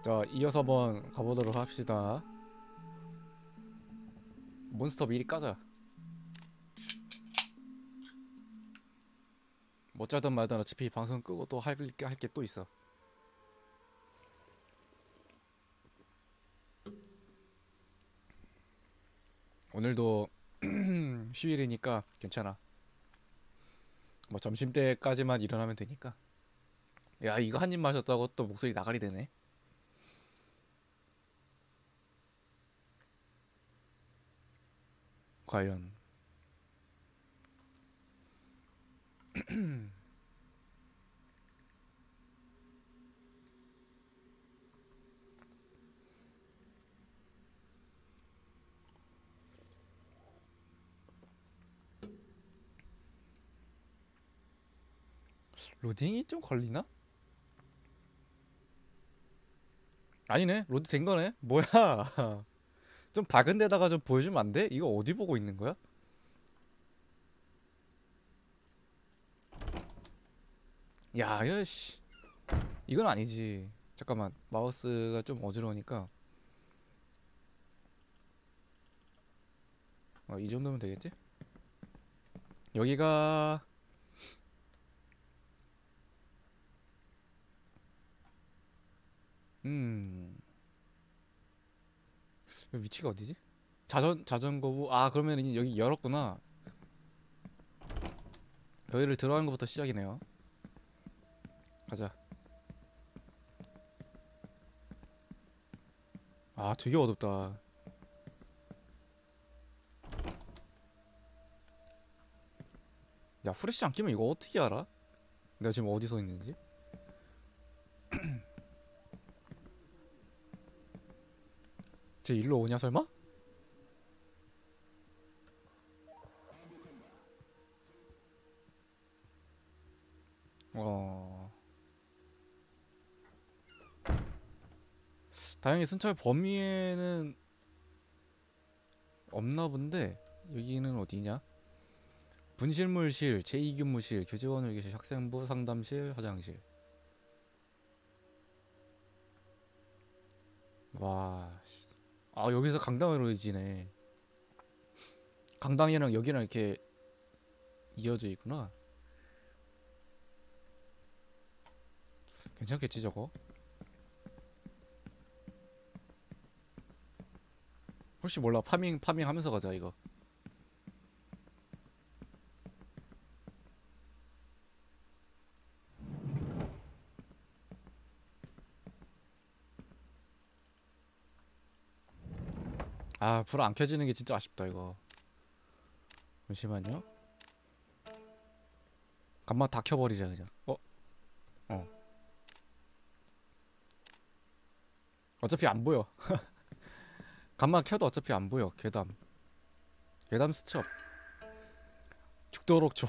자, 이어서 한번 가보도록 합시다. 몬스터 미리 까자. 뭐 짜든 말든 어차피 방송 끄고 또 할 게 또 있어. 오늘도 휴일이니까 괜찮아. 뭐 점심때까지만 일어나면 되니까. 야, 이거 한 입 마셨다고 또 목소리 나가리 되네. 과연 로딩이 좀 걸리나? 아니네, 로드 된 거네. 뭐야? 좀 밝은 데다가 좀 보여주면 안 돼? 이거 어디 보고 있는 거야? 야, 이거 씨, 이건 아니지. 잠깐만, 마우스가 좀 어지러우니까. 이 정도면 되겠지? 여기가 음 여기 위치가 어디지? 자전거부. 아, 그러면 여기 열었구나. 여기를 들어가는 것부터 시작이네요. 가자. 아, 되게 어둡다. 야, 후레쉬 안 끼면 이거 어떻게 알아? 내가 지금 어디 서 있는지? 쟤 일로 오냐 설마? 어, 다행히 순찰 범위에는 없나 본데. 여기는 어디냐? 분실물실, 제2교무실, 교직원 회계실, 학생부, 상담실, 화장실. 와, 아, 여기서 강당으로 이지네. 강당이랑 여기랑 이렇게 이어져 있구나. 괜찮겠지 저거? 혹시 몰라, 파밍 하면서 가자 이거. 아, 불 안 켜지는 게 진짜 아쉽다 이거. 잠시만요. 간만 다 켜버리자 그냥. 어. 어차피 안 보여. 간만 켜도 어차피 안 보여. 괴담 스첩. 죽도록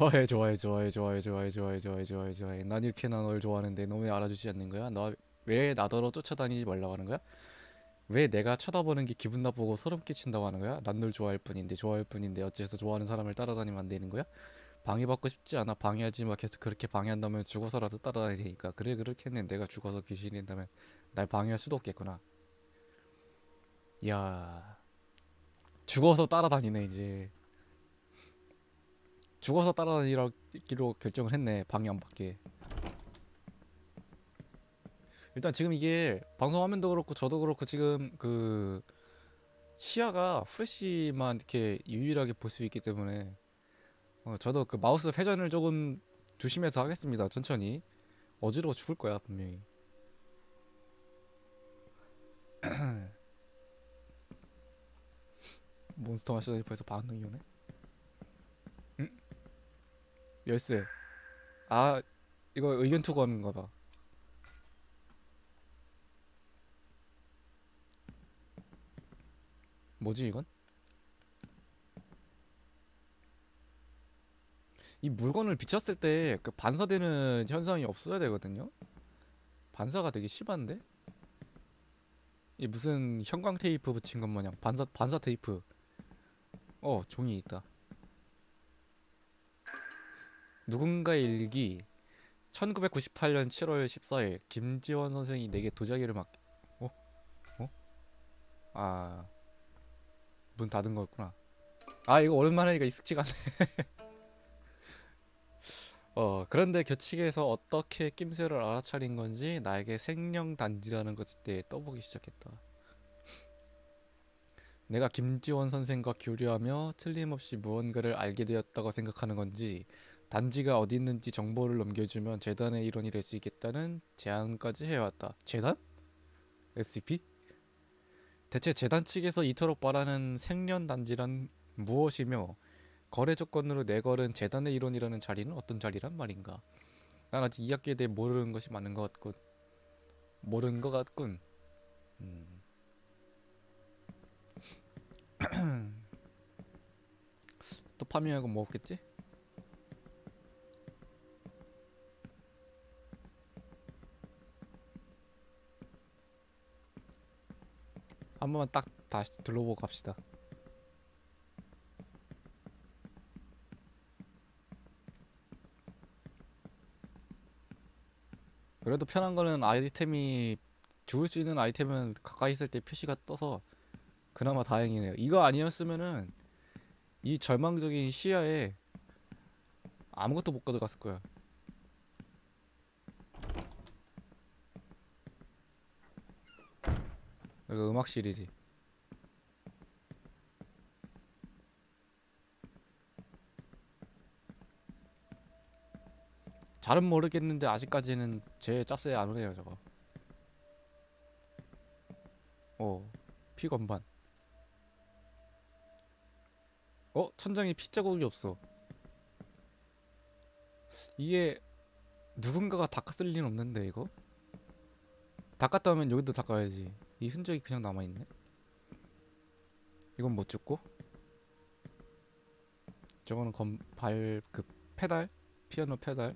좋아해. 난 이렇게나 널 좋아하는데 너 왜 알아주지 않는 거야? 너 왜 나더러 쫓아다니지 말라고 하는 거야? 왜 내가 쳐다보는 게 기분 나쁘고 소름 끼친다고 하는 거야? 난 널 좋아할 뿐인데 어째서 좋아하는 사람을 따라다니면 안 되는 거야? 방해받고 싶지 않아. 방해하지 마. 계속 그렇게 방해한다면 죽어서라도 따라다닐 테니까. 그래, 그렇게 했네. 내가 죽어서 귀신이 된다면 날 방해할 수도 없겠구나. 야, 죽어서 따라다니네 이제. 죽어서 따라다니기로 결정을 했네. 방해 안 받게. 일단 지금 이게 방송 화면도 그렇고 저도 그렇고 지금 그 시야가 후레쉬만 이렇게 유일하게 볼 수 있기 때문에 저도 그 마우스 회전을 조금 조심해서 하겠습니다. 천천히. 어지러워 죽을 거야 분명히. 몬스터 마시더니 벌써 반응이 오네. 응? 열쇠. 아, 이거 의견 투구하는 거다. 뭐지 이건? 이 물건을 비쳤을 때 그 반사되는 현상이 없어야 되거든요. 반사가 되게 심한데? 이 무슨 형광 테이프 붙인 것 마냥 반사 테이프. 종이 있다. 누군가의 일기. 1998년 7월 14일 김지원 선생이 내게 도자기를 맡. 어? 아, 문 닫은 거였구나. 아, 이거 오랜만에 하니까 익숙지가 않네. 그런데 규칙에서 어떻게 낌새를 알아차린 건지 나에게 생령단지라는 것에 떠보기 시작했다. 내가 김지원 선생과 교류하며 틀림없이 무언가를 알게 되었다고 생각하는 건지, 단지가 어디 있는지 정보를 넘겨주면 재단의 일원이 될 수 있겠다는 제안까지 해왔다. 재단? SCP? 대체 재단 측에서 이토록 바라는 생년단지란 무엇이며, 거래 조건으로 내걸은 재단의 일원이라는 자리는 어떤 자리란 말인가? 난 아직 이 학기에 대해 모르는 것이 많은 것 같군. 모르는 것 같군. 음. 또 파밍하고 뭐 없겠지? 한 번만 딱 다시 둘러보고 갑시다. 그래도 편한 거는 아이템이 죽을 수 있는 아이템은 가까이 있을 때 표시가 떠서 그나마 다행이네요. 이거 아니었으면은 이 절망적인 시야에 아무것도 못 가져갔을 거야. 이거 음악실이지. 잘은 모르겠는데 아직까지는 제 짭새에 안 오네요 저거. 피건반. 천장에 피 자국이 없어. 이게 누군가가 닦았을 리는 없는데 이거? 닦았다 하면 여기도 닦아야지. 이 흔적이 그냥 남아있네. 이건 못 죽고. 저거는 그 페달? 피아노 페달.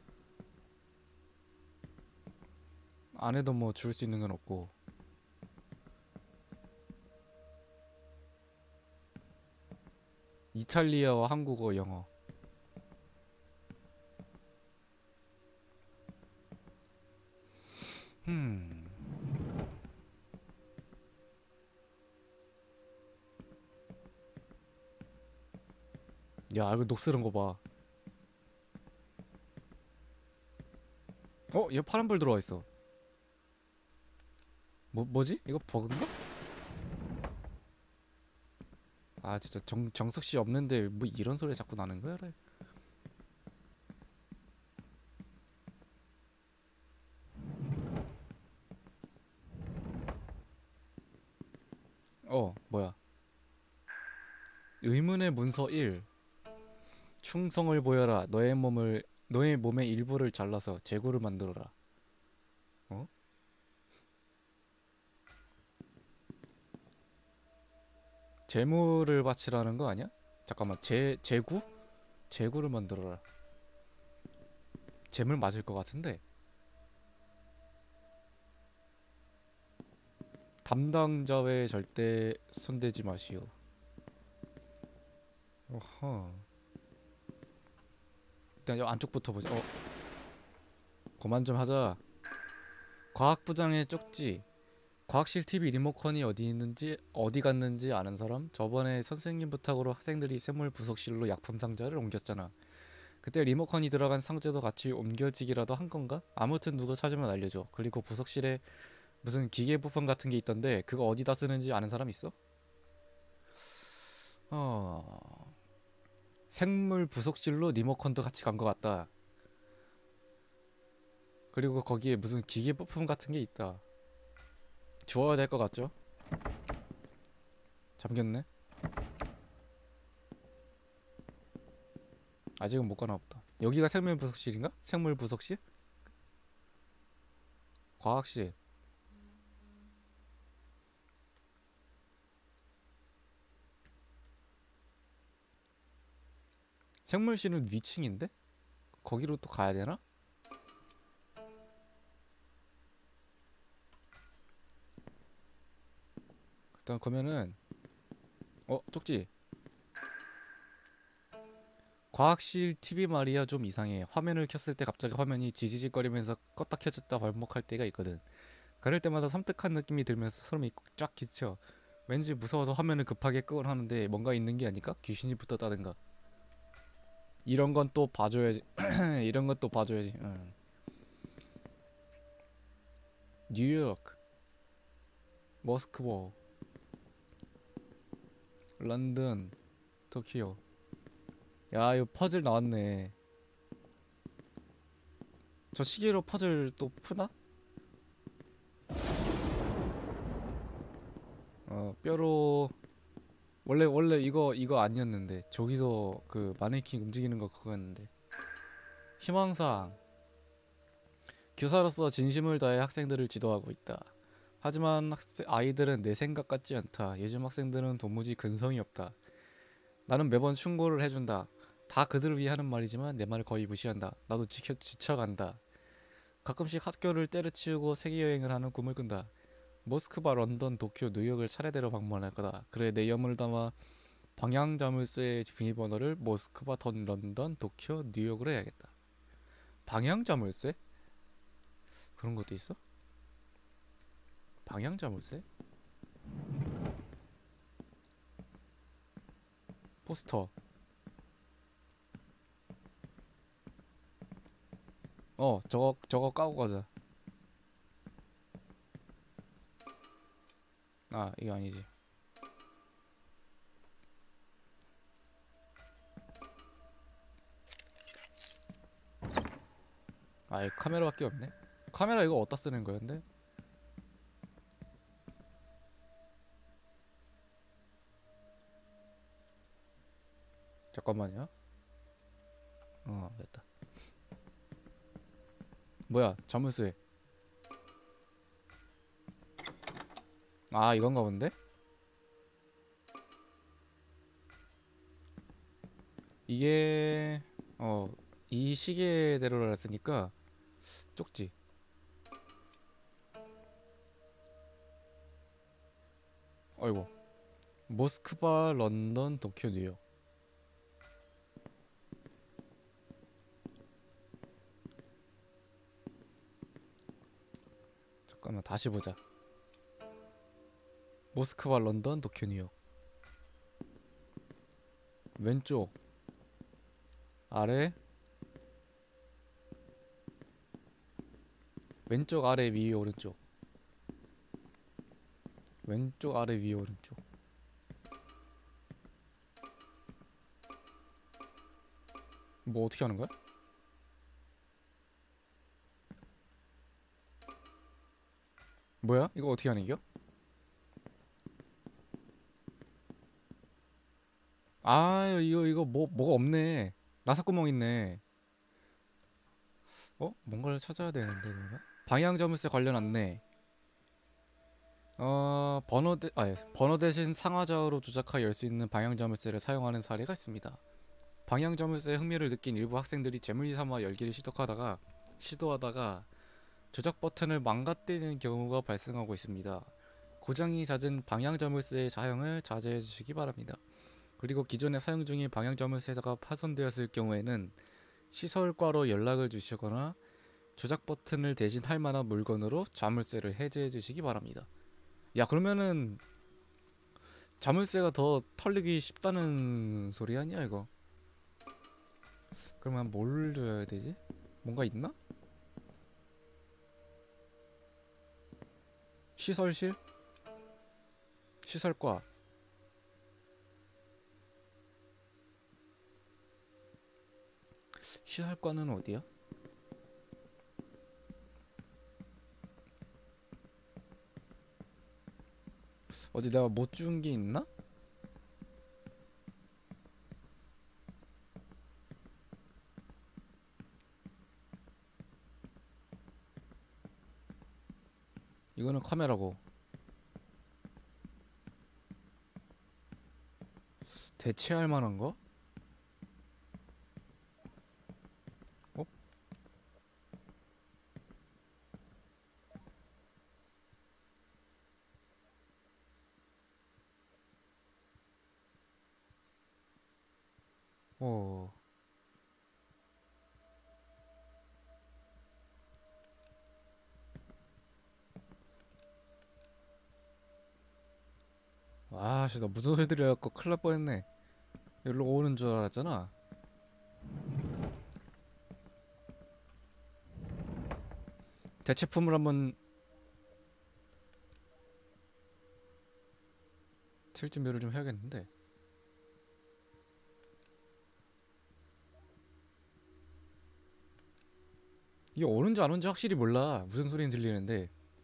안에도 뭐 줄 수 있는 건 없고. 이탈리아어, 한국어, 영어. 음. 야, 이거 녹슬은 거 봐. 얘 파란불 들어와 있어. 뭐지? 이거 버그인가? 아, 진짜 정석 씨 없는데 뭐 이런 소리 자꾸 나는 거야? 그래. 뭐야? 의문의 문서 1. 충성을 보여라. 너의 몸의 일부를 잘라서 재구를 만들어라. 어? 재물을 바치라는 거 아니야? 잠깐만, 재구? 재구를 만들어라. 재물 맞을 것 같은데. 담당자 외에 절대 손대지 마시오. 어허. 일단 이 안쪽부터 보자. 그만 좀 하자. 과학부장의 쪽지. 과학실 TV 리모컨이 어디 갔는지 아는 사람? 저번에 선생님 부탁으로 학생들이 샘물 부속실로 약품 상자를 옮겼잖아. 그때 리모컨이 들어간 상자도 같이 옮겨지기라도 한 건가? 아무튼 누가 찾으면 알려줘. 그리고 부속실에 무슨 기계 부품 같은 게 있던데 그거 어디다 쓰는지 아는 사람 있어? 어... 생물 부속실로 리모컨도 같이 간 것 같다. 그리고 거기에 무슨 기계 부품 같은 게 있다. 주워야 될 것 같죠? 잠겼네. 아직은 못 가나 보다. 여기가 생물 부속실인가? 생물 부속실? 과학실. 생물실은 위층인데? 거기로 또 가야 되나? 일단 그러면은 쪽지. 과학실 TV 말이야 좀 이상해. 화면을 켰을 때 갑자기 화면이 지지직거리면서 껐다 켜졌다 반복할 때가 있거든. 그럴 때마다 섬뜩한 느낌이 들면서 소름이 쫙 끼쳐. 왠지 무서워서 화면을 급하게 끄곤 하는데 뭔가 있는 게 아닐까? 귀신이 붙었다든가. 이런 건 또 봐줘야지. 이런 건 또 봐줘야지. 응. 뉴욕, 모스크바, 런던, 도쿄. 야, 이거 퍼즐 나왔네. 저 시계로 퍼즐 또 푸나? 뼈로 원래 이거 아니었는데 저기서 그 마네킹 움직이는 거 그거였는데. 희망사항. 교사로서 진심을 다해 학생들을 지도하고 있다. 하지만 아이들은 내 생각 같지 않다. 요즘 학생들은 도무지 근성이 없다. 나는 매번 충고를 해준다. 다 그들을 위해 하는 말이지만 내 말을 거의 무시한다. 나도 지쳐간다. 가끔씩 학교를 때려치우고 세계여행을 하는 꿈을 꾼다. 모스크바, 런던, 도쿄, 뉴욕을 차례대로 방문할 거다. 그래 내 염을 담아 방향자물쇠의 비밀번호를 모스크바, 런던, 도쿄, 뉴욕으로 해야겠다. 방향자물쇠? 그런 것도 있어? 방향자물쇠? 포스터. 저거 까고 가자. 아, 이거 아니지. 아, 이 카메라밖에 없네. 카메라 이거 어디다 쓰는 거였는데? 잠깐만요. 됐다. 뭐야, 자물쇠. 아, 이건가 본데? 이게 이 시계대로 했으니까 쪽지. 어이구. 모스크바, 런던, 도쿄, 뉴욕. 잠깐만 다시 보자. 모스크바, 런던, 도쿄, 뉴욕. 왼쪽 아래, 왼쪽 아래 위 오른쪽. 왼쪽 아래 위 오른쪽. 뭐 어떻게 하는 거야? 뭐야? 이거 어떻게 하는 겨? 아, 이거 뭐가 없네. 나사구멍 있네. 뭔가를 찾아야 되는데 그러면? 방향 자물쇠 관련 안내. 번호 대신 상하좌우로 조작하여 열 수 있는 방향 자물쇠를 사용하는 사례가 있습니다. 방향 자물쇠에 흥미를 느낀 일부 학생들이 재물 삼아 열기를 시도하다가 조작 버튼을 망가뜨리는 경우가 발생하고 있습니다. 고장이 잦은 방향 자물쇠의 사용을 자제해 주시기 바랍니다. 그리고 기존에 사용 중인 방향 자물쇠가 파손되었을 경우에는 시설과로 연락을 주시거나 조작 버튼을 대신할 만한 물건으로 자물쇠를 해제해 주시기 바랍니다. 야, 그러면은 자물쇠가 더 털리기 쉽다는 소리 아니야 이거? 그러면 뭘 줘야 되지? 뭔가 있나? 시설실? 시설과. 시설과는 어디야? 어디 내가 못 준 게 있나? 이거는 카메라고. 대체할 만한 거? 어? 어. 아씨 나 무슨 소리 들려갖고 큰일 날 뻔했네. 여기로 오는 줄 알았잖아. 대체품을 한번 칠 준비를 좀 해야겠는데. 이게 오는지 안 오는지 확실히 몰라. 무슨 소리는 들리는데.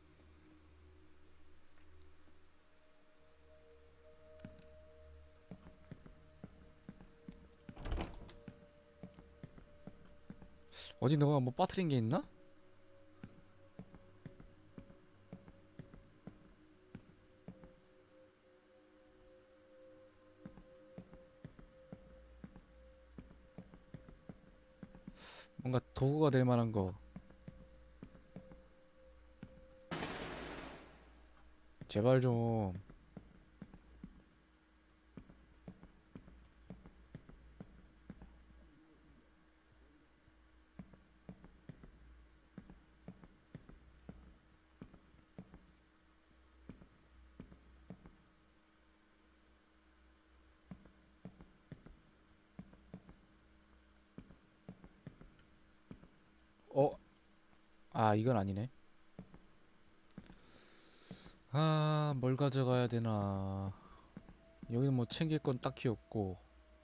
어디 너가 뭐 빠뜨린 게 있나? 뭔가 도구가 될 만한 거. 제발 좀. 어? 아 이건 아니네. 아 뭘 가져가야 되나. 여기는 뭐 챙길 건 딱히 없고.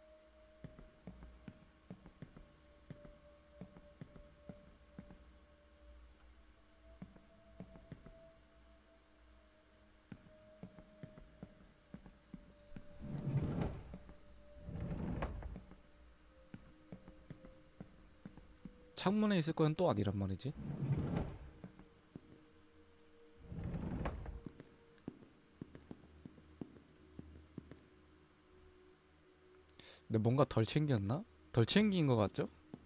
창문에 있을 건 또 아니란 말이지. 근데 뭔가 덜 챙겼나? 덜 챙긴 거 같죠?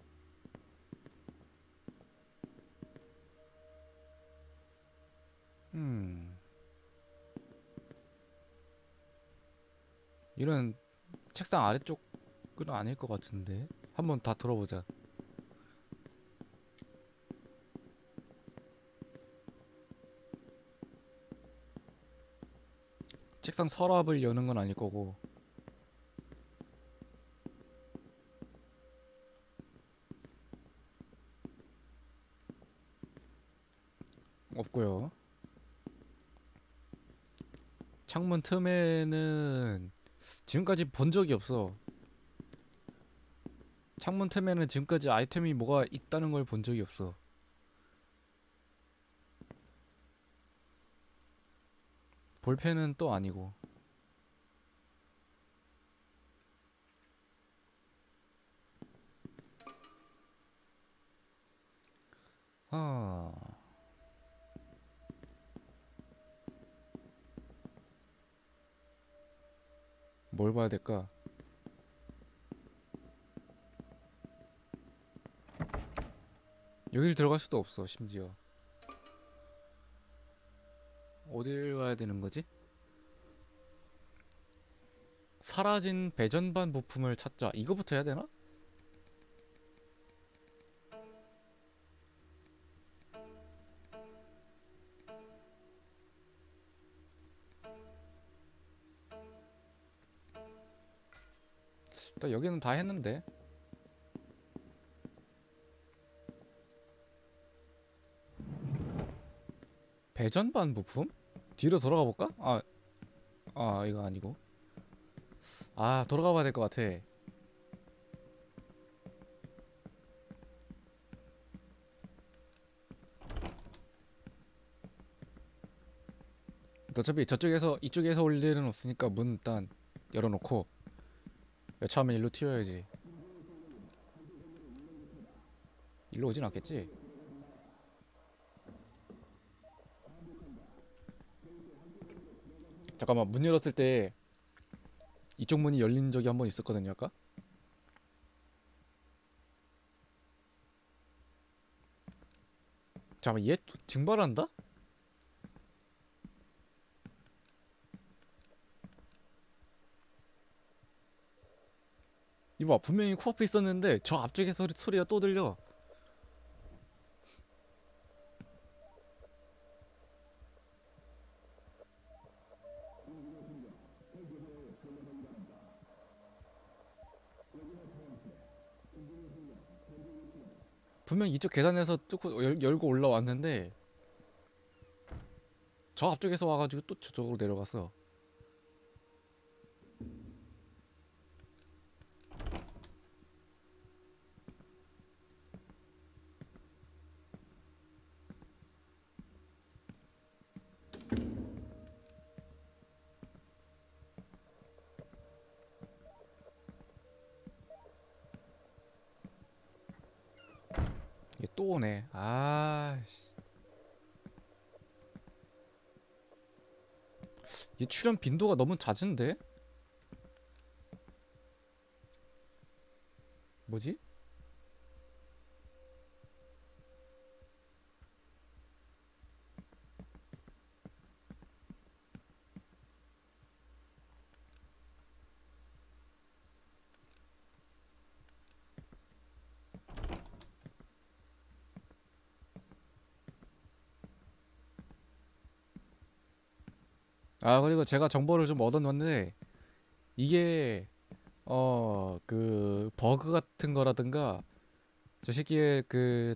음 이런 책상 아래쪽은 아닐 것 같은데. 한번 다 들어보자. 책상 서랍을 여는 건 아닐 거고. 없고요. 창문 틈에는 지금까지 본 적이 없어. 창문 틈에는 지금까지 아이템이 뭐가 있다는 걸 본 적이 없어. 볼펜은 또 아니고. 아, 뭘 봐야 될까? 여길 들어갈 수도 없어, 심지어. 어딜 가야 되는 거지? 사라진 배전반 부품을 찾자. 이거부터 해야 되나? 일단 여기는 다 했는데. 배전반 부품? 뒤로 돌아가 볼까? 이거 아니고. 아, 돌아가 봐야 될 것 같아. 어차피 저쪽에서 이쪽에서 올 일은 없으니까 문 일단 열어놓고 여차하면 일로 튀어야지. 일로 오진 않겠지? 잠깐만, 문 열었을 때 이쪽 문이 열린 적이 한 번 있었거든요 아까? 잠깐만, 얘 또 증발한다? 이봐, 분명히 코앞에 있었는데 저 앞쪽에 소리가 또 들려. 분명 이쪽 계단에서 뚫고 열고 올라왔는데 저 앞쪽에서 와가지고 또 저쪽으로 내려갔어. 얘 또 오네. 아씨. 얘 출연 빈도가 너무 잦은데? 뭐지? 아, 그리고 제가 정보를 좀 얻어놨는데 이게 그 버그 같은 거라든가 저 새끼의 그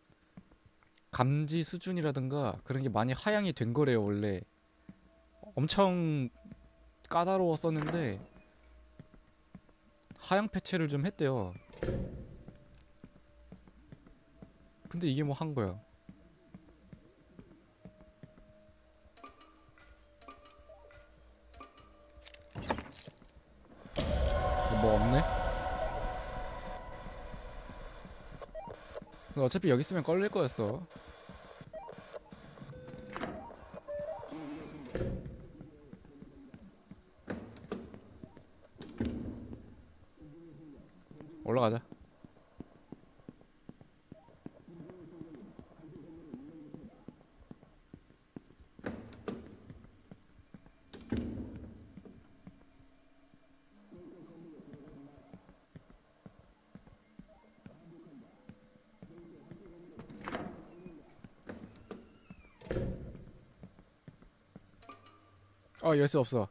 감지 수준이라든가 그런 게 많이 하향이 된 거래요. 원래 엄청 까다로웠었는데 하향 패치를 좀 했대요. 근데 이게 뭐 한 거야. 뭐 없네? 어차피 여기 있으면 걸릴 거였어. 올라가자. 열쇠 없어.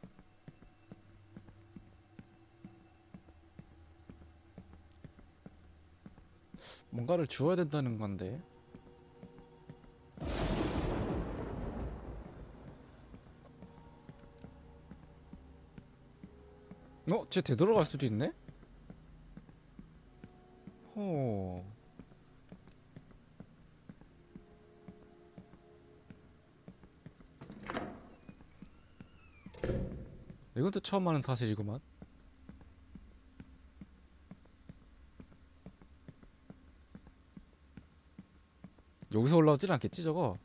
뭔가를 주워야 된다는 건데. 쟤 되돌아갈 수도 있네? 호. 이건 또 처음 하는 사실이구만. 여기서 올라오질 않겠지 저거?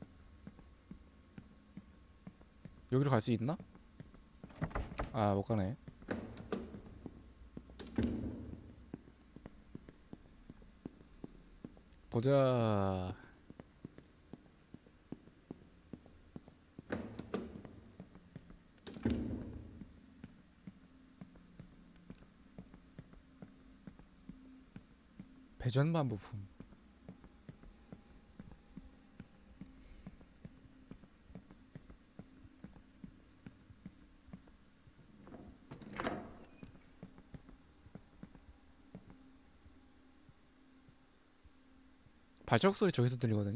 여기로 갈 수 있나? 아, 못 가네. 보자. 배전반 부품. 발자국 소리 저기서 들리거든요?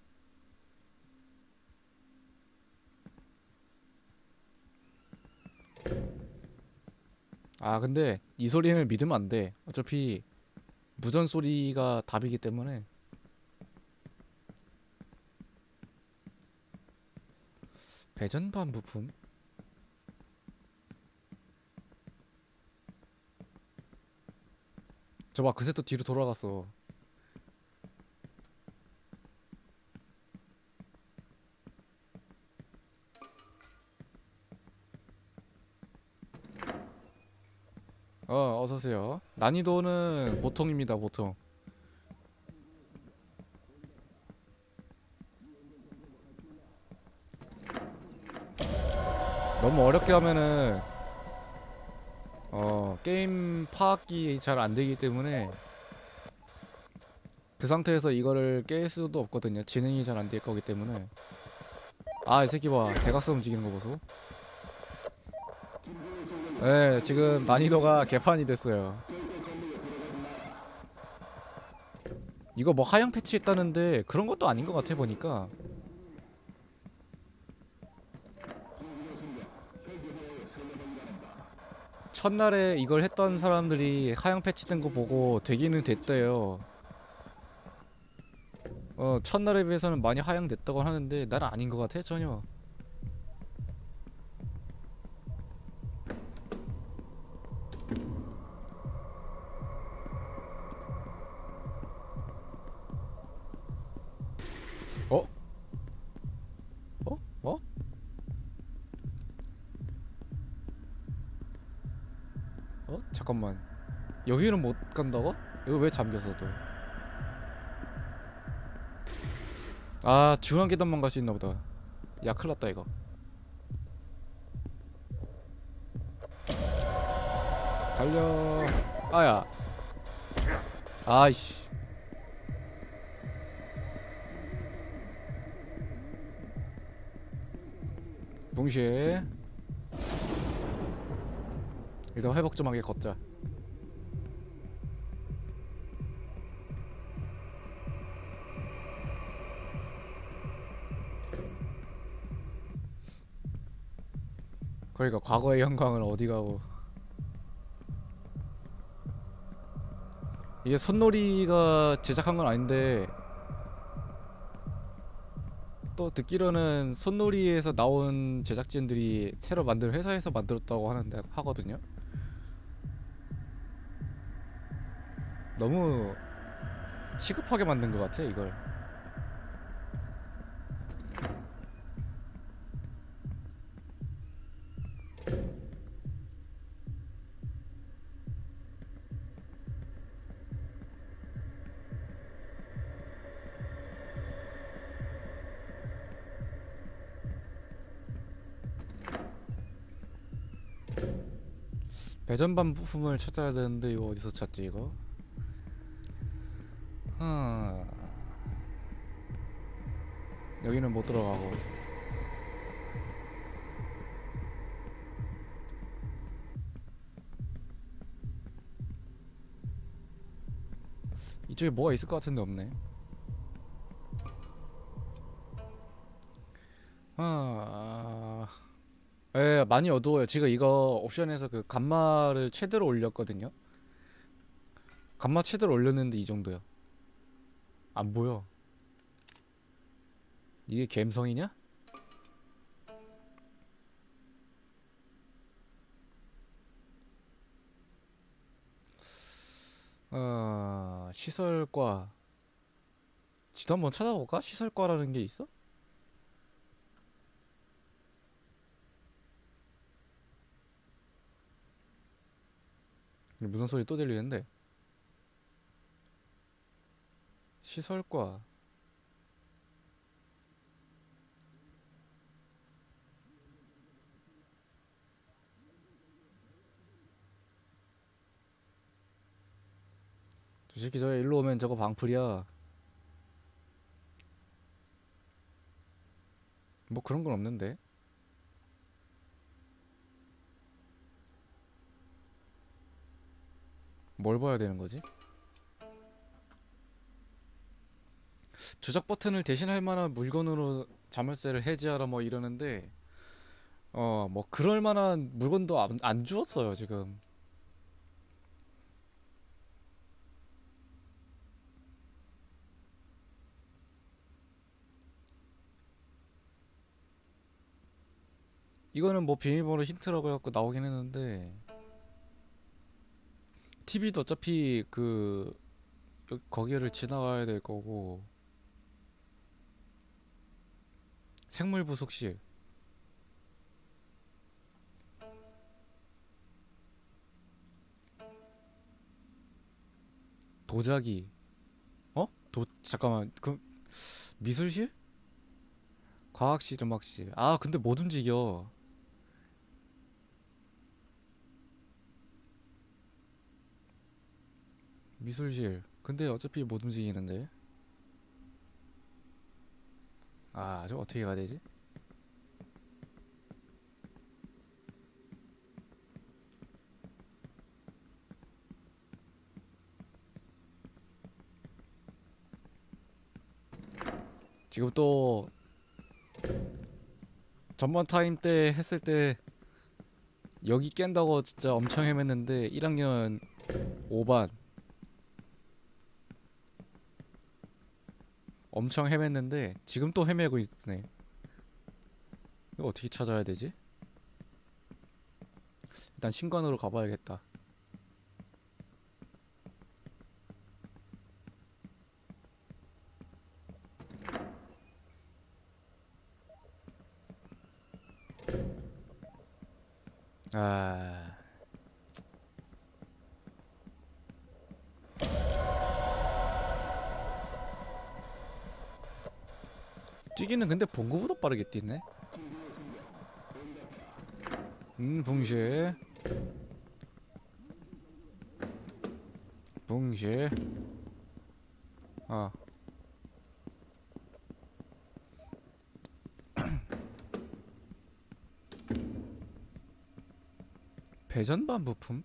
아, 근데 이 소리는 믿으면 안 돼. 어차피 무전 소리가 답이기 때문에. 배전반 부품? 저봐, 그새 또 뒤로 돌아갔어. 어서오세요. 난이도는 보통입니다, 보통. 너무 어렵게 하면은 게임 파악이 잘 안 되기 때문에 그 상태에서 이거를 깰 수도 없거든요. 진행이 잘 안 될 거기 때문에. 아, 이 새끼 봐. 대각선 움직이는 거 보소. 네, 지금 난이도가 개판이 됐어요. 이거 뭐 하향 패치했다는데 그런 것도 아닌 것 같아 보니까. 첫날에 이걸 했던 사람들이 하향 패치된 거 보고 되기는 됐대요. 첫날에 비해서는 많이 하향됐다고 하는데 나는 아닌 것 같아 전혀. 어? 어? 어? 잠깐만. 여기는 못 간다고? 이거 왜 잠겼어 또? 아, 중앙 계단만 갈 수 있나 보다. 야, 큰일 났다 이거. 달려. 아야. 아이씨. 동시에 일단 회복 좀 하게 걷자. 그러니까 과거의 영광은 어디 가고. 이게 손놀이가 제작한 건 아닌데 또 듣기로는 손놀이에서 나온 제작진들이 새로 만든 회사에서 만들었다고 하는데 하거든요. 너무 시급하게 만든 것 같아 이걸. 배전반 부품을 찾아야 되는데 이거 어디서 찾지 이거? 아, 여기는 못 들어가고. 이쪽에 뭐가 있을 것 같은데 없네. 아, 예, 많이 어두워요. 지금 이거 옵션에서 그 감마를 최대로 올렸거든요. 감마 최대로 올렸는데 이 정도야. 안 보여. 이게 갬성이냐? 시설과. 지도 한번 찾아볼까? 시설과라는 게 있어? 무슨 소리 또 들리는데? 시설과. 저 새끼 저 일로 오면 저거 방풀이야. 뭐 그런 건 없는데. 뭘 봐야 되는 거지? 조작 버튼을 대신할 만한 물건으로 자물쇠를 해제하라 뭐 이러는데 뭐 그럴 만한 물건도 안 주었어요 지금. 이거는 뭐 비밀번호 힌트라고 해갖고 나오긴 했는데 TV도 어차피 그 거기를 지나가야 될 거고. 생물 부속실. 도자기. 잠깐만 그 미술실? 과학실, 음악실. 아 근데 못 움직여. 미술실. 근데 어차피 못 움직이는데. 아, 저 어떻게 가야 되지? 지금 또 전번 타임 때 했을 때 여기 깬다고 진짜 엄청 헤맸는데 1학년 5반 엄청 헤맸는데 지금 또 헤매고 있네. 이거 어떻게 찾아야 되지? 일단 신관으로 가봐야겠다. 아, 뛰기는 근데 본 거보다 빠르게 뛰네. 붕쉐 붕쉐. 아, 배전반 부품?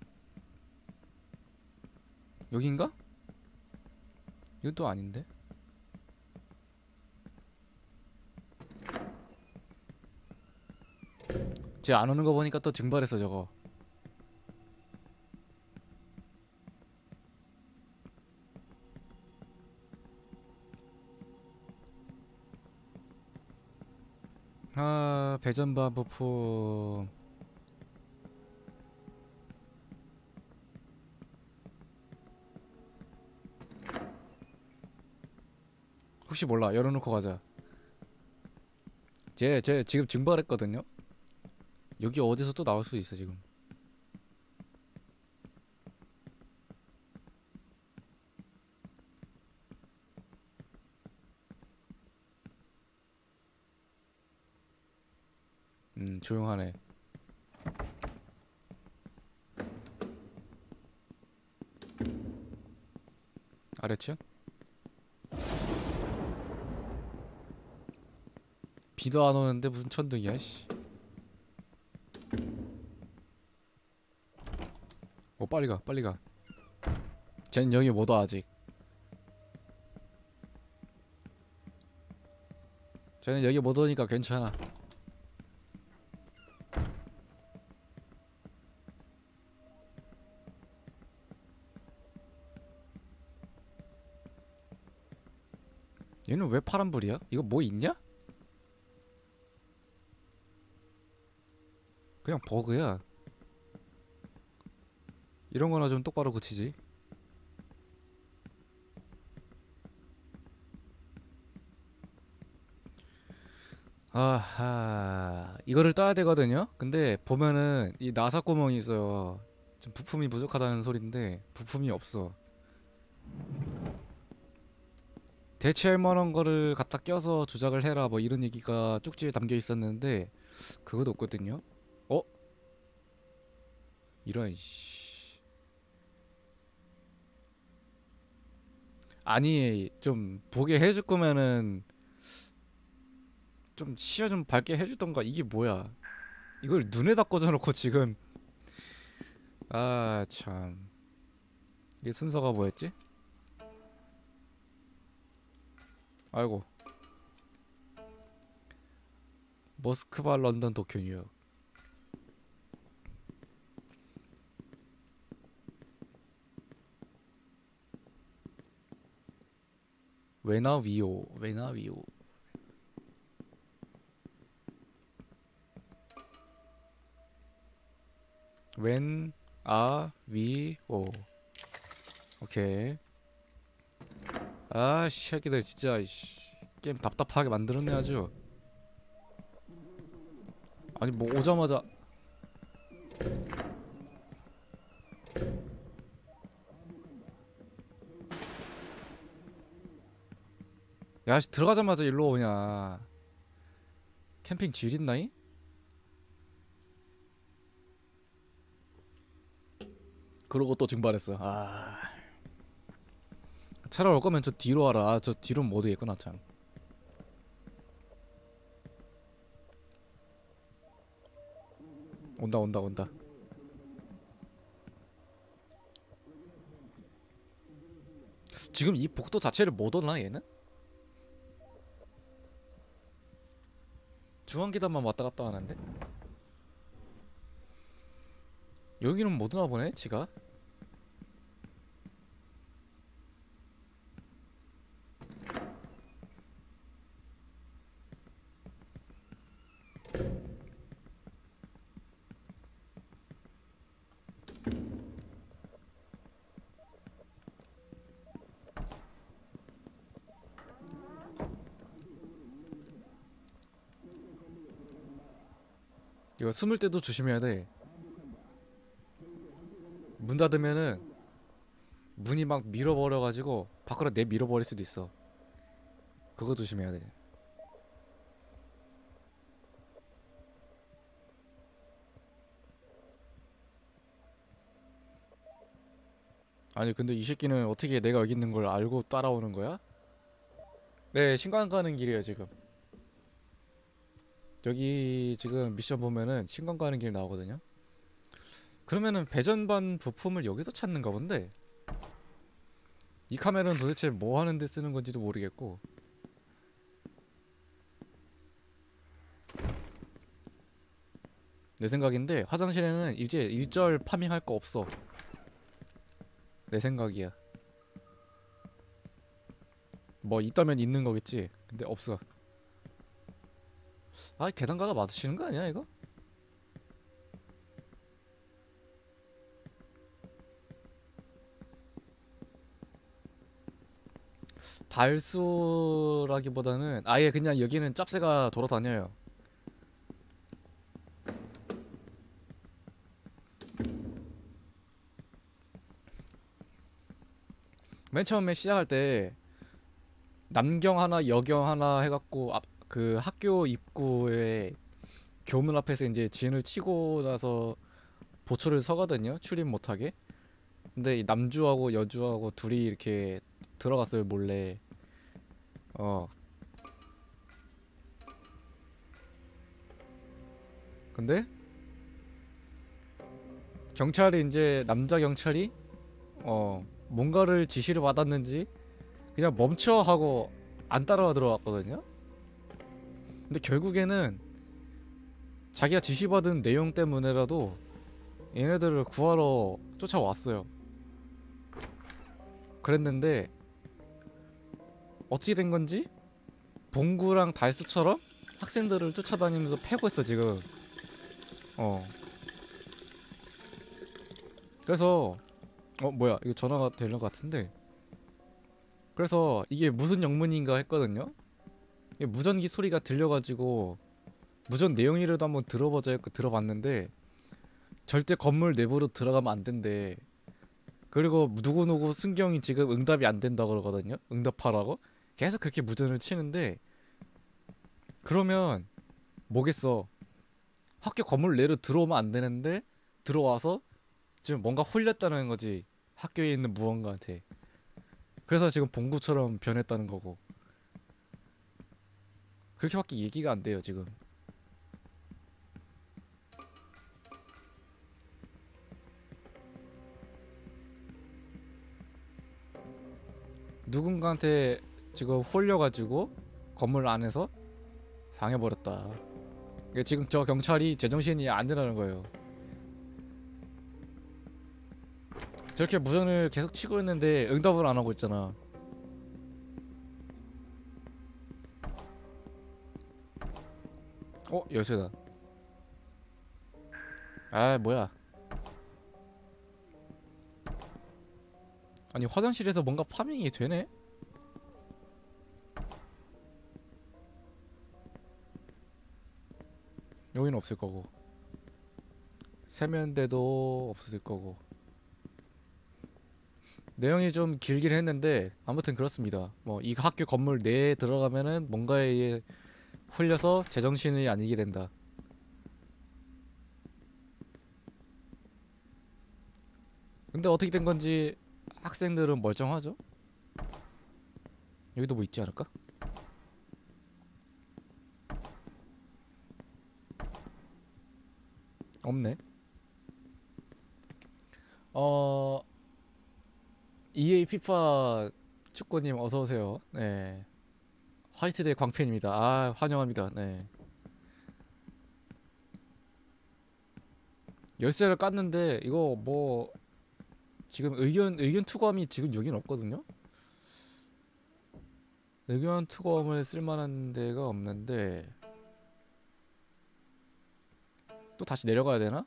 여긴가? 이것도 아닌데? 쟤 안 오는 거 보니까 또 증발했어 저거. 아, 배전반 부품. 혹시 몰라, 열어놓고 가자. 쟤 지금 증발했거든요? 여기 어디서 또 나올 수도 있어 지금. 조용하네. 아래층? 비도 안 오는데 무슨 천둥이야 씨. 빨리 가 빨리 가. 쟨 여기 못 와 아직. 쟤는 여기 못 오니까 괜찮아. 얘는 왜 파란불이야? 이거 뭐 있냐? 그냥 버그야. 이런 거나 좀 똑바로 고치지. 아하, 이거를 떠야 되거든요. 근데 보면은 이 나사 구멍이 있어요. 좀 부품이 부족하다는 소린데 부품이 없어. 대체할 만한 거를 갖다 껴서 조작을 해라 뭐 이런 얘기가 쪽지에 담겨 있었는데 그것도 없거든요. 어? 이런 씨. 아니 좀 보게 해줄 거면은 좀 시야 좀 밝게 해주던가. 이게 뭐야? 이걸 눈에다 꽂아놓고 지금. 아 참. 이게 순서가 뭐였지? 아이고. 모스크바, 런던, 도쿄, 뉴욕. 왜나 위오, 왜나 위오. 웬, 아, 위, 오. 오케이. 아, 새끼들 진짜 이씨. 게임 답답하게 만들었네 아주. 아니 뭐 오자마자. 야, 씨, 들어가자마자 일로 오냐. 캠핑 지린다잉? 그러고 또 증발했어. 아. 차라리 올 거면 저 뒤로 와라. 아, 저 뒤로는 못 오겠구나 참. 온다 온다 온다. 지금 이 복도 자체를 못 오나 얘는? 중앙계단만 왔다 갔다 하는데? 여기는 못 오나 보네, 지가? 이거 숨을 때도 조심해야 돼. 문 닫으면은 문이 막 밀어버려가지고 밖으로 내 밀어버릴 수도 있어. 그거 조심해야 돼. 아니 근데 이 새끼는 어떻게 내가 여기 있는 걸 알고 따라오는 거야? 네, 신관 가는 길이에요 지금. 여기 지금 미션 보면은 신관 가는 길 나오거든요. 그러면은 배전반 부품을 여기서 찾는가 본데. 이 카메라는 도대체 뭐 하는데 쓰는 건지도 모르겠고. 내 생각인데 화장실에는 이제 일절 파밍할 거 없어. 내 생각이야. 뭐 있다면 있는 거겠지. 근데 없어. 아, 계단가가 맞으시는 거 아니야 이거? 달수라기보다는 아예 그냥 여기는 짭새가 돌아다녀요. 맨 처음에 시작할 때 남경 하나 여경 하나 해갖고 그 학교 입구에 교문 앞에서 이제 진을 치고 나서 보초를 서거든요, 출입 못하게. 근데 이 남주하고 여주하고 둘이 이렇게 들어갔어요, 몰래. 어. 근데 경찰이 이제 남자 경찰이 뭔가를 지시를 받았는지 그냥 멈춰 하고 안 따라 들어왔거든요. 근데 결국에는 자기가 지시받은 내용 때문에라도 얘네들을 구하러 쫓아왔어요. 그랬는데 어떻게 된 건지 봉구랑 달수처럼 학생들을 쫓아다니면서 패고 있어 지금. 어. 그래서 뭐야, 이거 전화가 되는 것 같은데. 그래서 이게 무슨 영문인가 했거든요. 이게 무전기 소리가 들려가지고 무전 내용이라도 한번 들어보자 했고 들어봤는데 절대 건물 내부로 들어가면 안 된대. 그리고 누구누구 순경이 지금 응답이 안 된다 그러거든요. 응답하라고 계속 그렇게 무전을 치는데, 그러면 뭐겠어, 학교 건물 내로 들어오면 안 되는데 들어와서 지금 뭔가 홀렸다는 거지, 학교에 있는 무언가한테. 그래서 지금 봉구처럼 변했다는 거고. 그렇게밖에 얘기가 안 돼요 지금. 누군가한테 지금 홀려가지고 건물 안에서 상해버렸다. 이게 지금 저 경찰이 제정신이 아니라는 거예요. 저렇게 무전을 계속 치고 있는데 응답을 안 하고 있잖아. 열쇠다. 아, 뭐야. 아니 화장실에서 뭔가 파밍이 되네? 여기는 없을 거고, 세면대도 없을 거고. 내용이 좀 길긴 했는데 아무튼 그렇습니다. 뭐 이 학교 건물 내에 들어가면은 뭔가에 의해 홀려서 제정신이 아니게 된다. 근데 어떻게 된 건지 학생들은 멀쩡하죠? 여기도 뭐 있지 않을까? 없네. 어... EA 피파 축구님 어서오세요. 네. 화이트데이 광팬입니다. 아, 환영합니다. 네. 열쇠를 깠는데 이거 뭐 지금 의견 투검이 지금 여긴 없거든요. 의견 투검을 쓸만한 데가 없는데 또 다시 내려가야 되나?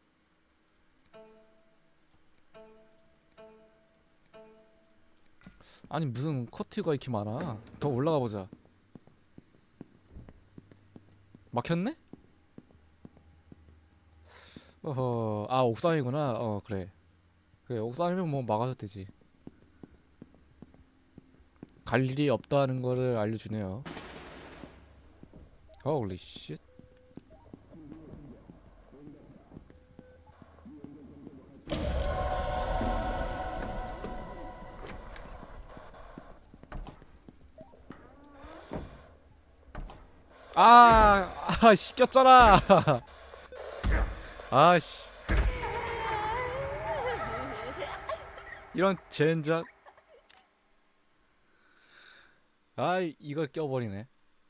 아니 무슨 커트가 이렇게 많아. 더 올라가 보자. 막혔네? 어허. 아 옥상이구나. 어 그래. 그래 옥상이면 뭐 막아도 되지. 갈 일이 없다는 거를 알려주네요. Holy shit. 시켰잖아. 아씨. 이런 젠장. 이걸 껴버리네.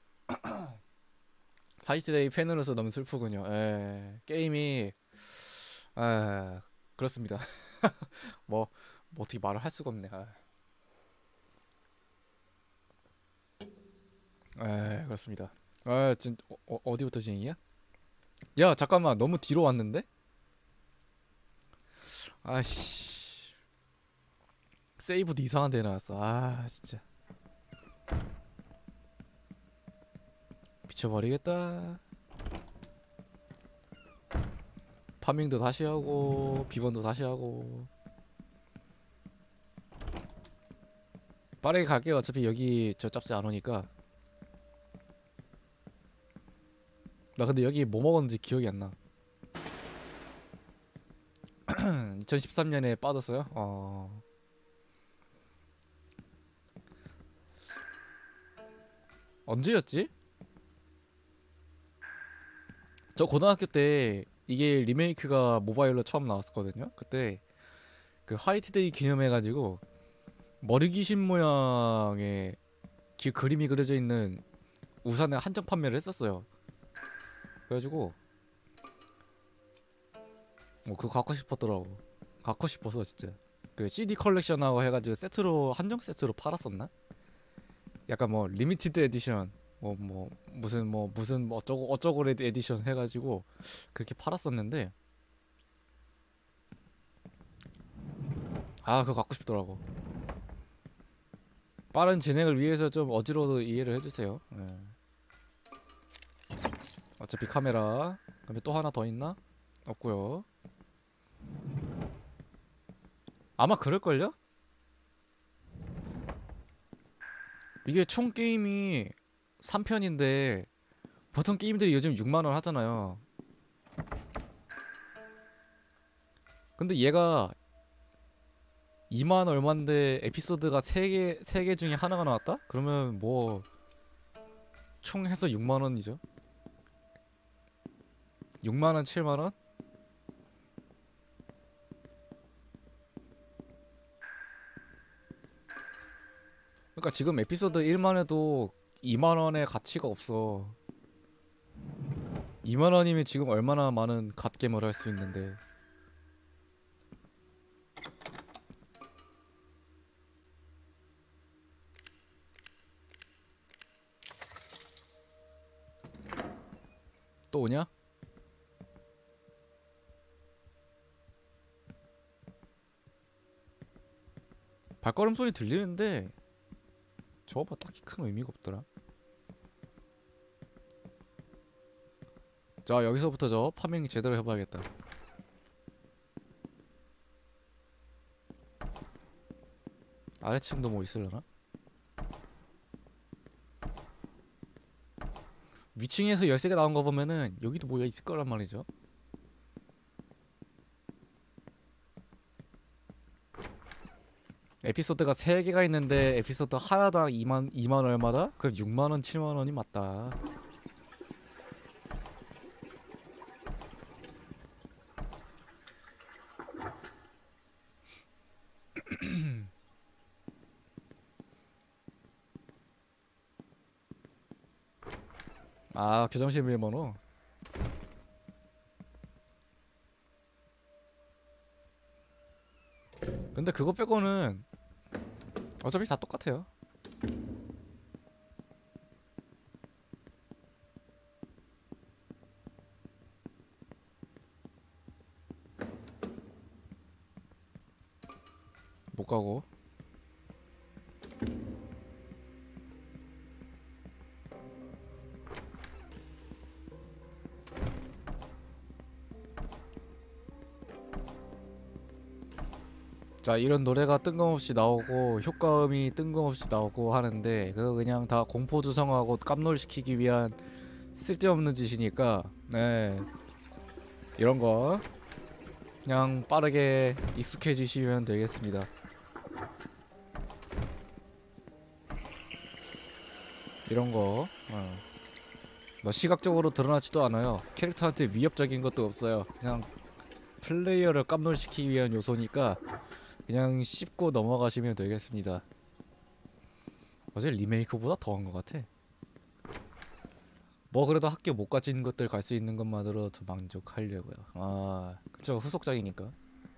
화이트데이 팬으로서 너무 슬프군요. 게임이 그렇습니다. 뭐, 뭐 어떻게 말을 할 수가 없네. 그렇습니다. 지금 어디부터 진행이야? 야 잠깐만 너무 뒤로 왔는데? 아씨 세이브도 이상한 데 나왔어. 진짜 미쳐버리겠다. 파밍도 다시 하고 비번도 다시 하고. 빠르게 갈게요. 어차피 여기 저 짭새 안 오니까. 나 근데 여기 뭐 먹었는지 기억이 안 나. 2013년에 빠졌어요? 언제였지? 저 고등학교 때 이게 리메이크가 모바일로 처음 나왔었거든요. 그때 그 화이트데이 기념해가지고 머리 귀신 모양의 그림이 그려져 있는 우산을 한정 판매를 했었어요. 그래가지고 그거 갖고 싶었더라고. 갖고 싶어서 진짜 그 CD 컬렉션하고 해가지고 세트로 한정 세트로 팔았었나? 약간 뭐 리미티드 에디션 무슨 뭐 어쩌고 에디션 해가지고 그렇게 팔았었는데 그거 갖고 싶더라고. 빠른 진행을 위해서 좀 어지러워도 이해를 해주세요. 어차피 카메라. 그다음에 또 하나 더 있나? 없고요. 아마 그럴걸요? 이게 총 게임이 3편인데 보통 게임들이 요즘 6만원 하잖아요. 근데 얘가 2만 얼마인데 에피소드가 3개 중에 하나가 나왔다? 그러면 뭐 총 해서 6만원이죠. 6만원, 7만원? 그러니까 지금 에피소드 1만 해도 2만원의 가치가 없어. 2만원이면 지금 얼마나 많은 갓겜을 할 수 있는데. 또 오냐? 발걸음 소리 들리는데 저거 뭐 딱히 큰 의미가 없더라. 자 여기서부터 저 파밍 제대로 해봐야겠다. 아래층도 뭐 있으려나? 위층에서 열쇠가 나온 거 보면은 여기도 뭐가 있을 거란 말이죠. 에피소드가 3개가 있는데 에피소드 하나당 2만 얼마다? 그럼 6만원 7만원이 맞다. 교정실 비밀번호. 근데 그거 빼고는 어차피 다 똑같아요. 못 가고. 자, 이런 노래가 뜬금없이 나오고 효과음이 뜬금없이 나오고 하는데 그거 그냥 다 공포 조성하고 깜놀시키기 위한 쓸데없는 짓이니까 네, 이런 거 그냥 빠르게 익숙해지시면 되겠습니다. 이런 거 뭐 시각적으로 드러나지도 않아요. 캐릭터한테 위협적인 것도 없어요. 그냥 플레이어를 깜놀시키기 위한 요소니까 그냥 씹고 넘어가시면 되겠습니다. 어제 리메이크보다 더한 것 같아. 뭐 그래도 학교 못 가진 것들 갈 수 있는 것만으로 더 만족하려고요. 아, 그쵸, 후속작이니까.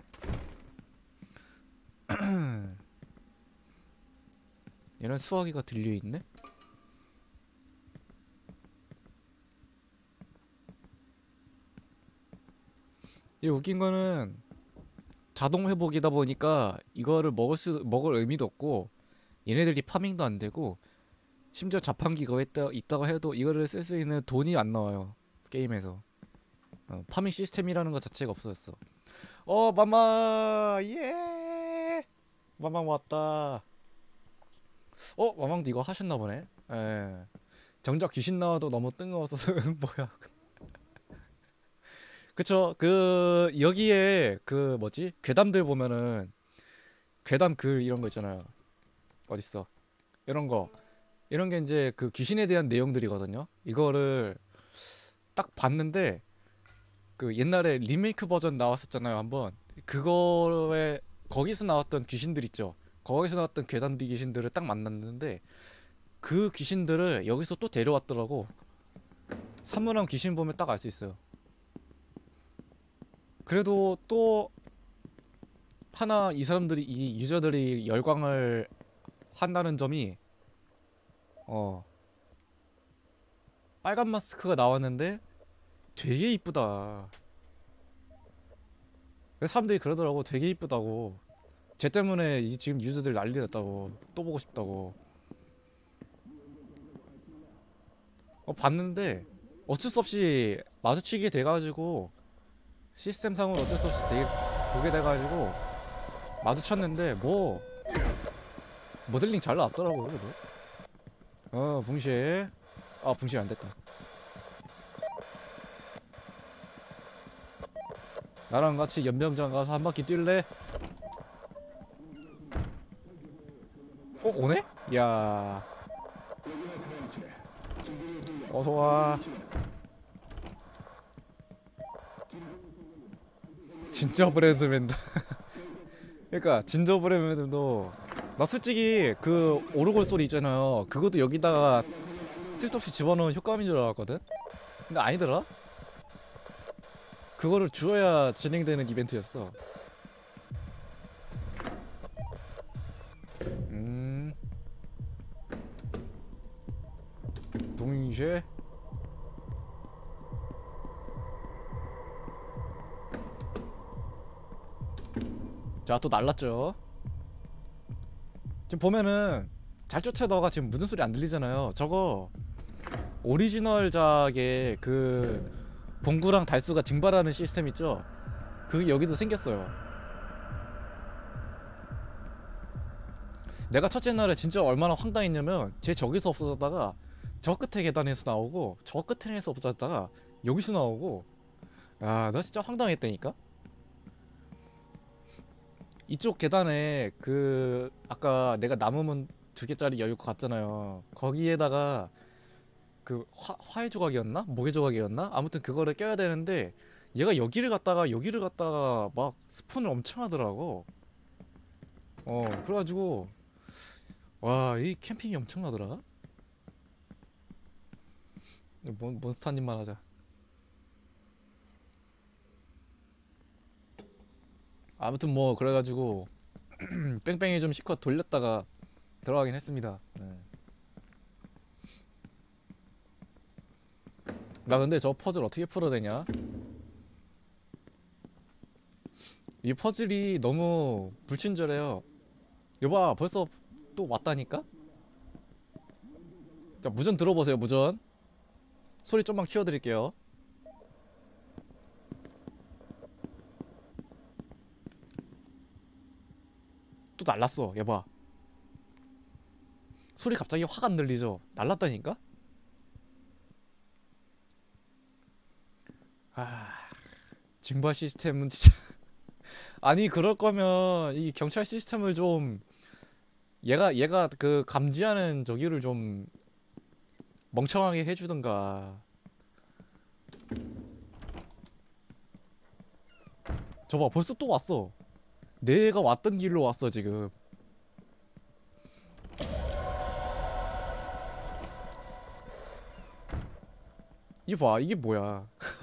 얘는 수화기가 들려있네? 이 웃긴 거는 자동 회복이다 보니까 이거를 먹을 의미도 없고 얘네들이 파밍도 안 되고 심지어 자판기가 있다고 해도 이거를 쓸 수 있는 돈이 안 나와요. 게임에서. 파밍 시스템이라는 것 자체가 없어졌어. 마마 예. 마망 왔다. 마망도 이거 하셨나 보네. 예. 정작 귀신 나와도 너무 뜬금없어서 뭐야. 그쵸. 그 여기에 그 뭐지? 괴담들 보면은 괴담 글 이런 거 있잖아요. 어딨어? 이런 거. 이런 게 이제 그 귀신에 대한 내용들이거든요. 이거를 딱 봤는데 그 옛날에 리메이크 버전 나왔었잖아요, 한번. 그거에 거기서 나왔던 귀신들 있죠. 거기서 나왔던 괴담 귀신들을 딱 만났는데 그 귀신들을 여기서 또 데려왔더라고. 산문함 귀신 보면 딱 알 수 있어요. 그래도 또 하나 이 사람들이 이 유저들이 열광을 한다는 점이 빨간 마스크가 나왔는데 되게 이쁘다. 사람들이 그러더라고. 되게 이쁘다고. 쟤 때문에 지금 유저들 난리 났다고. 또 보고 싶다고. 봤는데 어쩔 수 없이 마주치게 돼가지고 시스템상으로 어쩔 수 없이 되게 보게 돼가지고 마주쳤는데 뭐 모델링 잘 나왔더라고. 그래도 붕실. 붕실 안됐다. 나랑 같이 연병장 가서 한 바퀴 뛸래? 오네? 야, 어서와. 진저브레드맨. 그러니까 진저브레드맨도 나 솔직히 그 오르골 소리 있잖아요. 그것도 여기다가 쓸데없이 집어넣은 효과음인 줄 알았거든? 근데 아니더라? 그거를 주어야 진행되는 이벤트였어. 동시에 자, 또 날랐죠. 지금 보면은 잘 쫓아다가 지금 무슨 소리 안 들리잖아요. 저거 오리지널작의 그 봉구랑 달수가 증발하는 시스템 있죠? 그게 여기도 생겼어요. 내가 첫째 날에 진짜 얼마나 황당했냐면 쟤 저기서 없어졌다가 저 끝에 계단에서 나오고 저 끝에서 없어졌다가 여기서 나오고. 야, 나 진짜 황당했다니까? 이쪽 계단에 그 아까 내가 남으면 2개짜리 열고 갔잖아요. 거기에다가 그 화해 조각이었나? 모계 조각이었나? 아무튼 그거를 껴야 되는데 얘가 여기를 갔다가 막 스폰을 엄청 하더라고. 그래가지고 와, 이 캠핑이 엄청나더라. 몬스타님만 하자. 아무튼 뭐 그래가지고 뺑뺑이 좀 실컷 돌렸다가 들어가긴 했습니다. 네. 나 근데 저 퍼즐 어떻게 풀어야 되냐? 이 퍼즐이 너무 불친절해요. 여봐, 벌써 또 왔다니까? 자, 무전 들어보세요, 무전. 소리 좀만 키워드릴게요. 또 날랐어, 여봐. 소리 갑자기 확 안 들리죠? 날랐다니까? 아, 징발 시스템은 진짜. 아니, 그럴 거면 이 경찰 시스템을 좀 얘가 그 감지하는 저기를 좀 멍청하게 해주든가. 저봐, 벌써 또 왔어. 내가 왔던 길로 왔어 지금. 이봐, 이게 뭐야.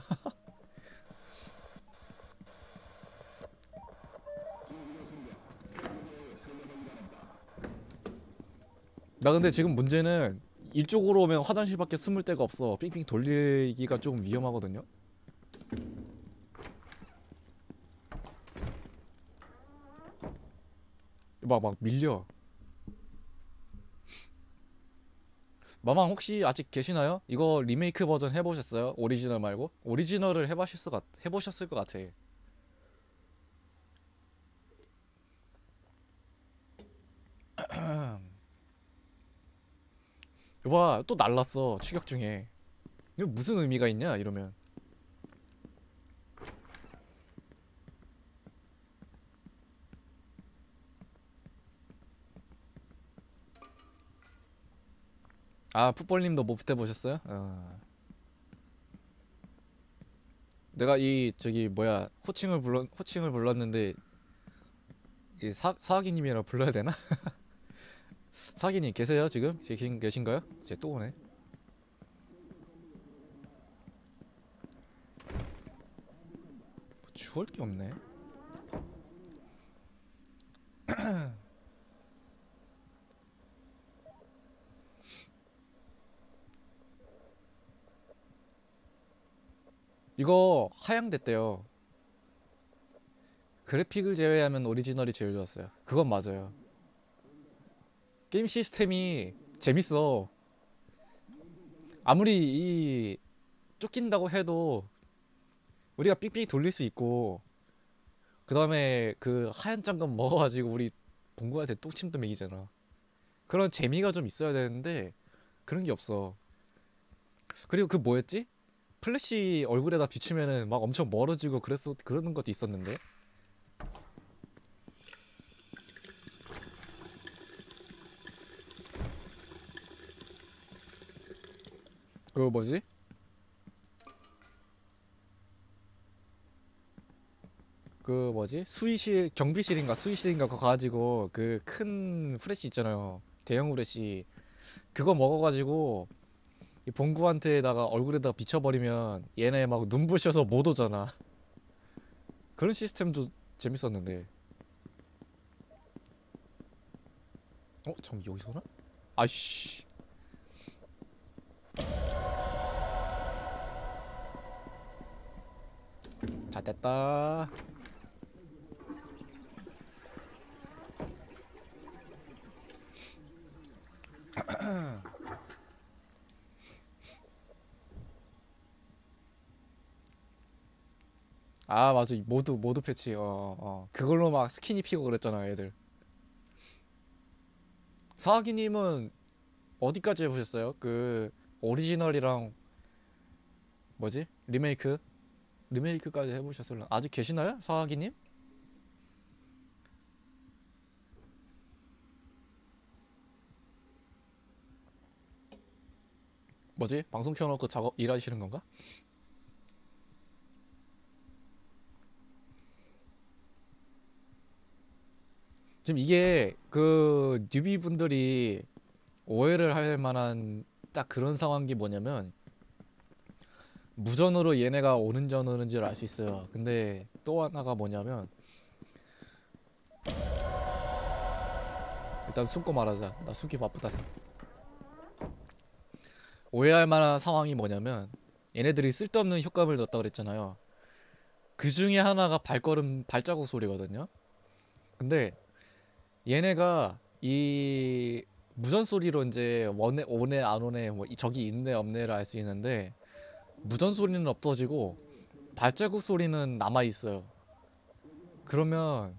나 근데 지금 문제는 이쪽으로 오면 화장실밖에 숨을 데가 없어. 삥삥 돌리기가 좀 위험하거든요. 막 밀려. 마망 혹시 아직 계시나요? 이거 리메이크 버전 해보셨어요? 오리지널 말고? 오리지널을 해보셨을 것 같아. 여봐, 또 날랐어 추격 중에. 이거 무슨 의미가 있냐 이러면. 아, 풋볼님도 못 해보셨어요? 내가 이 저기 뭐야 호칭을 불렀는데 이 사학이님이라 불러야 되나? 사학이님 계세요 지금? 계신가요? 쟤 또 오네. 뭐 주울 게 없네. 이거 하향됐대요. 그래픽을 제외하면 오리지널이 제일 좋았어요. 그건 맞아요. 게임 시스템이 재밌어. 아무리 이 쫓긴다고 해도 우리가 삑삑 돌릴 수 있고, 그 다음에 그 하얀 장갑 먹어가지고 우리 봉구한테 똥침도 먹이잖아. 그런 재미가 좀 있어야 되는데 그런 게 없어. 그리고 그 뭐였지? 플래시 얼굴에다 비추면은 막 엄청 멀어지고 그러는 것도 있었는데. 그 뭐지? 그 뭐지? 수의실 경비실인가 수의실인가 그거 가지고 그 큰 후레쉬 있잖아요. 대형 후레쉬. 그거 먹어가지고 이 봉구한테다가 얼굴에다가 비춰버리면 얘네 막 눈부셔서 못 오잖아. 그런 시스템도 재밌었는데. 좀 여기서 오나? 아이씨. 잘 됐다. 아, 맞아. 이 모드 패치. 그걸로 막 스킨 입히고 그랬잖아, 애들. 사학이님은 어디까지 해보셨어요? 그 오리지널이랑 뭐지? 리메이크까지 해보셨을라? 아직 계시나요? 사학이님? 뭐지? 방송 켜놓고 작업 일하시는 건가? 지금 이게 그 뉴비 분들이 오해를 할 만한 딱 그런 상황이 뭐냐면, 무전으로 얘네가 오는지를 알 수 있어요. 근데 또 하나가 뭐냐면 일단 숨고 말하자. 나 숨기 바쁘다. 오해할 만한 상황이 뭐냐면 얘네들이 쓸데없는 효과음을 넣었다 그랬잖아요. 그 중에 하나가 발자국 소리거든요. 근데 얘네가 이 무전 소리로 이제 오네 안 오네 뭐 적이 있네 없네를 알 수 있는데 무전 소리는 없어지고 발자국 소리는 남아 있어요. 그러면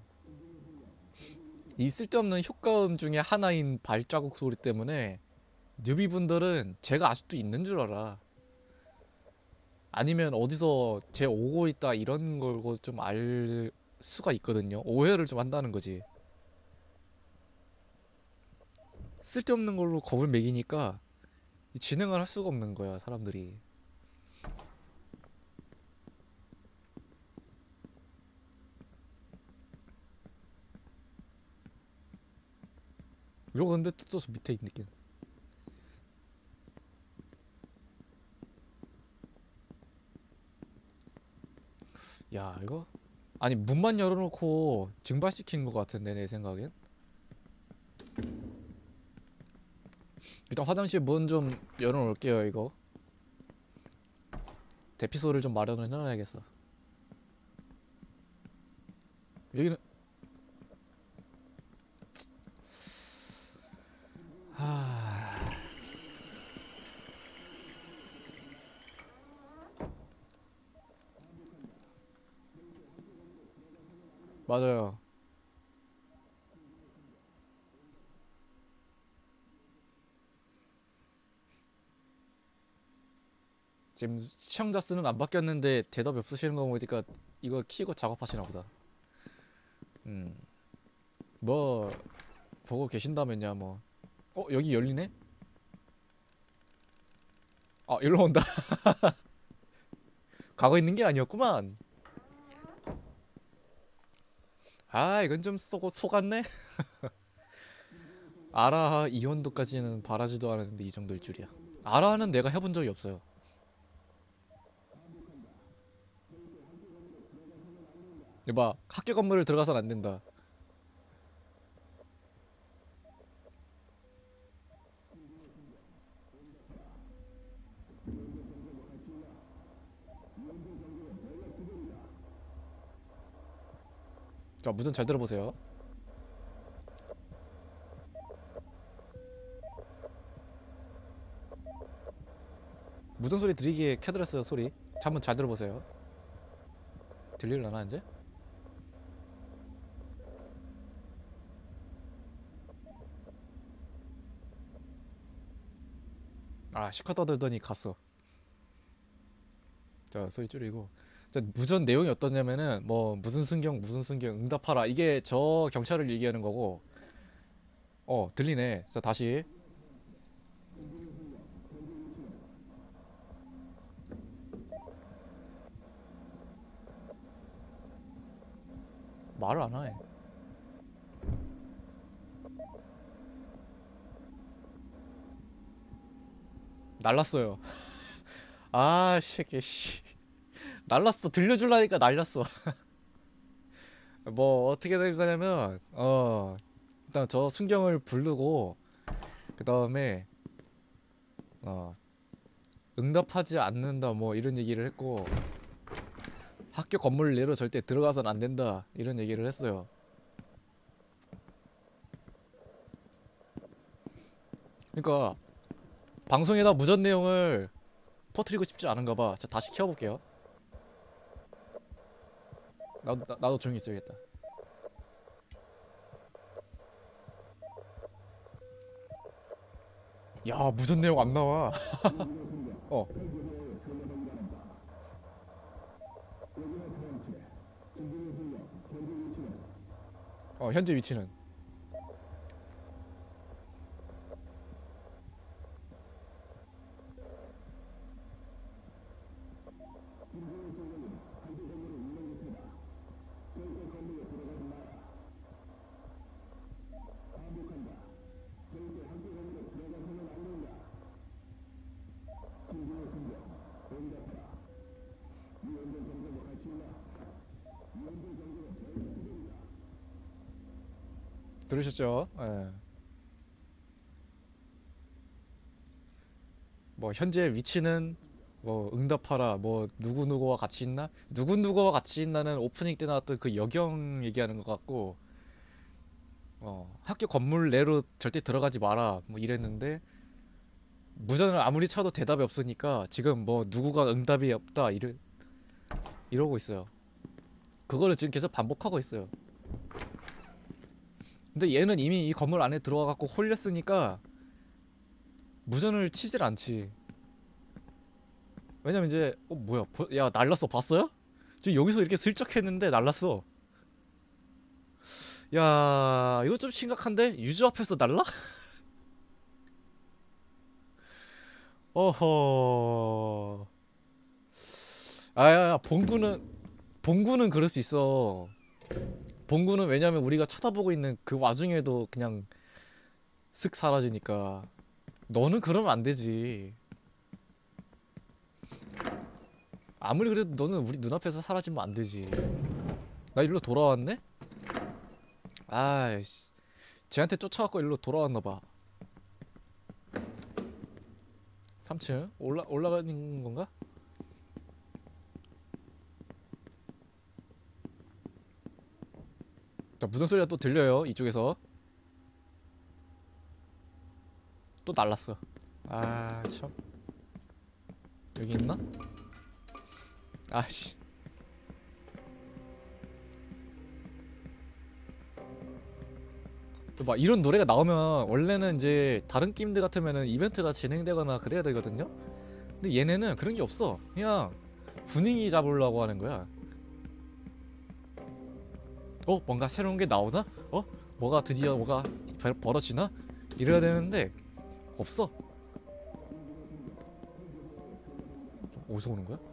이 쓸데없는 효과음 중에 하나인 발자국 소리 때문에 뉴비분들은 제가 아직도 있는 줄 알아. 아니면 어디서 쟤 오고 있다 이런 걸고 좀 알 수가 있거든요. 오해를 좀 한다는 거지. 쓸데없는 걸로 겁을 먹이니까 진행을 할 수가 없는 거야, 사람들이. 이거 근데 뜯어서 밑에 있는 게. 야, 이거 아니 문만 열어놓고 증발시킨 것 같은데 내 생각엔. 일단 화장실 문 좀 열어놓을게요. 이거 대피소를 좀 마련을 해놔야겠어. 여기는 하... 맞아요. 지금 시청자 수는 안 바뀌었는데 대답이 없으시는 거 보니까 이거 키고 작업하시나 보다. 음, 뭐 보고 계신다면야 뭐. 여기 열리네? 아, 일로 온다. 가고 있는 게 아니었구만. 아, 이건 좀 속았네. 아라하 이온도까지는 바라지도 않았는데 이 정도일 줄이야. 아라하는 내가 해본 적이 없어요. 봐, 학교 건물을 들어가선 안 된다. 자, 무전 잘 들어보세요. 무전 소리 들리게 켜드렸어요. 소리. 자, 한번 잘 들어보세요. 들릴려나 이제? 아, 시커 떠들더니 갔어. 자, 소리 줄이고. 자, 무전 내용이 어떠냐면은 뭐 무슨 순경 응답하라. 이게 저 경찰을 얘기하는 거고. 들리네. 자, 다시 말을 안 해. 날랐어요. 아, 새끼 씨. 날랐어. 들려줄라니까 날렸어. 뭐 어떻게 된 거냐면 일단 저 순경을 부르고 그 다음에 어 응답하지 않는다 뭐 이런 얘기를 했고 학교 건물 내로 절대 들어가선 안 된다 이런 얘기를 했어요. 그러니까 방송에다 무전 내용을 퍼뜨리고 싶지 않은가 봐. 자, 다시 키워볼게요. 나도 조용히 있어야겠다. 야, 무전 내용 안 나와. 어, 현재 위치는. 들으셨죠? 예. 뭐 현재 위치는 뭐 응답하라 뭐 누구누구와 같이 있나? 누구누구와 같이 있나는 오프닝 때 나왔던 그 여경 얘기하는 것 같고, 학교 건물 내로 절대 들어가지 마라 뭐 이랬는데, 무전을 아무리 쳐도 대답이 없으니까 지금 뭐 누구가 응답이 없다 이러고 있어요. 그거를 지금 계속 반복하고 있어요. 근데 얘는 이미 이 건물 안에 들어와 갖고 홀렸으니까 무전을 치질 않지. 왜냐면 이제 뭐야, 야 날랐어, 봤어요? 지금 여기서 이렇게 슬쩍 했는데 날랐어. 야 이거 좀 심각한데? 유저 앞에서 날라? 어허. 아야, 봉구는 그럴 수 있어. 봉구는 왜냐면 우리가 쳐다보고 있는 그 와중에도 그냥 쓱 사라지니까. 너는 그러면 안 되지. 아무리 그래도 너는 우리 눈앞에서 사라지면 안 되지. 나 일로 돌아왔네? 아이씨, 쟤한테 쫓아갖고 일로 돌아왔나봐. 3층? 올라가는 건가? 자, 무슨 소리가 또 들려요 이쪽에서. 또 날랐어. 아 참. 여기 있나? 아씨. 막 이런 노래가 나오면 원래는 이제 다른 게임들 같으면은 이벤트가 진행되거나 그래야 되거든요. 근데 얘네는 그런 게 없어. 그냥 분위기 잡으려고 하는 거야. 뭔가 새로운 게 나오나? 뭐가 드디어 뭐가 벌어지나? 이래야 되는데 없어. 어디서 오는 거야?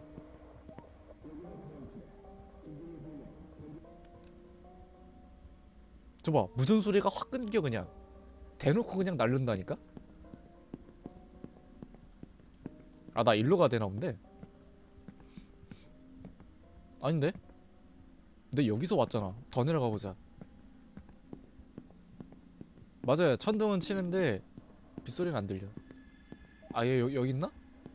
저봐, 무슨 소리가 확 끊겨. 그냥 대놓고 그냥 날른다니까? 아, 나 일로 가야 되나 본데? 아닌데? 근데 여기서 왔잖아. 더 내려가 보자. 맞아요, 천둥은 치는데 빗소리는 안 들려. 아, 얘 여기 있나?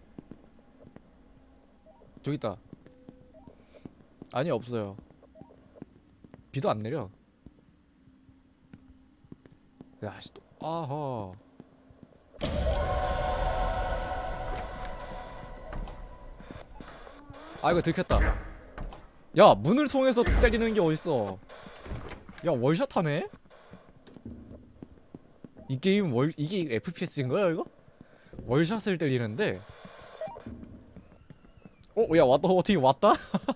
저기 있다. 아니, 없어요. 비도 안 내려. 야씨, 또 아하. 아, 이거 들켰다. 야, 문을 통해서 때리는 게 어딨어. 야, 월샷 하네? 이 게임 이게 FPS인 거야, 이거? 월샷을 때리는데. 야, 왔다. 어떻게 왔다?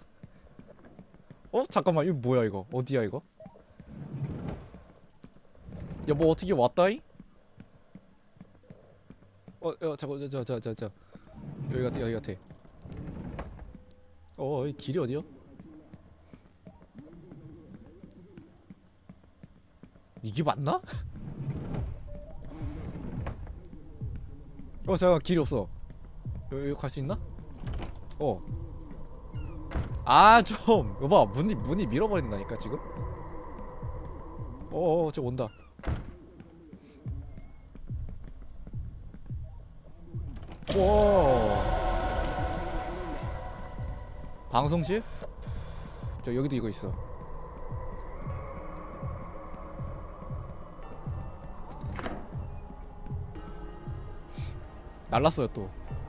잠깐만, 이거 뭐야, 이거? 어디야, 이거? 야, 뭐 어떻게 왔다이? 야, 잠깐, 저. 여기 같아. 이 길이 어디야? 이게 맞나? 잠깐, 길이 없어. 여기 갈 수 있나? 좀 여봐, 문이 밀어버린다니까 지금. 저 온다. 방송실? 저 여기도 이거 있어. 날랐어요 또.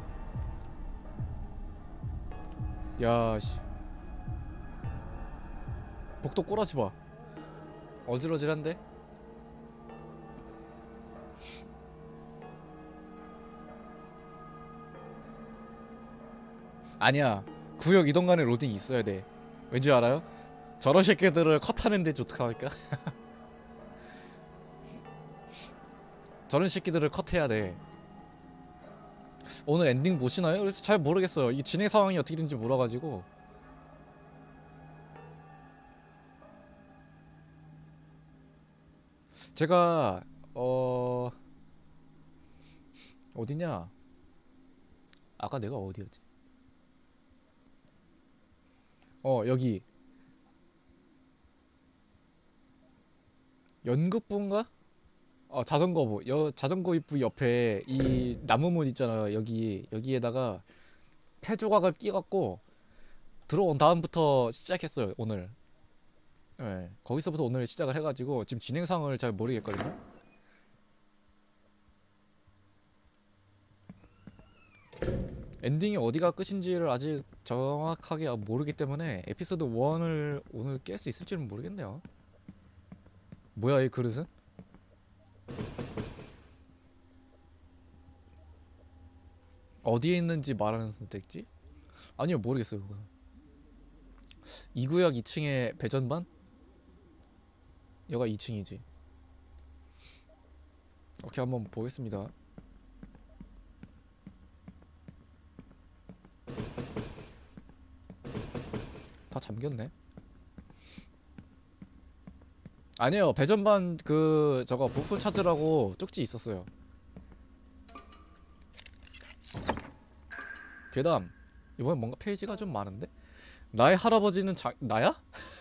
야씨, 복도 꼬라지 마. 어질어질한데? 아니야, 구역 이동간에 로딩이 있어야 돼. 왠지 알아요? 저런 새끼들을 컷하는데 좋다니까. 저런 새끼들을 컷해야 돼. 오늘 엔딩 보시나요? 그래서 잘 모르겠어요. 이 진행 상황이 어떻게 되는지 몰라가지고. 제가 어디냐? 아까 내가 어디였지? 여기 연극부인가? 자전거 입구 옆에 이 나무문 있잖아요. 여기에다가 폐 조각을 끼갖고 들어온 다음부터 시작했어요 오늘. 네, 거기서부터 오늘 시작을 해가지고 지금 진행상을 잘 모르겠거든요. 엔딩이 어디가 끝인지를 아직 정확하게 모르기 때문에 에피소드 1을 오늘 깰 수 있을지는 모르겠네요. 뭐야 이 그릇은? 어디에 있는지 말하는 선택지? 아니요 모르겠어요 그거는. 이 구역 2층에 배전반? 여가 2층이지. 오케이 한번 보겠습니다. 다 잠겼네. 아니에요 배전반 그 저거 부품 찾으라고 쪽지 있었어요. 괴담 이번엔 뭔가 페이지가 좀 많은데? 나의 할아버지는 나야?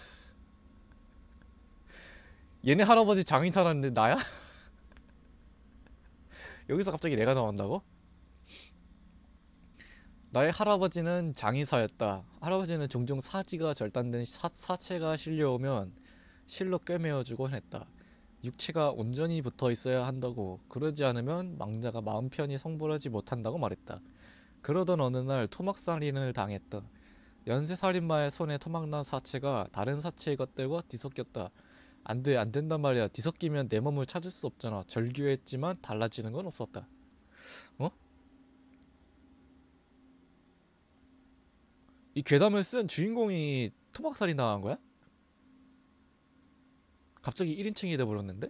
얘네 할아버지 장인 살았는데 나야? 여기서 갑자기 내가 나온다고? 나의 할아버지는 장의사였다. 할아버지는 종종 사지가 절단된 사체가 실려오면 실로 꿰매어주곤 했다. 육체가 온전히 붙어 있어야 한다고, 그러지 않으면 망자가 마음 편히 성불하지 못한다고 말했다. 그러던 어느 날 토막살인을 당했다. 연쇄살인마의 손에 토막난 사체가 다른 사체의 것들과 뒤섞였다. 안돼 안된단 말이야. 뒤섞이면 내 몸을 찾을 수 없잖아. 절규했지만 달라지는 건 없었다. 어? 이 괴담을 쓴 주인공이 토막살인 당한 거야? 갑자기 1인칭이 돼버렸는데?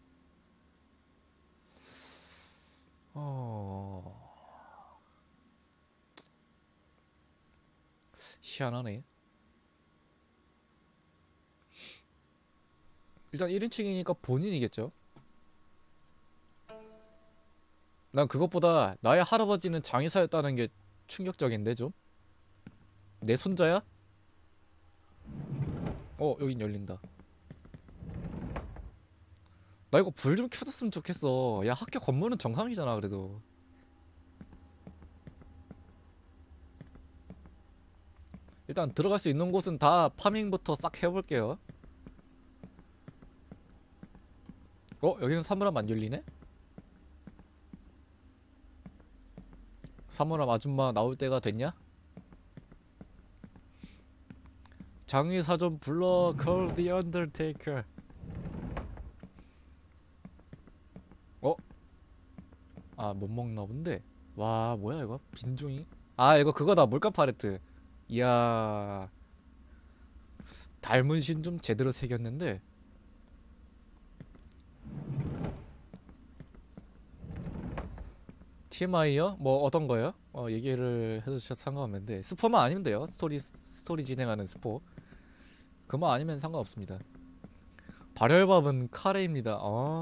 희한하네. 일단 1인칭이니까 본인이겠죠? 난 그것보다 나의 할아버지는 장의사였다는 게 충격적인데 좀? 내 손자야? 여긴 열린다. 나 이거 불 좀 켜줬으면 좋겠어. 야 학교 건물은 정상이잖아 그래도. 일단 들어갈 수 있는 곳은 다 파밍부터 싹 해볼게요. 여기는 사물함 안 열리네? 사물함 아줌마 나올 때가 됐냐? 장의사 좀 불러. Call the Undertaker. 못 먹나 본데. 와 뭐야 이거 빈종이. 이거 그거다 물감 팔레트. 이야 닮은 신 좀 제대로 새겼는데. TMI요? 뭐 어떤 거요? 얘기를 해주셔서 상관없는데 스포만 아니면 돼요. 스토리 진행하는 스포. 그만 아니면 상관없습니다. 발열밥은 카레입니다.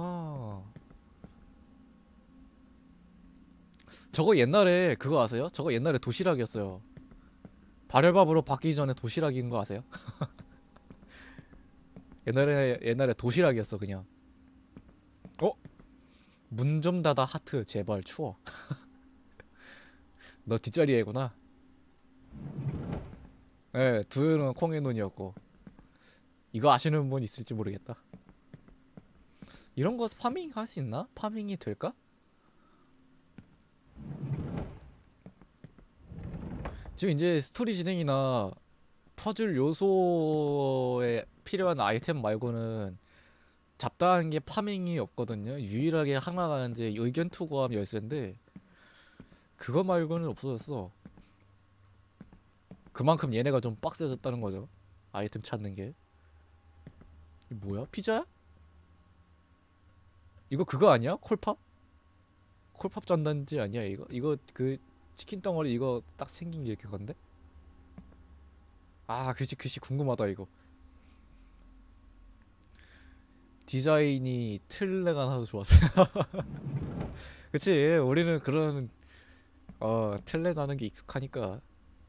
저거 옛날에 그거 아세요? 저거 옛날에 도시락이었어요. 발열밥으로 바뀌기 전에 도시락인 거 아세요? 옛날에 도시락이었어 그냥. 문 좀 닫아 하트 제발 추워. 너 뒷자리에구나. 예, 둘은 콩의 눈이었고. 이거 아시는 분 있을지 모르겠다. 이런 거 파밍 할 수 있나? 파밍이 될까? 지금 이제 스토리 진행이나 퍼즐 요소에 필요한 아이템 말고는 잡다한 게 파밍이 없거든요. 유일하게 하나가 이제 의견 투구함 열쇠인데 그거 말고는 없어졌어. 그만큼 얘네가 좀 빡세졌다는 거죠. 아이템 찾는 게. 이 뭐야? 피자야? 이거 그거 아니야? 콜팝? 콜팝 전단지 아니야 이거? 이거 그 치킨 덩어리 이거 딱 생긴 게 그건데? 글씨 궁금하다 이거. 디자인이 틀레가 나서 좋았어요. 그치 우리는 그런 틀레 나는 게 익숙하니까.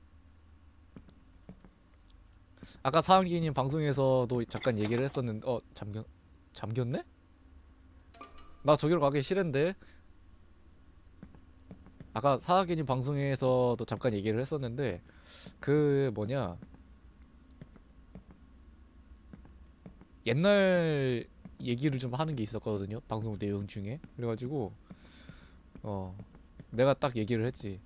아까 사항기님 방송에서도 잠깐 얘기를 했었는데 잠겼네? 나 저기로 가기 싫은데. 아까 사학연이 방송에서도 잠깐 얘기를 했었는데 그 뭐냐 옛날 얘기를 좀 하는 게 있었거든요, 방송 내용 중에. 그래가지고 어 내가 딱 얘기를 했지.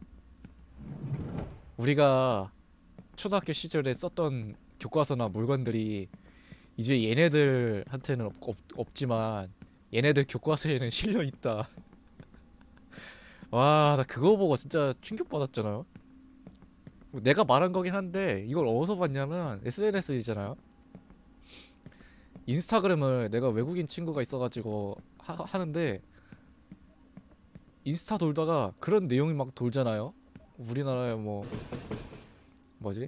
우리가 초등학교 시절에 썼던 교과서나 물건들이 이제 얘네들한테는 없지만 얘네들 교과서에는 실려 있다. 와, 나 그거 보고 진짜 충격받았잖아요. 내가 말한 거긴 한데 이걸 어디서 봤냐면 SNS이잖아요. 인스타그램을 내가 외국인 친구가 있어가지고 하는데 인스타 돌다가 그런 내용이 막 돌잖아요. 우리나라에 뭐 뭐지?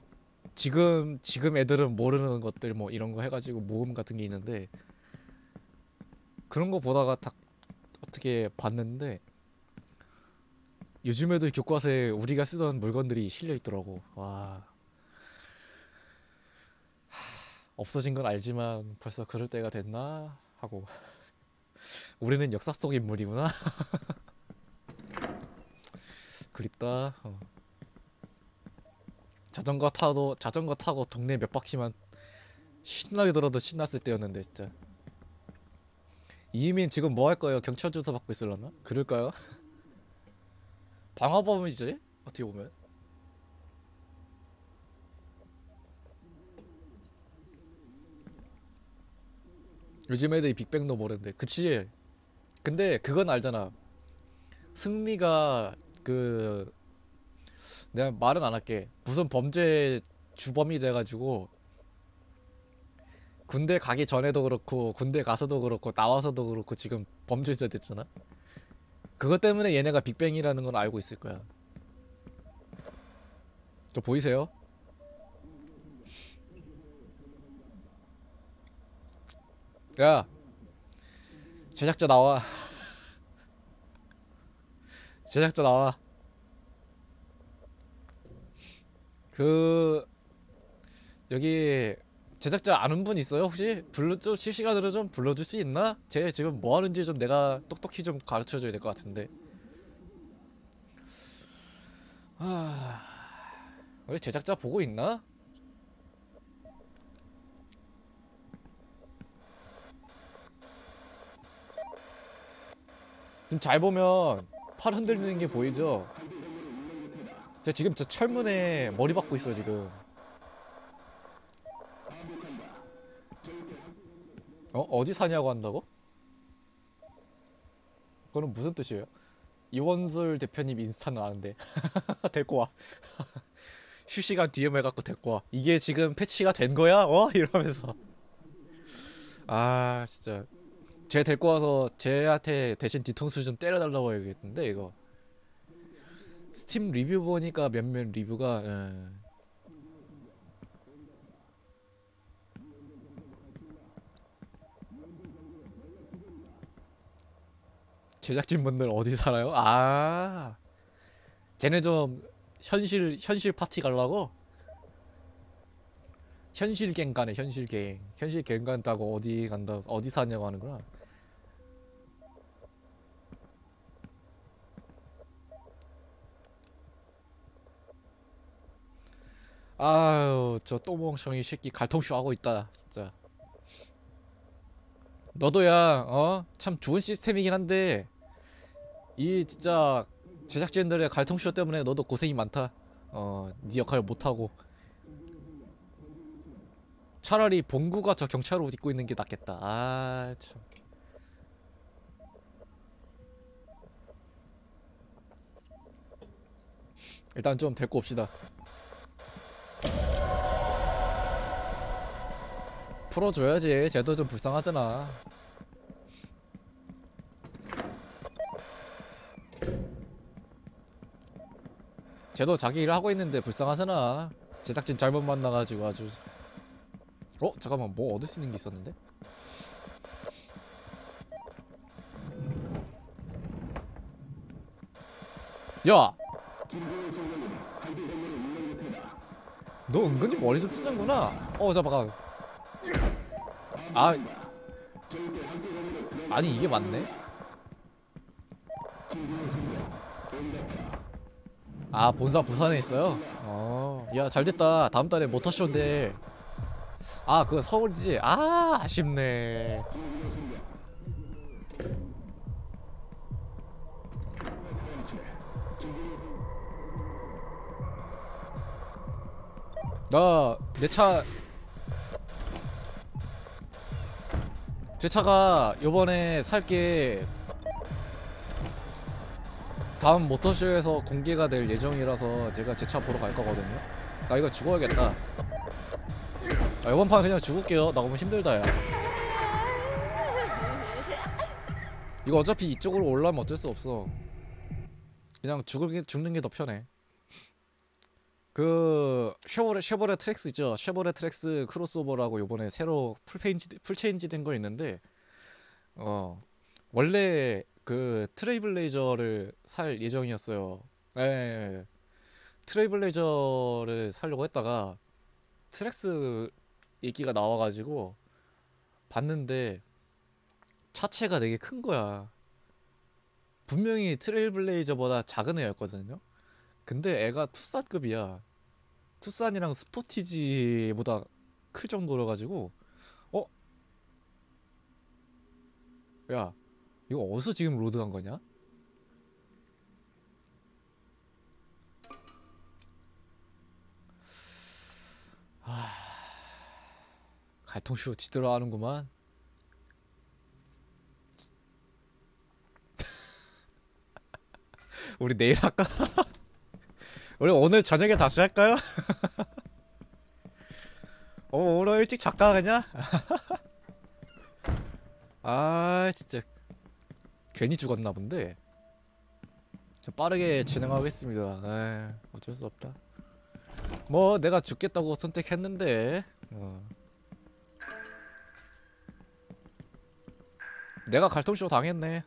지금 애들은 모르는 것들 뭐 이런 거 해가지고 모음 같은 게 있는데 그런 거 보다가 딱 어떻게 봤는데 요즘 애들 교과서에 우리가 쓰던 물건들이 실려 있더라고. 와, 없어진 건 알지만 벌써 그럴 때가 됐나 하고. 우리는 역사 속 인물이구나. 그립다. 자전거 타고 동네 몇 바퀴만 신나게 돌아도 신났을 때였는데 진짜. 이민 지금 뭐 할 거예요? 경찰 조사 받고 있을라나? 그럴까요? 방화범이지? 어떻게 보면. 요즘 애들이 빅뱅도 모르는데. 그치. 근데 그건 알잖아. 승리가 그 내가 말은 안 할게. 무슨 범죄 주범이 돼가지고 군대 가기 전에도 그렇고 군대 가서도 그렇고 나와서도 그렇고 지금 범죄자 됐잖아. 그것 때문에 얘네가 빅뱅이라는 건 알고 있을 거야. 저 보이세요? 야, 제작자 나와. 제작자 나와. 그 여기 제작자 아는 분 있어요 혹시? 좀 실시간으로 좀 불러줄 수 있나? 쟤 지금 뭐 하는지 좀 내가 똑똑히 좀 가르쳐줘야 될 것 같은데. 아, 우리 제작자 보고 있나? 지금 잘 보면 팔 흔들리는 게 보이죠? 쟤 지금 저 철문에 머리 박고 있어 지금. 어디 사냐고 한다고? 그건 무슨 뜻이에요? 이원술 대표님 인스타는 아는데. 데리고 와. 실시간 DM 해갖고 데리고 와. 이게 지금 패치가 된 거야? 이러면서. 아 진짜. 쟤 데리고 와서 쟤한테 대신 뒤통수 좀 때려달라고 해야겠는데 이거. 스팀 리뷰 보니까 몇몇 리뷰가 제작진분들 어디 살아요? 아, 쟤네 좀 현실 파티 가려고? 현실 갱 가네. 현실 갱 간다고 어디 간다 어디 사냐고 하는구나. 아유, 저 똥멍청이 새끼 갈통쇼 하고 있다 진짜. 너도야 참 좋은 시스템이긴 한데 이 진짜 제작진들의 갈통쇼 때문에 너도 고생이 많다. 네 역할을 못하고 차라리 봉구가 저 경찰 옷 입고 있는 게 낫겠다. 아 참. 일단 좀 데리고 옵시다. 풀어줘야지. 쟤도 좀 불쌍하잖아. 쟤도 자기 일 하고 있는데 불쌍하잖아. 제작진 잘못 만나가지고 아주. 잠깐만, 뭐 얻을 수 있는 게 있었는데? 야! 너 은근히 머리 좀 쓰는구나. 잠깐. 아, 아니 이게 맞네? 아 본사 부산에 있어요? 야 잘됐다. 다음 달에 모터쇼인데. 아 그거 서울이지? 아 아쉽네. 나 제 차가 요번에 살게 다음 모터쇼에서 공개가 될 예정이라서 제가 제 차 보러 갈 거거든요. 나 이거 죽어야겠다. 아, 이번 판 그냥 죽을게요. 나 너무 힘들다 야. 이거 어차피 이쪽으로 올라오면 어쩔 수 없어. 그냥 죽는 게 더 편해. 그 쉐보레 트랙스 있죠. 쉐보레 트랙스 크로스오버라고 요번에 새로 풀체인지 된 거 있는데 원래 그 트레이블레이저를 살 예정이었어요. 예. 트레이블레이저를 살려고 했다가 트랙스 얘기가 나와가지고 봤는데 차체가 되게 큰 거야. 분명히 트레일블레이저보다 작은 애였거든요. 근데 애가 투싼급이야. 투싼이랑 스포티지보다 클 정도라 가지고 어? 야 이거 어디서 지금 로드한 거냐? 갈통쇼 지대로 하는구만. 우리 내일 할까? 우리 오늘 저녁에 다시 할까요? 오늘 일찍 잘까 그냥? 아 진짜 괜히 죽었나 본데. 저 빠르게 진행하겠습니다. 에이, 어쩔 수 없다. 뭐 내가 죽겠다고 선택했는데 내가 갈통쇼 당했네.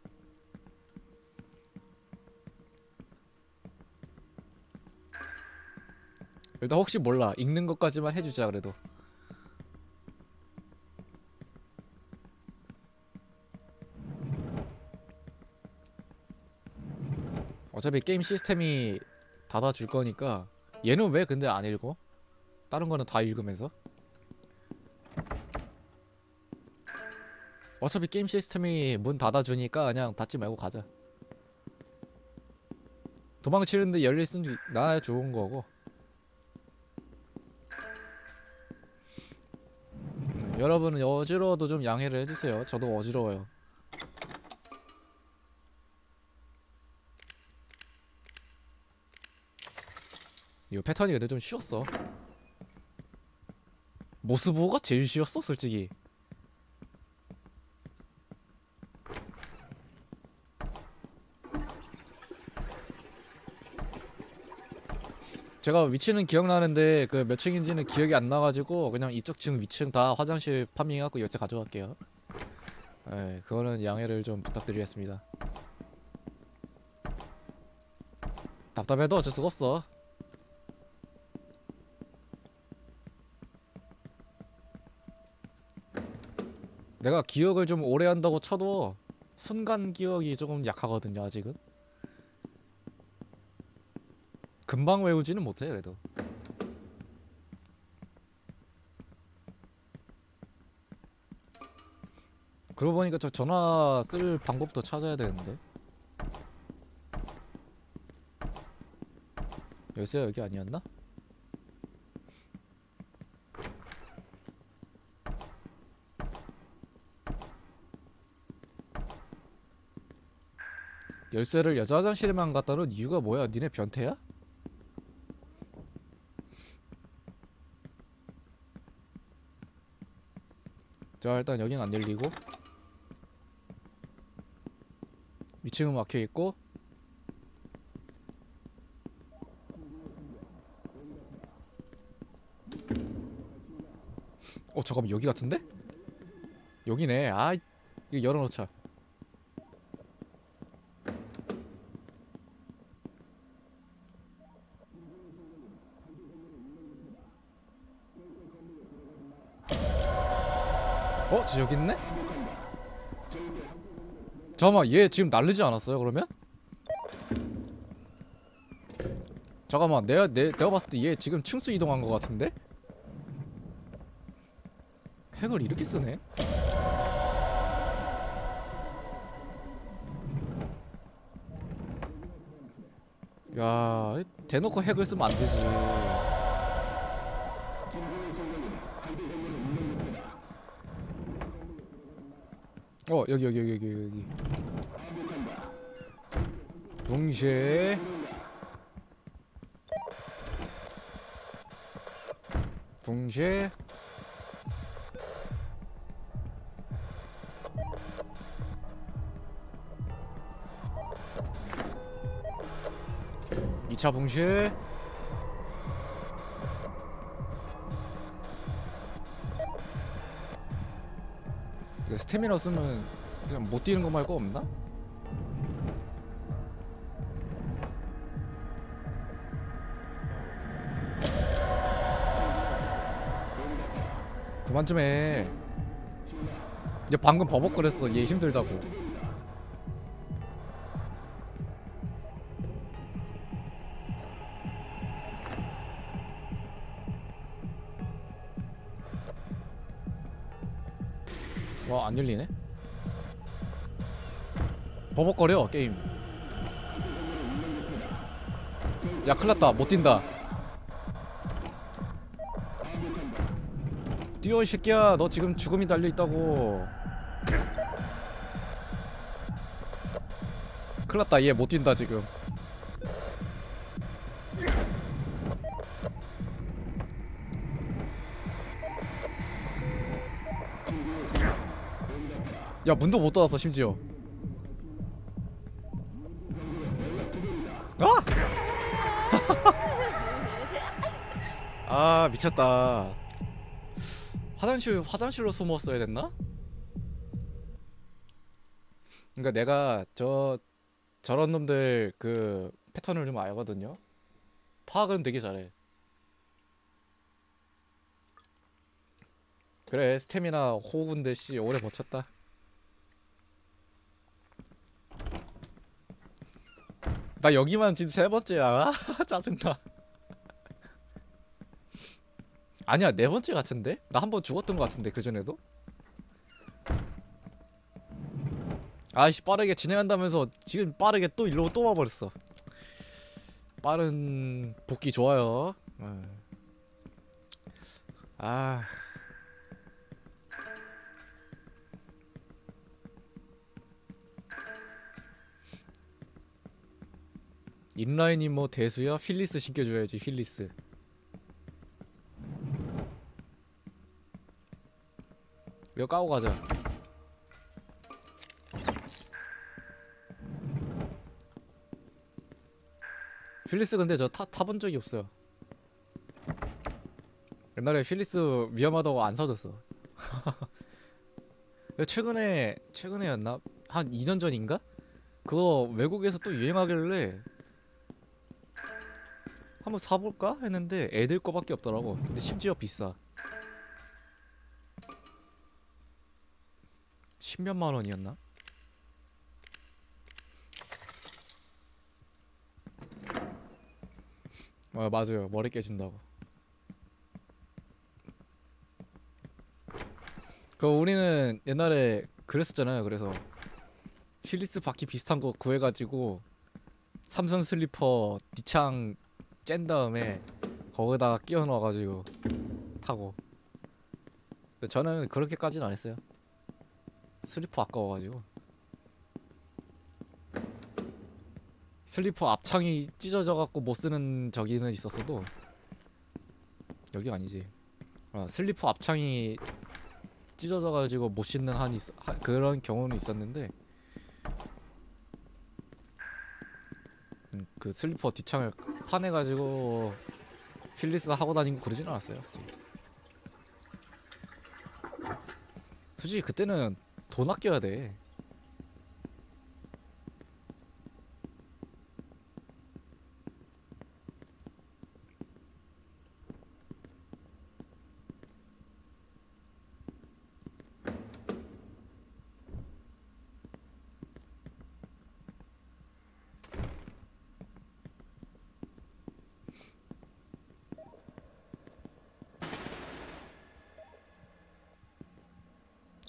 일단 혹시 몰라 읽는 것까지만 해주자. 그래도 어차피 게임 시스템이 닫아줄 거니까. 얘는 왜 근데 안 읽어? 다른 거는 다 읽으면서? 어차피 게임 시스템이 문 닫아주니까 그냥 닫지 말고 가자. 도망치는데 열려있으면 나 좋은 거고. 여러분은 어지러워도 좀 양해를 해주세요. 저도 어지러워요. 이거 패턴이 근데 좀 쉬웠어. 모스보호가 제일 쉬웠어 솔직히. 제가 위치는 기억나는데 그 몇 층인지는 기억이 안 나가지고 그냥 이쪽 층 위층 다 화장실 파밍해갖고 여기서 가져갈게요. 에 그거는 양해를 좀 부탁드리겠습니다. 답답해도 어쩔 수가 없어. 내가 기억을 좀 오래 한다고 쳐도 순간 기억이 조금 약하거든요 아직은. 금방 외우지는 못해 그래도. 그러고 보니까 저 전화 쓸 방법도 찾아야 되는데. 열쇠가 여기 아니었나? 열쇠를 여자 화장실에만 갖다 놓은 이유가 뭐야? 니네 변태야? 자 일단 여긴 안 열리고 위층은 막혀있고. 잠깐만 여기 같은데? 여기네. 아 이거 열어놓자. 저 여기 있네? 잠깐만, 얘 지금 날르지 않았어요 그러면? 잠깐만, 내가 봤을 때 얘 지금 층수 이동한 것 같은데? 핵을 이렇게 쓰네? 야, 대놓고 핵을 쓰면 안 되지. 여기. 붕쉐. 붕쉐. 2차 붕쉐. 스태미너 쓰면 그냥 못 뛰는 거 말고 없나? 그만 좀 해. 이제 방금 버벅거렸어. 얘 힘들다고. 와, 안 열리네? 버벅거려 게임. 야, 큰일났다. 못 뛴다. 뛰어 이 새끼야. 너 지금 죽음이 달려있다고. 큰일났다. 얘 못 뛴다 지금. 야, 문도 못 닫았어 심지어. 아! 아, 미쳤다. 화장실로 숨었어야 됐나? 그러니까 내가 저런 놈들 그 패턴을 좀 알거든요. 파악은 되게 잘해. 그래, 스태미나 호흡인데 씨 오래 버텼다. 나 여기만 지금 세 번째야. 짜증나. 아니야, 네 번째 같은데? 나 한 번 죽었던 것 같은데 그 전에도? 아이씨, 빠르게 진행한다면서 지금 빠르게 또 일로 또 와버렸어. 빠른 복귀 좋아요. 아, 인라인이 뭐 대수야? 힐리스 신겨줘야지. 힐리스. 이거 까고 가자. 힐리스 근데 저 타본 적이 없어요. 옛날에 힐리스 위험하다고 안 사줬어. 최근에였나? 한 2년 전인가? 그거 외국에서 또 유행하길래 한번 사볼까? 했는데 애들 거밖에 없더라고. 근데 심지어 비싸. 10몇만 원이었나? 맞아요. 머리 깨진다고. 우리는 옛날에 그랬었잖아요. 그래서 힐리스 바퀴 비슷한 거 구해가지고 삼선 슬리퍼 뒷창 짠 다음에 거기다가 끼워 넣어가지고 타고. 근데 저는 그렇게까지는 안 했어요. 슬리퍼 아까워가지고. 슬리퍼 앞창이 찢어져갖고 못 쓰는 저기는 있었어도, 여기 아니지. 슬리퍼 앞창이 찢어져가지고 못 신는 그런 경우는 있었는데, 그 슬리퍼 뒷창을 파내가지고 필리스 하고 다니고 그러진 않았어요. 솔직히 그때는 돈 아껴야 돼.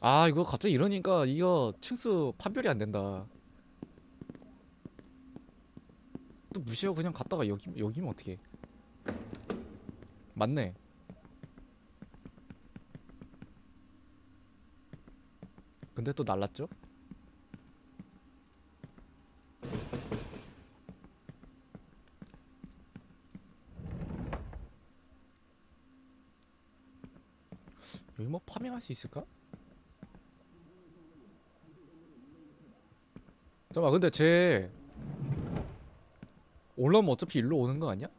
아 이거 갑자기 이러니까 이거 층수 판별이 안 된다. 또 무시하고 그냥 갔다가 여기면 어떡해. 맞네. 근데 또 날랐죠? 여기 뭐 파밍할 수 있을까? 잠깐만 근데 쟤 올라오면 어차피 일로 오는 거 아니야?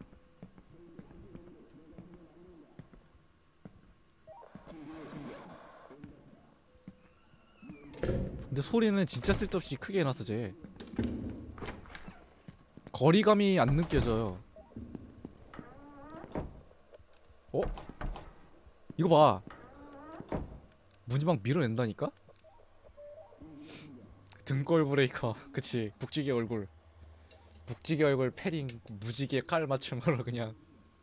근데 소리는 진짜 쓸데없이 크게 해놨어 쟤. 거리감이 안 느껴져요. 어? 이거 봐. 문이 막 밀어낸다니까? 등골 브레이커. 그치. 묵직의 얼굴. 묵직의 얼굴 패딩 무지개 깔 맞춤으로 그냥.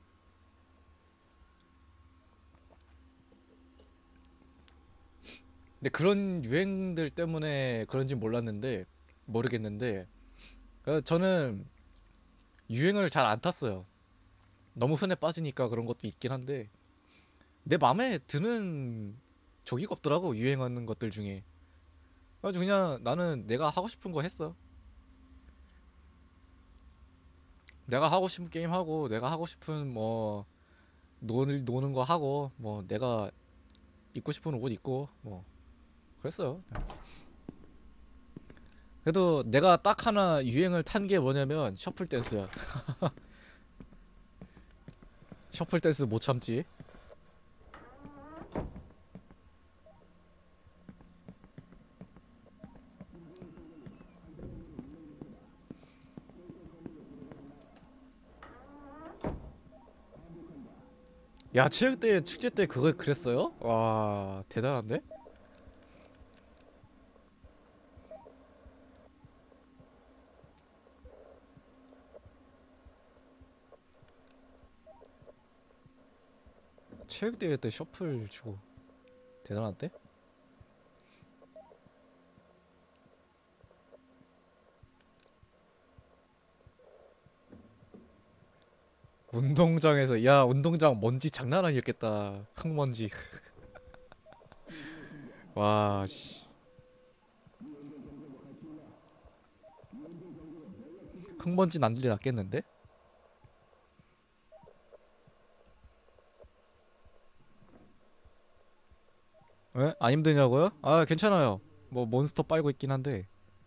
근데 그런 유행들 때문에 그런지 몰랐는데 모르겠는데 저는 유행을 잘 안 탔어요. 너무 흔해 빠지니까 그런 것도 있긴 한데 내 맘에 드는 저기가 없더라고 유행하는 것들 중에. 아주 그냥 나는 내가 하고 싶은 거 했어. 내가 하고 싶은 게임 하고 내가 하고 싶은 뭐 노는 거 하고 뭐 내가 입고 싶은 옷 입고 뭐 그랬어요. 그래도 내가 딱 하나 유행을 탄 게 뭐냐면 셔플 댄스야. 셔플 댄스 못 참지. 야 체육대회 축제 때 그걸 그랬어요? 와 대단한데? 체육대회 때 셔플 주고 대단한데? 운동장에서 야 운동장 먼지 장난 아니었겠다. 흙먼지. 와 씨. 흙먼지 난리 났겠는데? 에? 안 힘드냐고요? 아 괜찮아요. 뭐 몬스터 빨고 있긴 한데.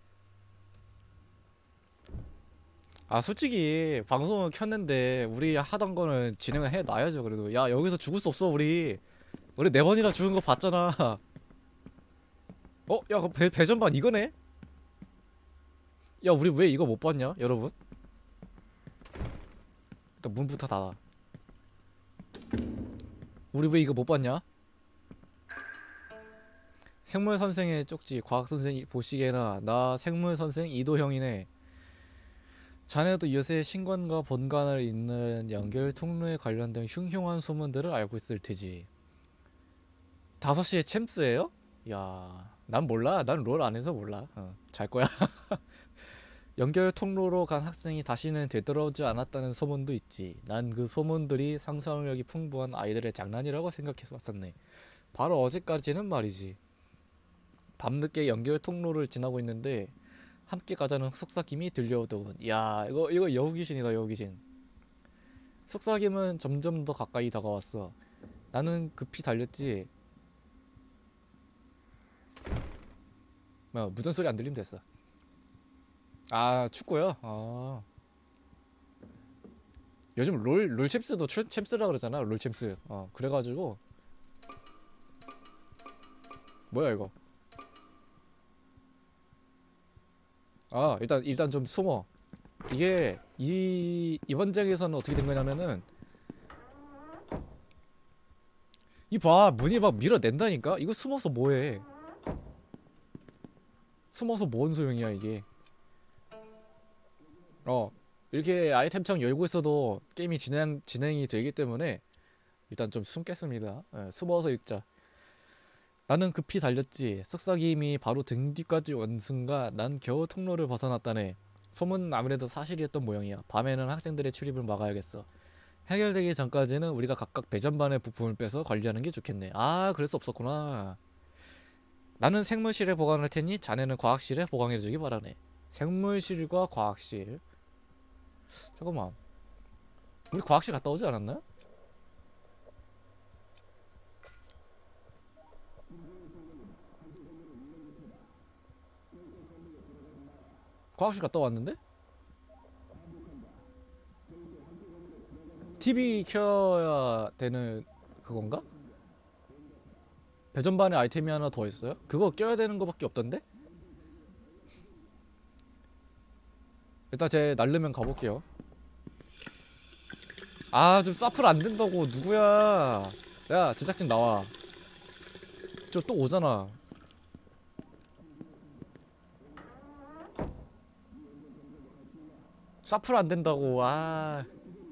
아 솔직히 방송을 켰는데 우리 하던 거는 진행을 해놔야죠. 그래도 야 여기서 죽을 수 없어 우리 네 번이나 죽은 거 봤잖아. 어? 야 그 배전반 이거네? 야 우리 왜 이거 못 봤냐 여러분? 일단 문부터 닫아. 우리 왜 이거 못 봤냐? 생물 선생의 쪽지 과학 선생이 보시게나 나 생물 선생 이도형이네. 자네도 요새 신관과 본관을 잇는 연결 통로에 관련된 흉흉한 소문들을 알고 있을 테지. 5시에 챔스예요? 야, 난 몰라. 난 롤 안 해서 몰라. 잘 거야. 연결 통로로 간 학생이 다시는 되돌아오지 않았다는 소문도 있지. 난 그 소문들이 상상력이 풍부한 아이들의 장난이라고 생각해서 왔었네. 바로 어제까지는 말이지. 밤늦게 연결 통로를 지나고 있는데 함께 가자는 속삭임이 들려오더군. 야, 이거 여우귀신이다, 여우귀신. 속삭임은 점점 더 가까이 다가왔어. 나는 급히 달렸지. 뭐 무전 소리 안 들리면 됐어. 아, 축구요? 아. 요즘 롤 챔스도 챔스라 그러잖아. 롤 챔스. 그래가지고 뭐야 이거? 아, 일단 좀 숨어. 이게 이번 장에서는 어떻게 된 거냐면은 이 봐 문이 막 밀어낸다니까. 이거 숨어서 뭐해? 숨어서 뭔 소용이야 이게? 어 이렇게 아이템창 열고 있어도 게임이 진행이 되기 때문에 일단 좀 숨겠습니다. 예, 숨어서 읽자. 나는 급히 달렸지. 속삭임이 바로 등 뒤까지 온 순간 난 겨우 통로를 벗어났다네. 소문은 아무래도 사실이었던 모양이야. 밤에는 학생들의 출입을 막아야겠어. 해결되기 전까지는 우리가 각각 배전반의 부품을 빼서 관리하는 게 좋겠네. 아, 그럴 수 없었구나. 나는 생물실에 보관할 테니 자네는 과학실에 보관해주기 바라네. 생물실과 과학실. 잠깐만. 우리 과학실 갔다 오지 않았나? 과학실 갔다 왔는데? TV 켜야 되는 그건가? 배전반에 아이템이 하나 더 있어요? 그거 껴야 되는 거밖에 없던데? 일단 제 날르면 가볼게요. 아, 좀 사플 안 된다고. 누구야? 야, 제작진 나와. 저 또 오잖아. 사플 안 된다고. 아.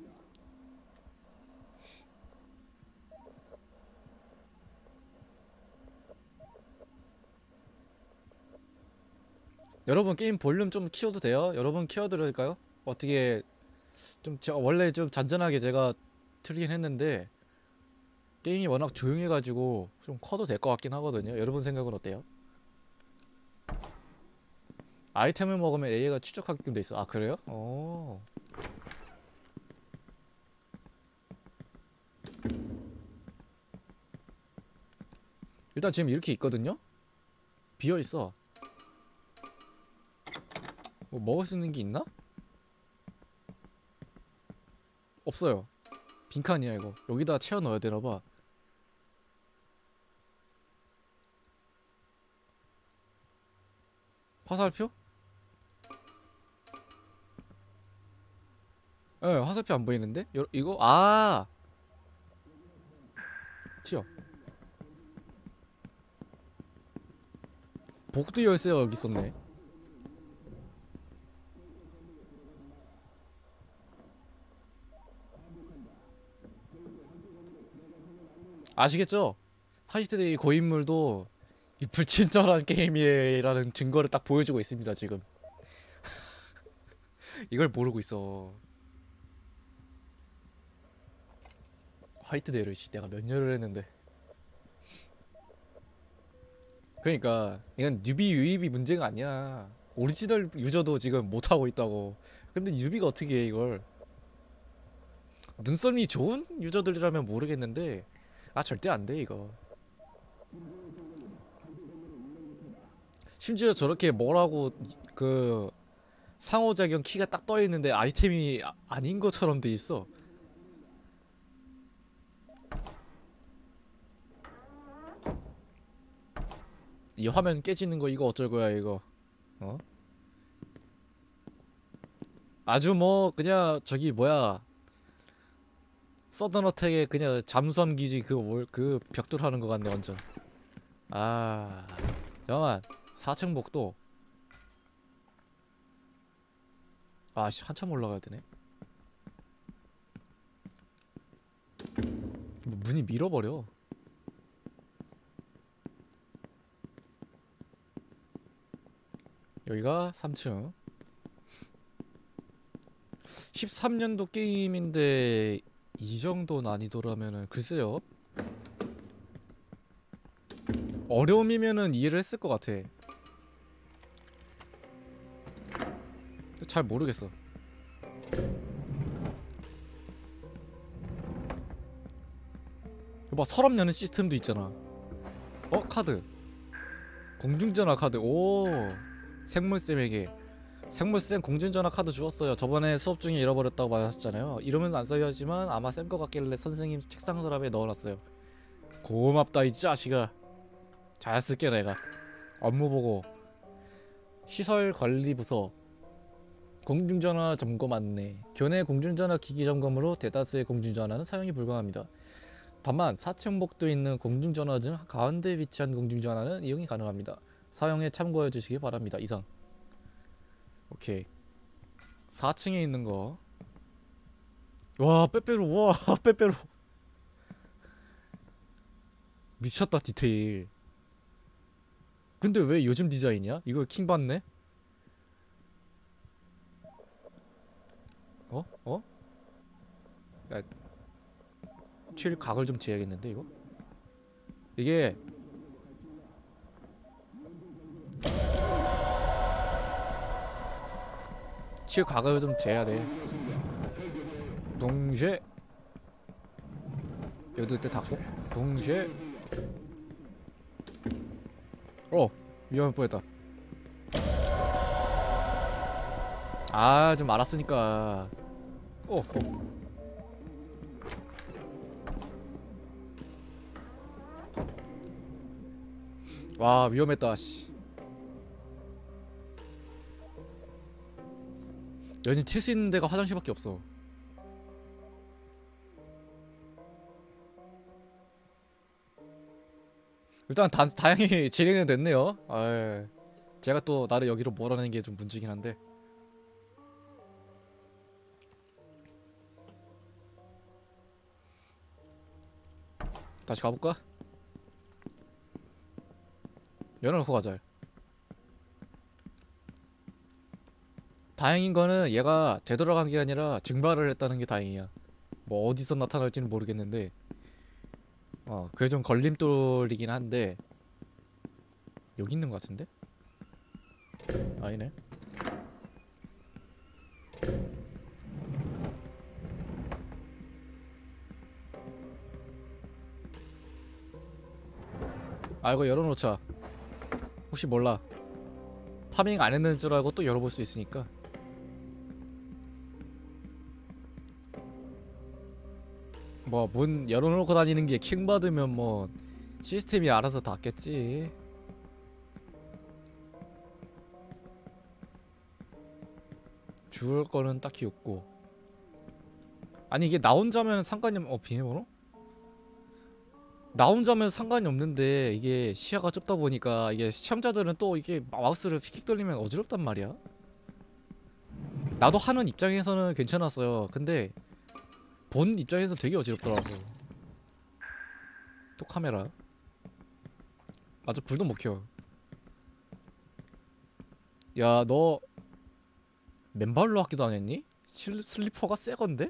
여러분 게임 볼륨 좀 키워도 돼요? 여러분 키워드릴까요? 어떻게 좀 제가 원래 좀 잔잔하게 제가 틀긴 했는데 게임이 워낙 조용해가지고 좀 커도 될 것 같긴 하거든요. 여러분 생각은 어때요? 아이템을 먹으면 AI가 추적하게끔 돼 있어. 아, 그래요? 어. 일단 지금 이렇게 있거든요. 비어 있어. 뭐 먹을 수 있는 게 있나? 없어요. 빈칸이야 이거. 여기다 채워 넣어야 되나 봐. 화살표? 예, 화살표 안 보이는데? 이거 아 튀어. 복도 열쇠가 여기 있었네. 아시겠죠? 화이트데이 고인물도 이 불친절한 게임이라는 증거를 딱 보여주고 있습니다 지금. 이걸 모르고 있어. 화이트데이를 내가 몇 년을 했는데. 그러니까 이건 뉴비 유입이 문제가 아니야. 오리지널 유저도 지금 못하고 있다고. 근데 뉴비가 어떻게 해 이걸. 눈썰미 좋은 유저들이라면 모르겠는데 아, 절대 안 돼 이거. 심지어 저렇게 뭐라고 그 상호작용 키가 딱 떠 있는데 아이템이 아닌 것처럼 돼 있어. 이 화면 깨지는 거 이거 어쩔 거야 이거. 어? 아주 뭐 그냥 저기 뭐야 서든 어택에 그냥 잠수함 기지 그 벽돌 하는 거 같네 완전. 아, 잠깐만. 4층 복도. 아씨, 한참 올라가야 되네. 뭐 문이 밀어버려. 여기가 3층. 13년도 게임인데 이 정도 난이도라면은 글쎄요. 어려움이면은 이해를 했을 것 같아. 잘 모르겠어. 막 서랍 여는 시스템도 있잖아. 어? 카드. 공중전화 카드. 오. 생물쌤에게. 생물쌤 공중전화 카드 주었어요. 저번에 수업 중에 잃어버렸다고 말하셨잖아요. 이러면 안 써야지만 아마 쌤 거 같길래 선생님 책상 서랍에 넣어놨어요. 고맙다 이 자식아. 잘 쓸게 내가. 업무보고. 시설관리부서. 공중전화 점검 안내. 교내 공중전화 기기 점검으로 대다수의 공중전화는 사용이 불가합니다. 다만 4층 복도에 있는 공중전화 중 가운데 위치한 공중전화는 이용이 가능합니다. 사용에 참고해 주시기 바랍니다. 이상. 오케이. 4층에 있는 거. 와, 빼빼로. 와, 빼빼로. 미쳤다 디테일. 근데 왜 요즘 디자인이야? 이거 킹 받네? 어? 어? 야, 칠 각을 좀 재야겠는데 이거? 이게 칠 각을 좀 재야 돼. 동시에 여덟 때 닫고 동시에 위험할 뻔했다. 아, 좀 알았으니까. 와, 위험했다. 씨. 여진 튈 수 있는 데가 화장실밖에 없어. 일단 다행히 진행은 됐네요. 아, 제가 또 나를 여기로 몰아내는 게 좀 문제긴 한데. 다시 가볼까? 열어놓고 가자. 다행인 거는 얘가 되돌아간 게 아니라 증발을 했다는 게 다행이야. 뭐 어디서 나타날지는 모르겠는데, 그게 좀 걸림돌이긴 한데. 여기 있는 것 같은데? 아니네. 아, 이거 열어놓자. 혹시 몰라. 파밍 안 했는 줄 알고 또 열어볼 수 있으니까. 뭐 문 열어놓고 다니는 게 킹 받으면 뭐 시스템이 알아서 닫겠지. 죽을 거는 딱히 없고. 아니 이게 나 혼자면 상관이 비밀번호? 나 혼자면 상관이 없는데 이게 시야가 좁다 보니까 이게 시청자들은 또 이게 마우스를 휙휙 돌리면 어지럽단 말이야. 나도 하는 입장에서는 괜찮았어요. 근데 본 입장에서 되게 어지럽더라고. 또 카메라. 아주 불도 못 켜. 야, 너 맨발로 학기도 안 했니? 슬리퍼가 새 건데?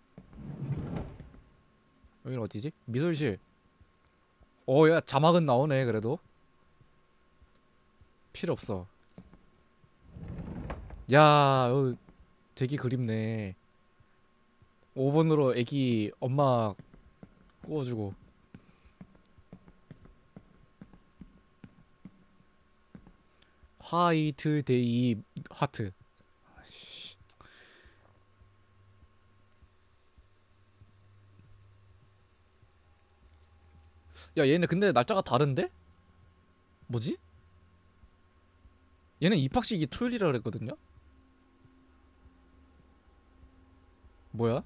여기는 어디지? 미술실. 야, 자막은 나오네. 그래도 필요 없어. 야, 되게 그립네. 5번으로 애기 엄마 구워주고. 화이트 데이 하트. 야, 얘네 근데 날짜가 다른데? 뭐지? 얘는 입학식이 토요일이라 그랬거든요? 뭐야?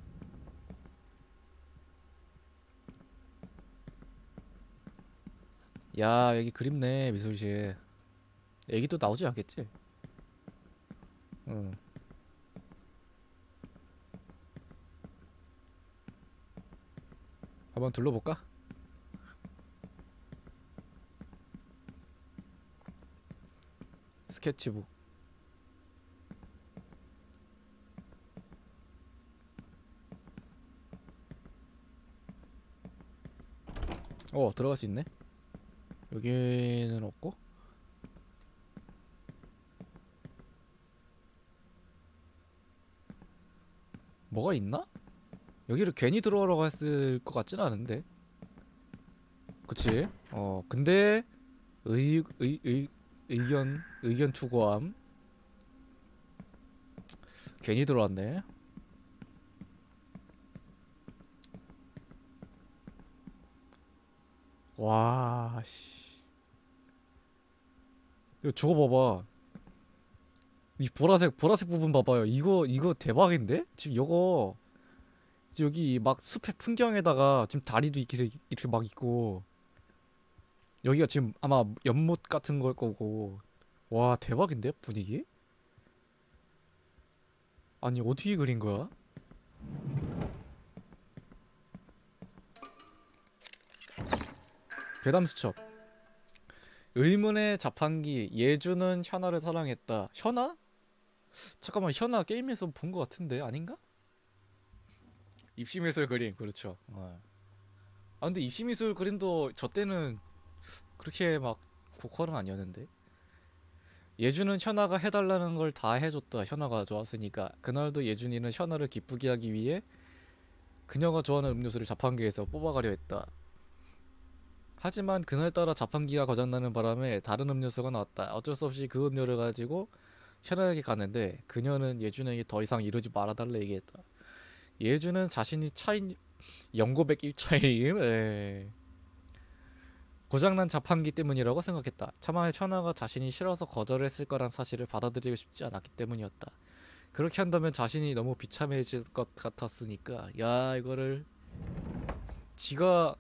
야, 여기 그립네. 미술실. 애기도 나오지 않겠지? 응. 한번 둘러볼까? 스케치북. 들어갈 수 있네. 여기는 없고. 뭐가 있나? 여기를 괜히 들어가라고 했을 것 같진 않은데. 그치? 근데 의견 투구함. 괜히 들어왔네. 와, 씨. 이거 저거 봐봐. 이 보라색 부분 봐봐요. 이거 대박인데? 지금 이거 지금 여기 막 숲의 풍경에다가 지금 다리도 이렇게 막 있고, 여기가 지금 아마 연못 같은 걸 거고. 와, 대박인데 분위기? 아니 어떻게 그린 거야? 괴담 수첩. 의문의 자판기. 예주는 현아를 사랑했다. 현아? 잠깐만, 현아 게임에서 본 것 같은데 아닌가? 입시미술 그림, 그렇죠. 아 근데 입시미술 그림도 저 때는 그렇게 막 고퀄은 아니었는데. 예준은 현아가 해달라는 걸 다 해줬다. 현아가 좋았으니까. 그날도 예준이는 현아를 기쁘게 하기 위해 그녀가 좋아하는 음료수를 자판기에서 뽑아가려 했다. 하지만 그날따라 자판기가 고장나는 바람에 다른 음료수가 나왔다. 어쩔 수 없이 그 음료를 가지고 현아에게 갔는데 그녀는 예준에게 더 이상 이러지 말아달라 얘기했다. 예준은 자신이 차인 영고백 1차임 고장난 자판기 때문이라고 생각했다. 차마 현아가 자신이 싫어서 거절했을 거란 사실을 받아들이고 싶지 않았기 때문이었다. 그렇게 한다면 자신이 너무 비참해질 것 같았으니까. 야, 이거를 지가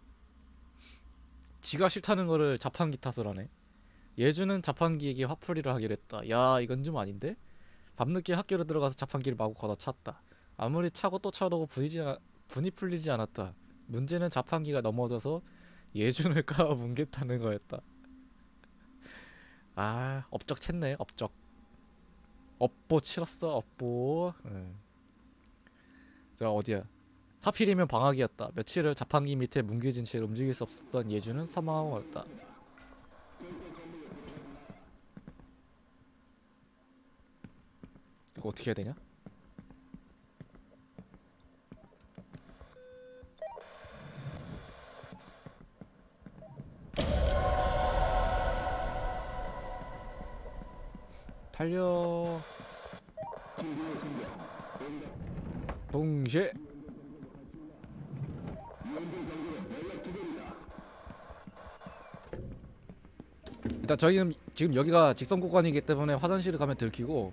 싫다는 거를 자판기 탓을 하네. 예주는 자판기에게 화풀이를 하기로 했다. 야, 이건 좀 아닌데? 밤늦게 학교로 들어가서 자판기를 마구 걷어찼다. 아무리 차고 또 차도 분이 풀리지 않았다. 문제는 자판기가 넘어져서 예준을 까아 뭉갰다는 거였다. 아, 업적 챘네, 업적. 업보 치렀어, 업보. 자, 어디야? 하필이면 방학이었다. 며칠을 자판기 밑에 뭉개진 채 움직일 수 없었던 예주는 사망하였다. 이거 어떻게 해야 되냐? 달려. 동시에. 일단 저희는 지금 여기가 직선 구간이기 때문에 화장실을 가면 들키고.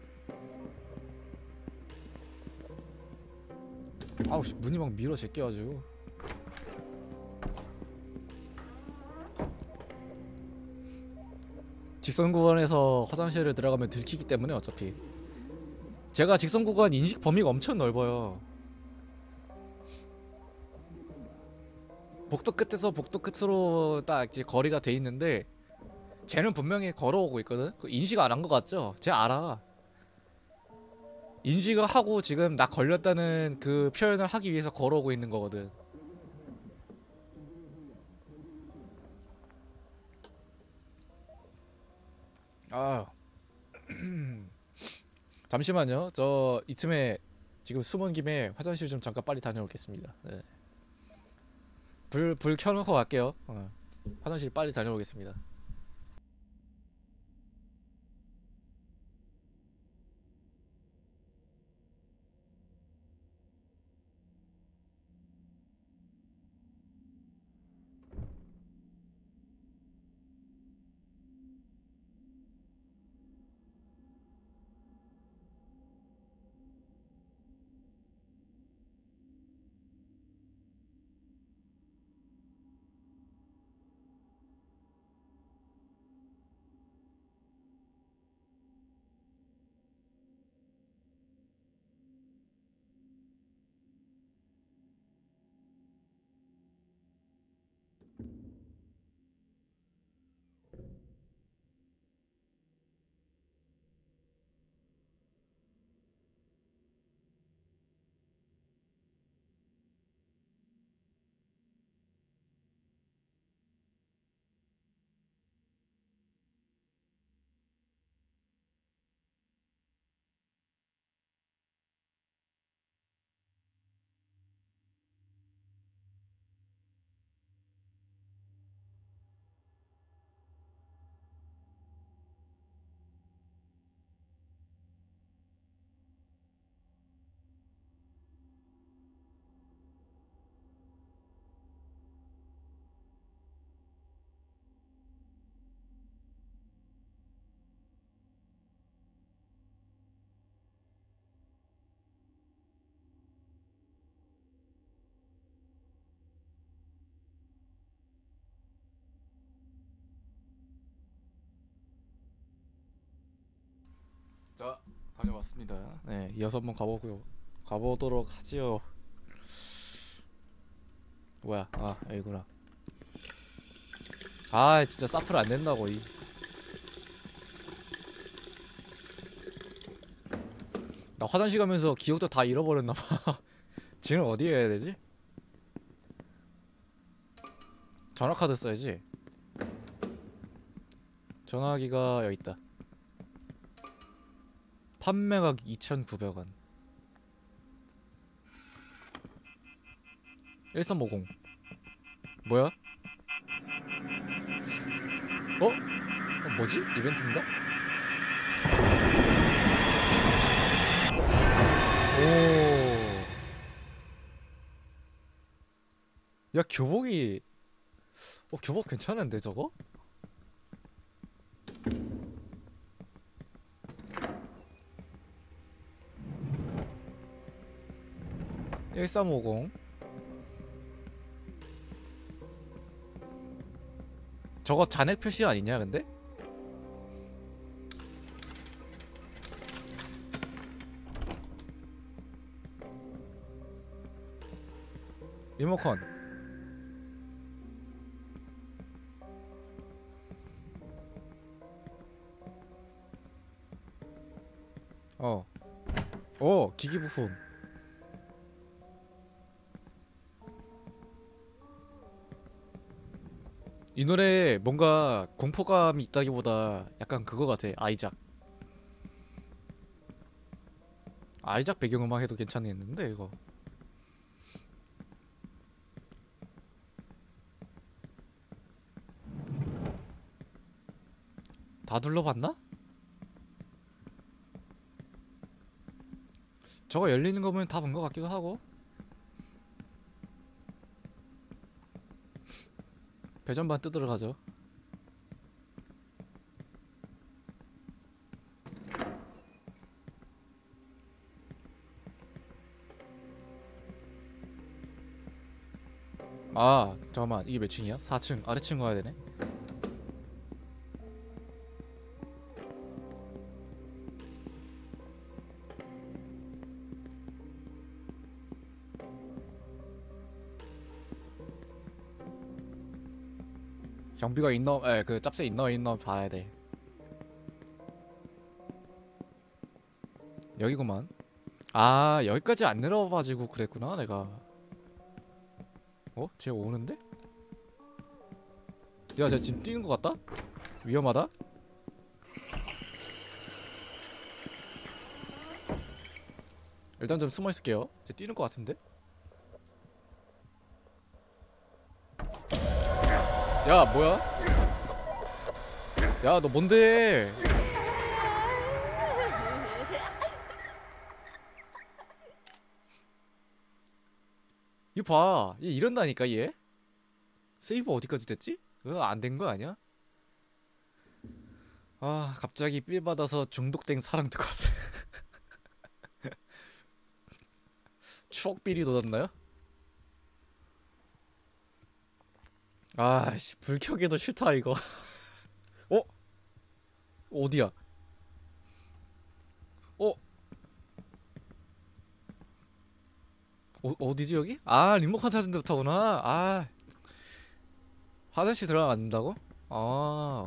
아우 씨, 문이 막 밀어 제껴가지고. 직선 구간에서 화장실을 들어가면 들키기 때문에 어차피 제가 직선 구간 인식 범위가 엄청 넓어요. 복도 끝에서 복도 끝으로 딱 이제 거리가 돼 있는데 쟤는 분명히 걸어오고 있거든. 그 인식 안 한 거 같죠? 쟤 알아. 인식을 하고 지금 나 걸렸다는 그 표현을 하기 위해서 걸어오고 있는 거거든. 아 잠시만요. 저 이쯤에 지금 숨은 김에 화장실 좀 잠깐 빨리 다녀오겠습니다. 네. 불 켜놓고 갈게요. 화장실 빨리 다녀오겠습니다. 자, 다녀왔습니다. 네, 이어서 한번 가보도록 하지요. 뭐야? 아, 여기구나. 아 진짜 사플 안 된다고 이. 나 화장실 가면서 기억도 다 잃어버렸나봐. 지금 어디에 해야 되지? 전화카드 써야지. 전화기가 여기 있다. 판매額 2,900원. 1350. 뭐야? 뭐지? 이벤트인가? 오. 야 교복이 교복 괜찮은데 저거? 1350. 저거 잔액 표시 아니냐 근데? 리모컨. 기기 부품. 이 노래 뭔가 공포감이 있다기보다 약간 그거 같아. 아이작. 아이작 배경음악 해도 괜찮겠는데 이거. 다 둘러봤나? 저거 열리는 거 보면 다 본 거 같기도 하고. 배전반 뜯으러 가죠. 아 잠깐만, 이게 몇 층이야? 4층. 아래층 가야 되네. 경비가 있나? 그 짭새 있나 봐야 돼. 여기구만. 아 여기까지 안 내려와가지고 그랬구나 내가. 쟤 오는데? 야 쟤 지금 뛰는 것 같다? 위험하다? 일단 좀 숨어 있을게요. 쟤 뛰는 것 같은데? 야 뭐야? 야 너 뭔데? 이거 봐, 얘 이런다니까 얘. 세이브 어디까지 됐지? 안 된 거 아니야? 아 갑자기 삘 받아서 중독된 사랑 듣고 왔어. 추억 삘이 돋았나요? 아씨 불 켜기도 싫다 이거. 어? 어디야? 어? 어디지 여기? 아 리모컨 찾은 데부터구나. 아 화장실 들어가면 안 된다고? 아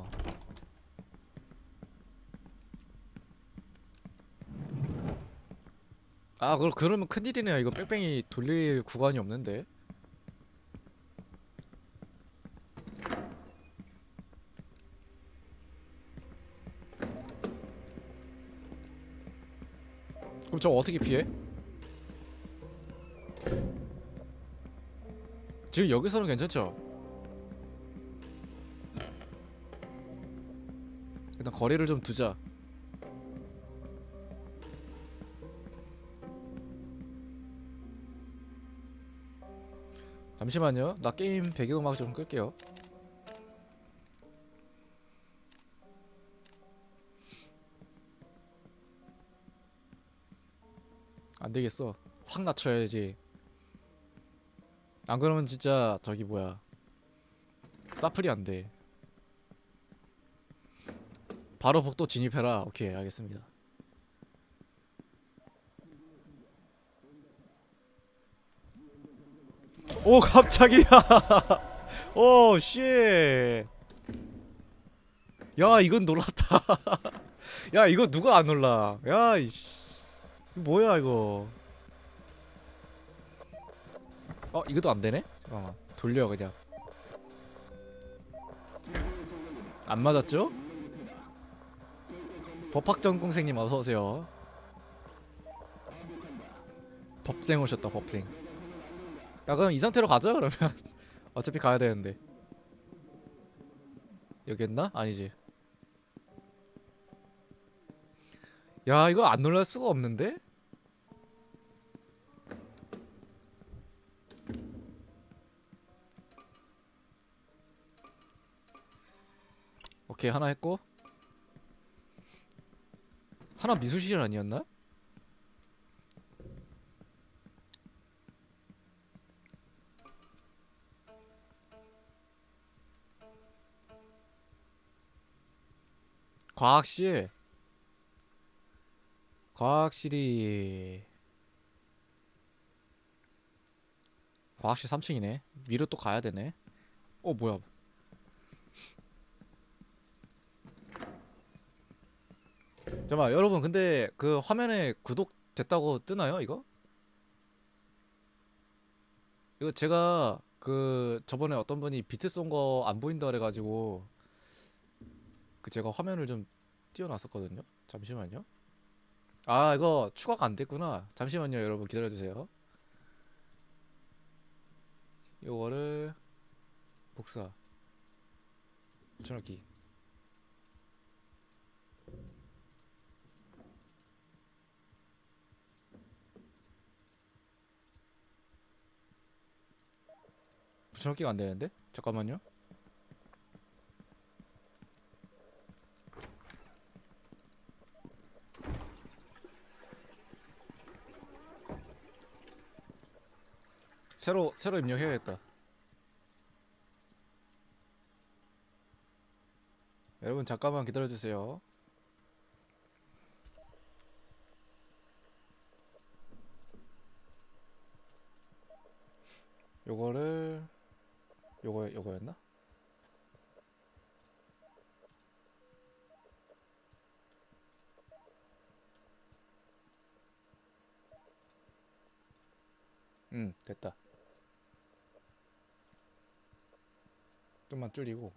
그러면 큰일이네요. 이거 뺑뺑이 돌릴 구간이 없는데. 그럼 저거 어떻게 피해? 지금 여기서는 괜찮죠? 일단 거리를 좀 두자. 잠시만요. 나 게임 배경음악 좀 끌게요. 안되겠어. 확 낮춰야지. 안 그러면 진짜 저기 뭐야, 사플이 안돼. 바로 복도 진입해라. 오케이 알겠습니다. 오 깜짝이야. 오 쉣. 야 이건 놀랐다. 야 이거 누가 안 놀라. 야 이씨 뭐야 이거. 이것도 안 되네. 잠깐만 돌려 그냥. 안 맞았죠? 법학전공생님 어서 오세요. 법생 오셨다 법생. 야 그럼 이 상태로 가자 그러면. 어차피 가야 되는데. 여기였나? 아니지. 야 이거 안 놀랄 수가 없는데? 오케이 하나 했고. 하나 미술실 아니었나? 과학실. 과학실이 과학실 3층이네. 위로 또 가야 되네. 뭐야. 잠깐만 여러분 근데 그 화면에 구독 됐다고 뜨나요 이거? 이거 제가 그 저번에 어떤 분이 비트 쏜 거 안 보인다 그래가지고 그 제가 화면을 좀 띄워놨었거든요. 잠시만요. 아 이거 추가가 안 됐구나. 잠시만요 여러분 기다려주세요. 요거를 복사 붙여넣기. 붙여넣기가 안 되는데? 잠깐만요. 새로 입력해야겠다. 여러분 잠깐만 기다려주세요. 요거를 요거였나? 됐다. 좀만 줄이고.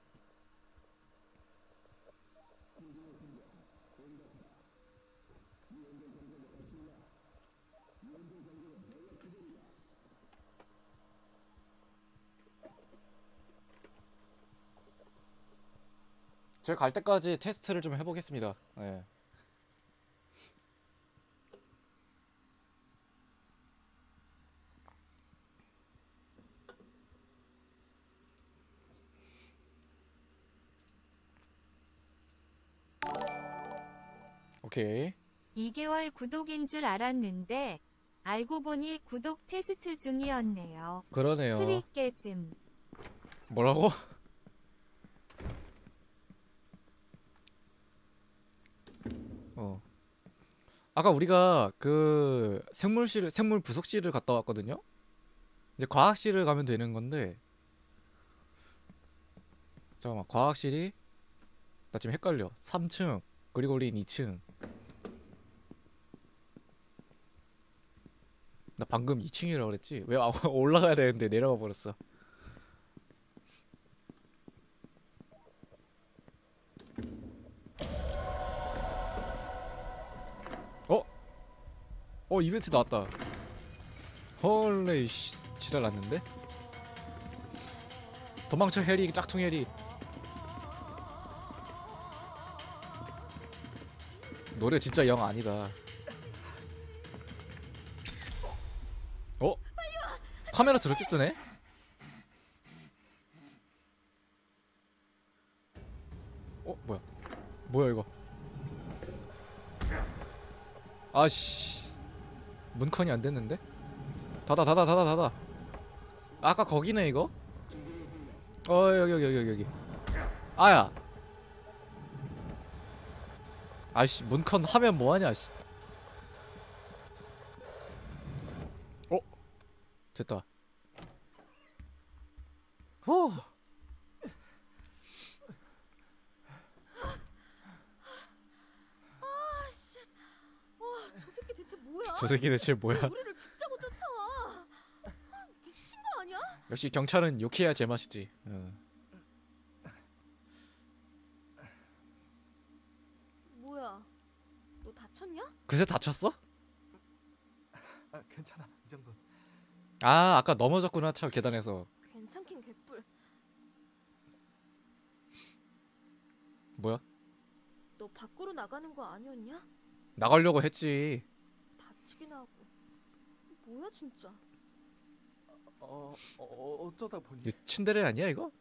제가 갈 때까지 테스트를 좀 해보겠습니다. 네. 오케이. 2개월 구독인 줄 알았는데 알고 보니 구독 테스트 중이었네요. 그러네요. 프리깨즘. 뭐라고? 아까 우리가 그 생물 부속실을 갔다 왔거든요. 이제 과학실을 가면 되는 건데. 잠깐만 과학실이 나 지금 헷갈려. 3층 그리고 우린 2층. 나 방금 2층이라고 그랬지? 왜 올라가야 되는데 내려가 버렸어. 어? 이벤트 나왔다. 헐레이 씨 지랄 났는데? 도망쳐 해리 짝퉁 해리. 노래 진짜 영 아니다. 카메라 저렇게 쓰네? 뭐야 이거. 아씨 문컨이 안 됐는데? 닫아. 아까 거기네 이거? 여기. 아야. 아이씨 문컨 하면 뭐하냐 씨. 됐다. 저 새끼 대체 뭐야? 우리를 붙잡고 쫓아와. 미친 거 아니야? 역시 경찰은 욕해야 제맛이지. 뭐야? 너 다쳤냐? 그새 다쳤어? 아, 괜찮아. 이 정도. 아 아까 넘어졌구나 차 계단에서. 괜찮긴 개뿔. 뭐야? 너 밖으로 나가는 거 아니었냐? 나가려고 했지. 다치긴 하고. 뭐야 진짜. 어쩌다 보니. 이거 침대레 아니야 이거?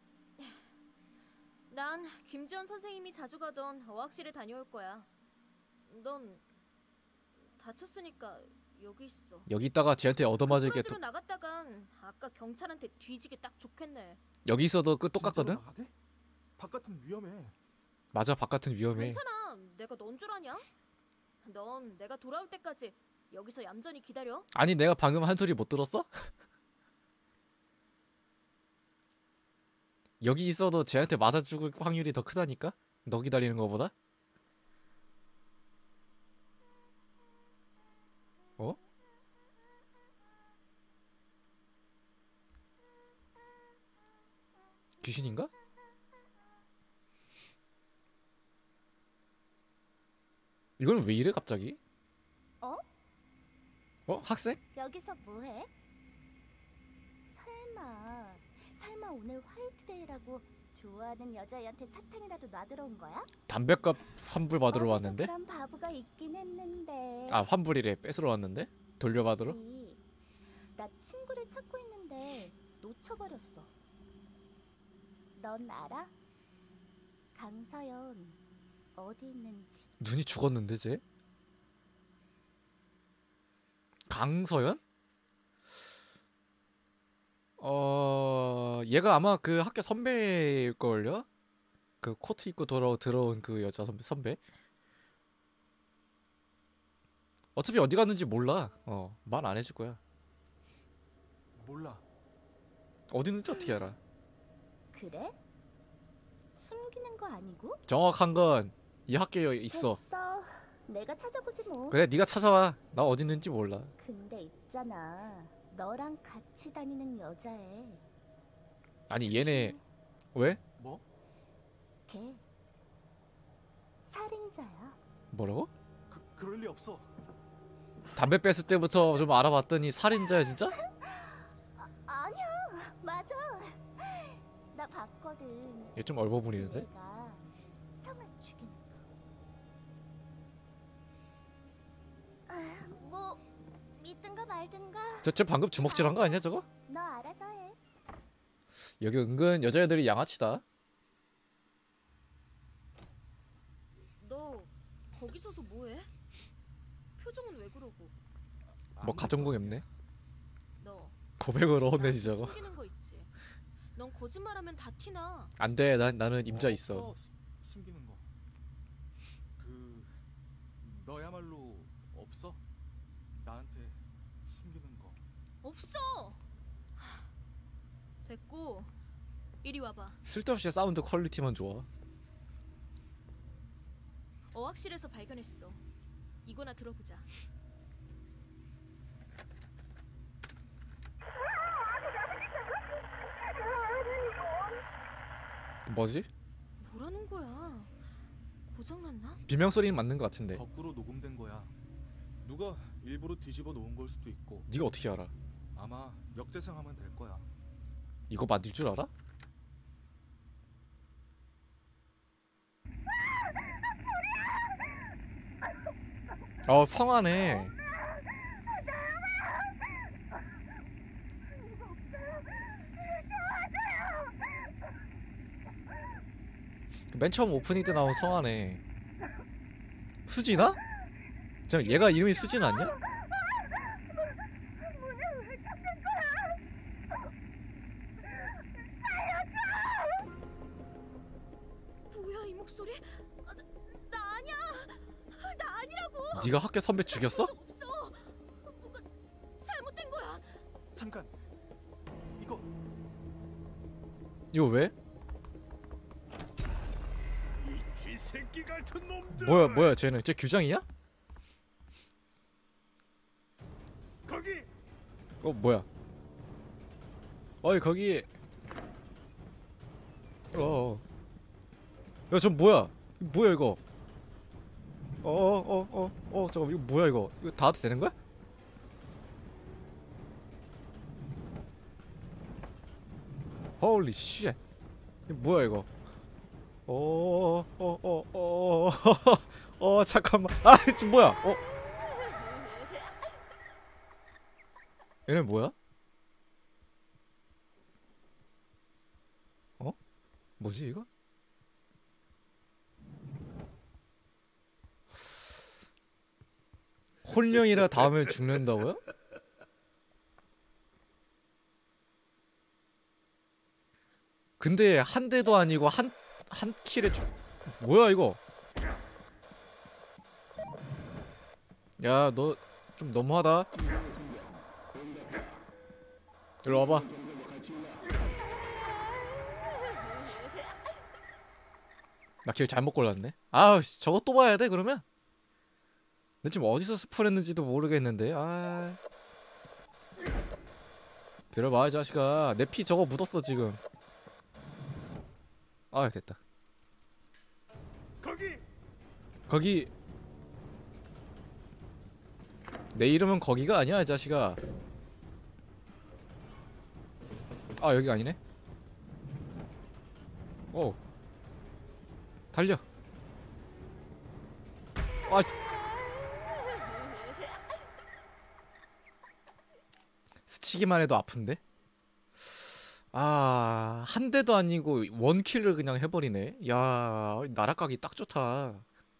난 김지연 선생님이 자주 가던 어학실에 다녀올 거야. 넌 다쳤으니까 여기 있어. 여기 있다가 쟤한테 얻어맞을 게 프로즈로 또 나갔다간 아까 경찰한테 뒤지게 딱 좋겠네. 여기 있어도 그 똑같거든? 진짜로 나가게? 바깥은 위험해. 맞아 바깥은 위험해. 괜찮아. 내가 넌 줄 아냐? 넌 내가 돌아올 때까지 여기서 얌전히 기다려. 아니 내가 방금 한 소리 못 들었어? 여기 있어도 쟤한테 맞아 죽을 확률이 더 크다니까? 너 기다리는 거보다? 어? 귀신인가? 이건 왜 이래 갑자기? 어? 학생? 여기서 뭐해? 설마 오늘 화이트데이라고 좋아하는 여자애한테 사탕이라도 놔들어 온 거야? 담배값 환불 받으러 어제도 왔는데? 그런 바보가 있긴 했는데. 아 환불이래 뺏으러 왔는데? 돌려받으러? 그치. 나 친구를 찾고 있는데 놓쳐버렸어. 넌 알아? 강서연 어디 있는지. 눈이 죽었는데 쟤? 강서연? 얘가 아마 그 학교 선배일걸요? 그 코트 입고 들어온 그 여자 선배? 어차피 어디 갔는지 몰라. 말 안 해줄 거야. 몰라. 어디 있는지 어떻게 알아? 그래? 숨기는 거 아니고? 정확한 건 이 학교에 있어. 됐어. 내가 찾아보지 뭐. 그래 네가 찾아와. 나 어디 있는지 몰라. 근데 있잖아. 너랑 같이 다니는 여자애. 아니 얘네 왜? 뭐? 걔 살인자야. 뭐라고? 그럴 리 없어. 담배 뺐을 때부터 좀 알아봤더니 살인자야 진짜? 아니야. 맞아. 나 봤거든. 얘 좀 얼버 부리는데? 내가 성을 죽이는 거. 뭐 믿든가 말든가. 쟤 방금 주먹질한 거 아니야 저거? 너 알아서 해. 여기 은근 여자애들이 양아치다. 너 거기 서서 뭐해? 표정은 왜 그러고? 뭐 가정공했네. 너 고백으로 나한테 혼내지 저거. 숨기는 거 있지? 넌 거짓말하면 다 티나. 안돼 나는 임자 있어. 없어. 숨기는 거. 너야말로 없어? 나한테 숨기는 거. 없어. 됐고 이리 와봐. 쓸데없이 사운드 퀄리티만 좋아. 어학실에서 발견했어. 이거나 들어보자. 뭐지? 뭐라는 거야? 고장났나? 비명 소리는 맞는 것 같은데. 거꾸로 녹음된 거야. 누가 일부러 뒤집어 놓은 걸 수도 있고. 네가 어떻게 알아? 아마 역재생하면 될 거야. 이거 만들 줄 알아? 성하네. 맨 처음 오프닝 때 나온 성하네. 수지나? 잠깐 얘가 이름이 수진 아니야? 뭐야 이 목소리? 나 아니야. 나 아니라고. 네가 학교 선배 죽였어? 없어. 뭔가 잘못된 거야. 잠깐. 이거 이거 왜? 이 쥐새끼 같은 놈들. 뭐야 쟤는 쟤 규장이야? 뭐야? 어이 거기. 야, 저 뭐야? 이거 뭐야 이거? 잠깐, 이거 뭐야 이거? 이거 닿아도 되는 거야? Holy shit. 이거 뭐야 이거? 잠깐만. 아, 이거 뭐야? 얘네 뭐야? 뭐지 이거? 혼령이라 다음에 죽는다고요? 근데 한 대도 아니고 한 킬에 뭐야 이거? 야, 너 좀 너무하다. 일로 와봐. 나 길 잘못 골랐네. 아우, 저거 또 봐야 돼 그러면? 너 지금 어디서 스폰했는지도 모르겠는데. 아, 들어봐 이 자식아. 내 피 저거 묻었어 지금. 아, 됐다. 거기 내 이름은 거기가 아니야 이 자식아. 아, 여기가 아니네. 오, 달려. 아, 스치기만 해도 아픈데? 아, 한 대도 아니고 원킬을 그냥 해버리네. 야, 나락가기 딱 좋다.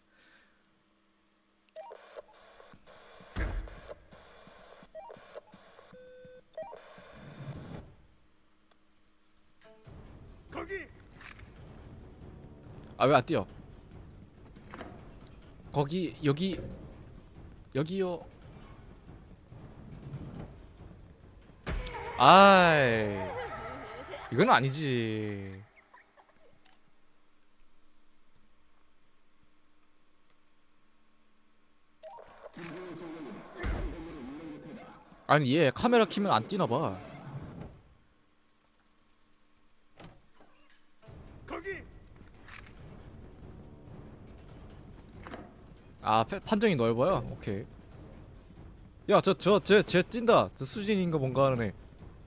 아, 왜 안 뛰어? 거기, 여기요. 아이, 이건 아니지. 아니, 얘 카메라 키면 안 뛰나봐. 아, 판정이 넓어요? 오케이. 야, 쟤 뛴다. 저 수진인가 뭔가 하는 애.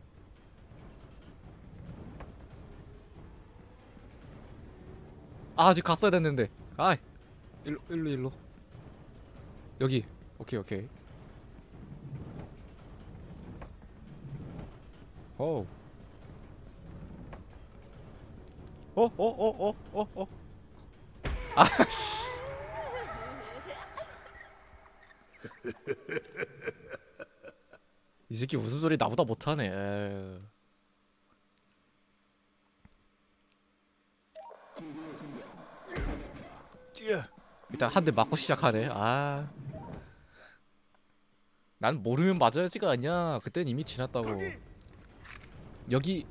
아, 아직 갔어야 됐는데. 아, 일로. 여기. 오케이. 어우. 아씨. 이 새끼 웃음소리 나보다 못하네. 에휴. 일단 한 대 맞고 시작하네. 아, 난 모르면 맞아야지가 아니야. 그땐 이미 지났다고. 여기.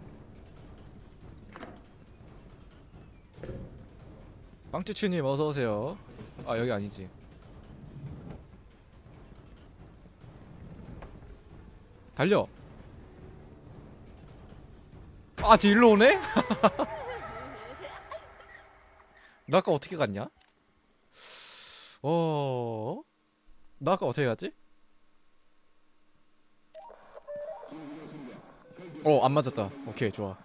빵쭈쭈님 어서오세요. 아, 여기 아니지. 달려. 아, 쟤 일로 오네? 나 아까 어떻게 갔냐? 나 아까 어떻게 갔지? 안 맞았다. 오케이, 좋아.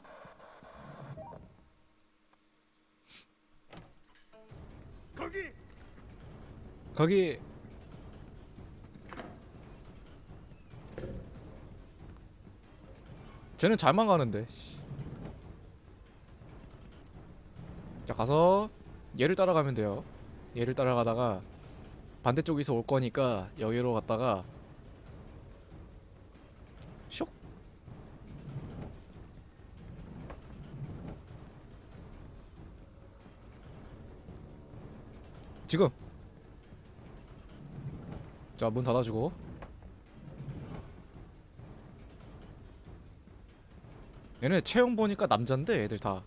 거기. 쟤는 잘만 가는데. 자, 가서 얘를 따라가면 돼요. 얘를 따라가다가 반대쪽에서 올 거니까 여기로 갔다가 쇽. 지금. 자, 문 닫아주고. 얘네 체형 보니까 남잔데 애들 다.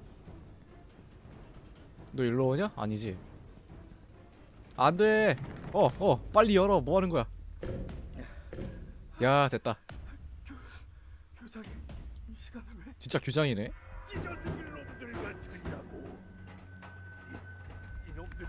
너 일로 오냐? 아니지. 안돼. 빨리 열어. 뭐 하는 거야? 야, 됐다. 교장이 이 시간에 왜 진짜 규장이네. 찢어 죽일 놈들만 찾냐고. 이놈들이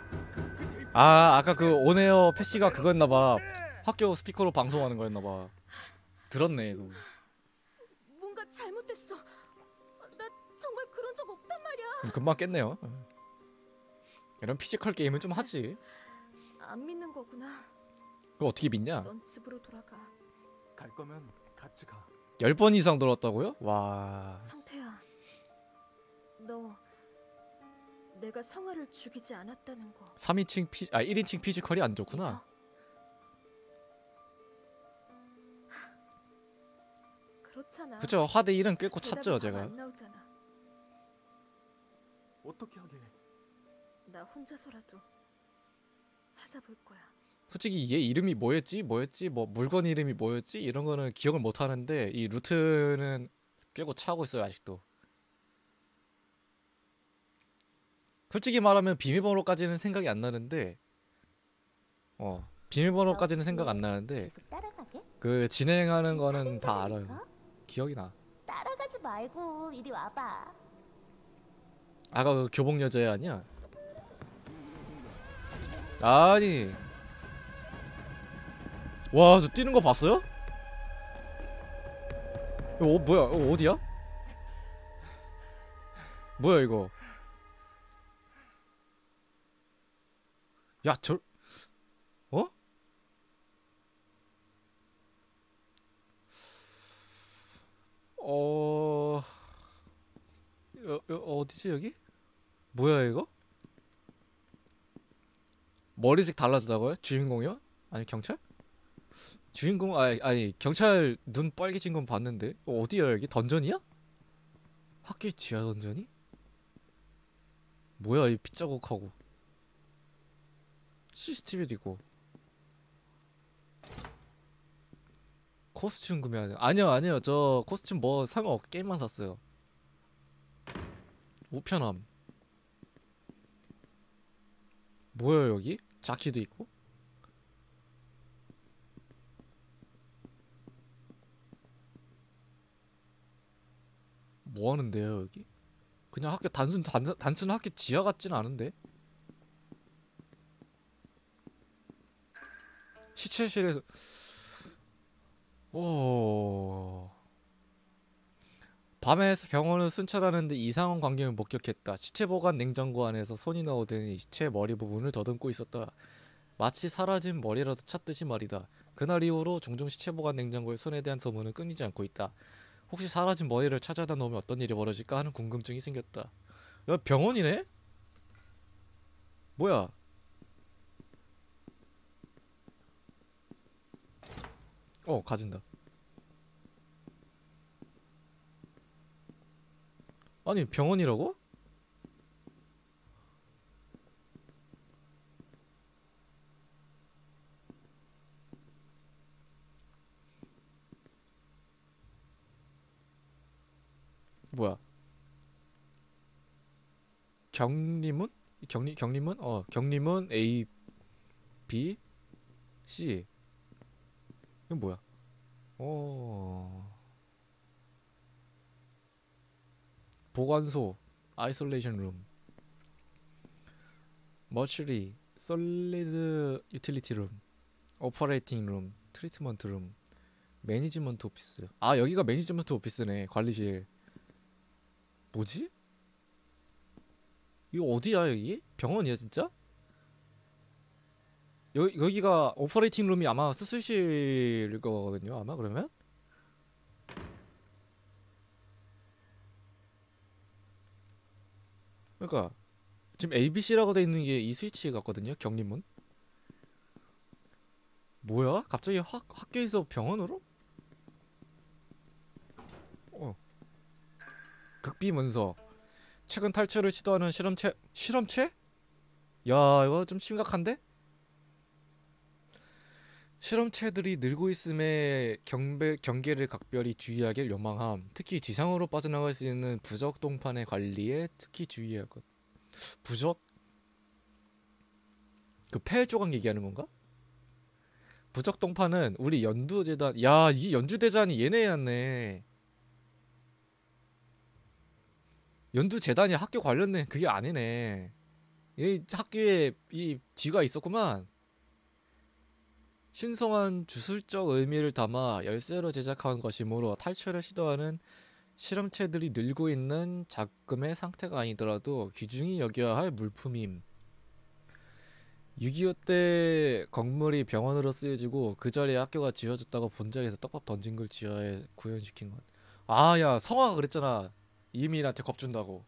아까 그 온에어 PC가 그거였나봐. 학교 스피커로 방송하는 거였나봐. 들었네. 너. 뭔가 잘못됐어. 나 정말 그런 적 없단 말이야. 금방 깼네요. 이런 피지컬 게임은 좀 하지. 안 믿는 거구나. 그거 어떻게 믿냐? 넌 집으로 돌아가. 갈 거면 같이 가. 10번 이상 들었다고요? 와. 성태야, 너 내가 성아를 죽이지 않았다는 거 1인칭 피지컬이 안 좋구나. 믿어? 그렇잖아. 그쵸. 화대 1은 꿰고 대답이 찼죠 잘 제가. 안 나오잖아. 어떻게 하게? 나 혼자서라도 찾아볼 거야. 솔직히 얘 이름이 뭐였지? 뭐 물건 이름이 뭐였지? 이런 거는 기억을 못 하는데 이 루트는 꿰고 차고 있어요 아직도. 솔직히 말하면 비밀번호까지는 생각이 안 나는데 비밀번호까지는 생각 안 나는데 계속 따라가게? 그 진행하는 거는 사진 다 알아요. 찍으니까? 기억이 나. 따라가지 말고 이리 와봐. 아까 그 교복 여자애 아니야? 아니. 와, 저 뛰는 거 봤어요? 이거 뭐야? 이거 어디야? 뭐야 이거? 야, 어? 어디지 여기? 뭐야 이거? 머리색 달라지다고요? 주인공이요? 아니 경찰? 주인공 아니 경찰 눈 빨개진 건 봤는데 어디야 여기? 던전이야? 학교 지하 던전이? 뭐야 이 핏자국하고 CCTV도 있고 코스튬 구매하냐? 아니요 저 코스튬 뭐 상관없게 게임만 샀어요. 우편함 뭐야 여기? 자키도 있고 뭐 하는데요 여기? 그냥 학교 단순 학교 지하 같진 않은데? 시체실에서 오 밤에 병원을 순찰하는데 이상한 광경을 목격했다. 시체 보관 냉장고 안에서 손이 나오더니 시체의 머리 부분을 더듬고 있었다. 마치 사라진 머리라도 찾듯이 말이다. 그날 이후로 종종 시체 보관 냉장고의 손에 대한 소문은 끊이지 않고 있다. 혹시 사라진 머리를 찾아다 놓으면 어떤 일이 벌어질까 하는 궁금증이 생겼다. 야 병원이네? 뭐야? 가진다. 아니 병원이라고? 뭐야? 경리문? 경리문? 경리문 A, B, C. 이건 뭐야? 보관소, 아이솔레이션 룸, 머처리, 솔리드 유틸리티 룸, 오퍼레이팅 룸, 트리트먼트 룸, 매니지먼트 오피스. 아 여기가 매니지먼트 오피스네. 관리실. 뭐지? 이거 어디야 여기? 병원이야 진짜? 여기가 오퍼레이팅 룸이 아마 수술실일 거거든요 아마 그러면? 그러니까 지금 ABC라고 돼 있는 게 이 스위치 같거든요 격리문. 뭐야? 갑자기 학교에서 병원으로? 극비 문서. 최근 탈출을 시도하는 실험체? 야 이거 좀 심각한데? 실험체들이 늘고 있음에 경계를 각별히 주의하길 요망함. 특히 지상으로 빠져나갈 수 있는 부적 동판의 관리에 특히 주의할 것. 부적? 그 폐 조각 얘기하는 건가? 부적 동파는 우리 연두재단. 야, 이 연주대장이 얘네였네. 연두재단이 학교 관련된 그게 아니네. 이 학교에 이 뒤가 있었구만. 신성한 주술적 의미를 담아 열쇠로 제작한 것이므로 탈출을 시도하는 실험체들이 늘고 있는 작금의 상태가 아니더라도 귀중히 여겨야 할 물품임. 6.25 때 건물이 병원으로 쓰여지고 그 자리에 학교가 지어졌다고 본작에서 떡밥 던진 걸 지하에 구현시킨 것. 아, 야, 성화가 그랬잖아. 이민한테 겁준다고.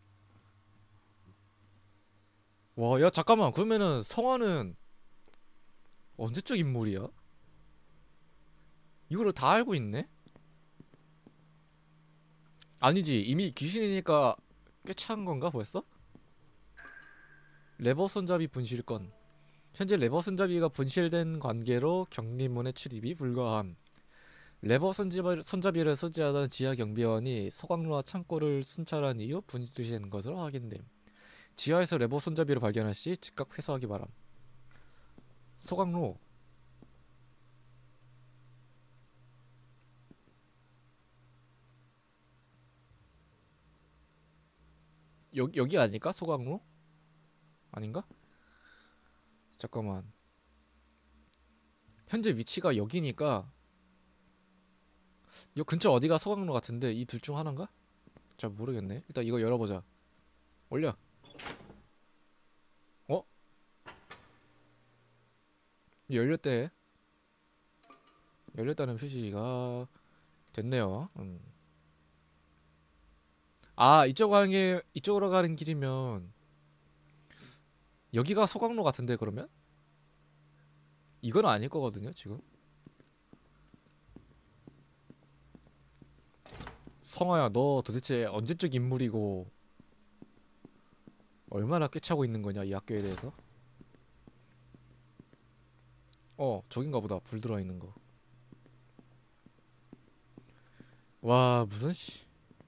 와, 야, 잠깐만. 그러면은 성화는 언제적 인물이야? 이거를 다 알고 있네? 아니지, 이미 귀신이니까 꿰찬 건가 벌써? 레버 손잡이 분실건. 현재 레버 손잡이가 분실된 관계로 격리문의 출입이 불가함. 레버 손잡이를 소지하던 지하 경비원이 소각로와 창고를 순찰한 이후 분실된 것으로 확인됨. 지하에서 레버 손잡이를 발견할 시 즉각 회수하기 바람. 소각로. 여기 아닐까? 소각로? 아닌가? 잠깐만. 현재 위치가 여기니까 이 근처 어디가 소각로 같은데 이 둘 중 하나인가? 잘 모르겠네. 일단 이거 열어보자. 올려. 어? 열렸대. 열렸다는 표시가 됐네요. 아, 이쪽으로 가는 길이면 여기가 소각로 같은데 그러면? 이건 아닐 거거든요, 지금. 성아야, 너 도대체 언제적 인물이고 얼마나 꿰차고 있는 거냐, 이 학교에 대해서? 저긴가 보다. 불 들어 있는 거. 와, 무슨 씨.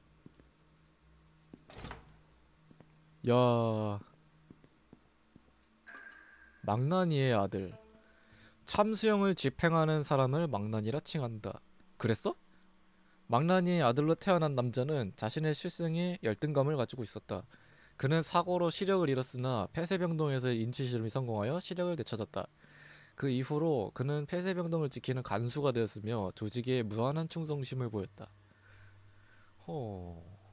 야. 망나니의 아들. 참수형을 집행하는 사람을 망나니라 칭한다. 그랬어? 망나니의 아들로 태어난 남자는 자신의 실생에 열등감을 가지고 있었다. 그는 사고로 시력을 잃었으나 폐쇄병동에서의 인치실험이 성공하여 시력을 되찾았다. 그 이후로 그는 폐쇄병동을 지키는 간수가 되었으며 조직에 무한한 충성심을 보였다. 허...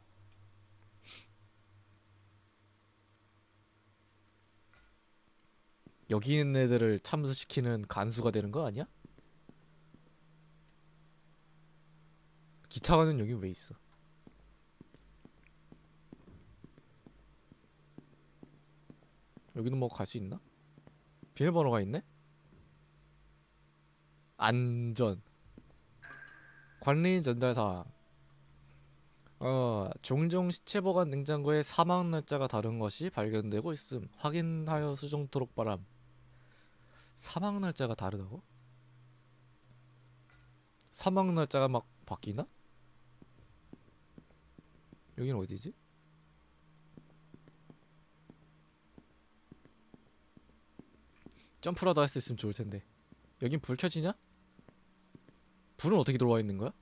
여기 있는 애들을 참수시키는 간수가 되는 거 아니야? 기타가는 여기 왜 있어? 여기는 뭐 갈 수 있나? 비밀번호가 있네? 안전. 관리인 전달사항. 종종 시체 보관 냉장고에 사망 날짜가 다른 것이 발견되고 있음. 확인하여 수정토록 바람. 사망 날짜가 다르다고? 사망 날짜가 막 바뀌나? 여기는 어디지? 점프라도 할 수 있으면 좋을 텐데. 여긴 불 켜지냐? 불은 어떻게 들어와 있는 거야?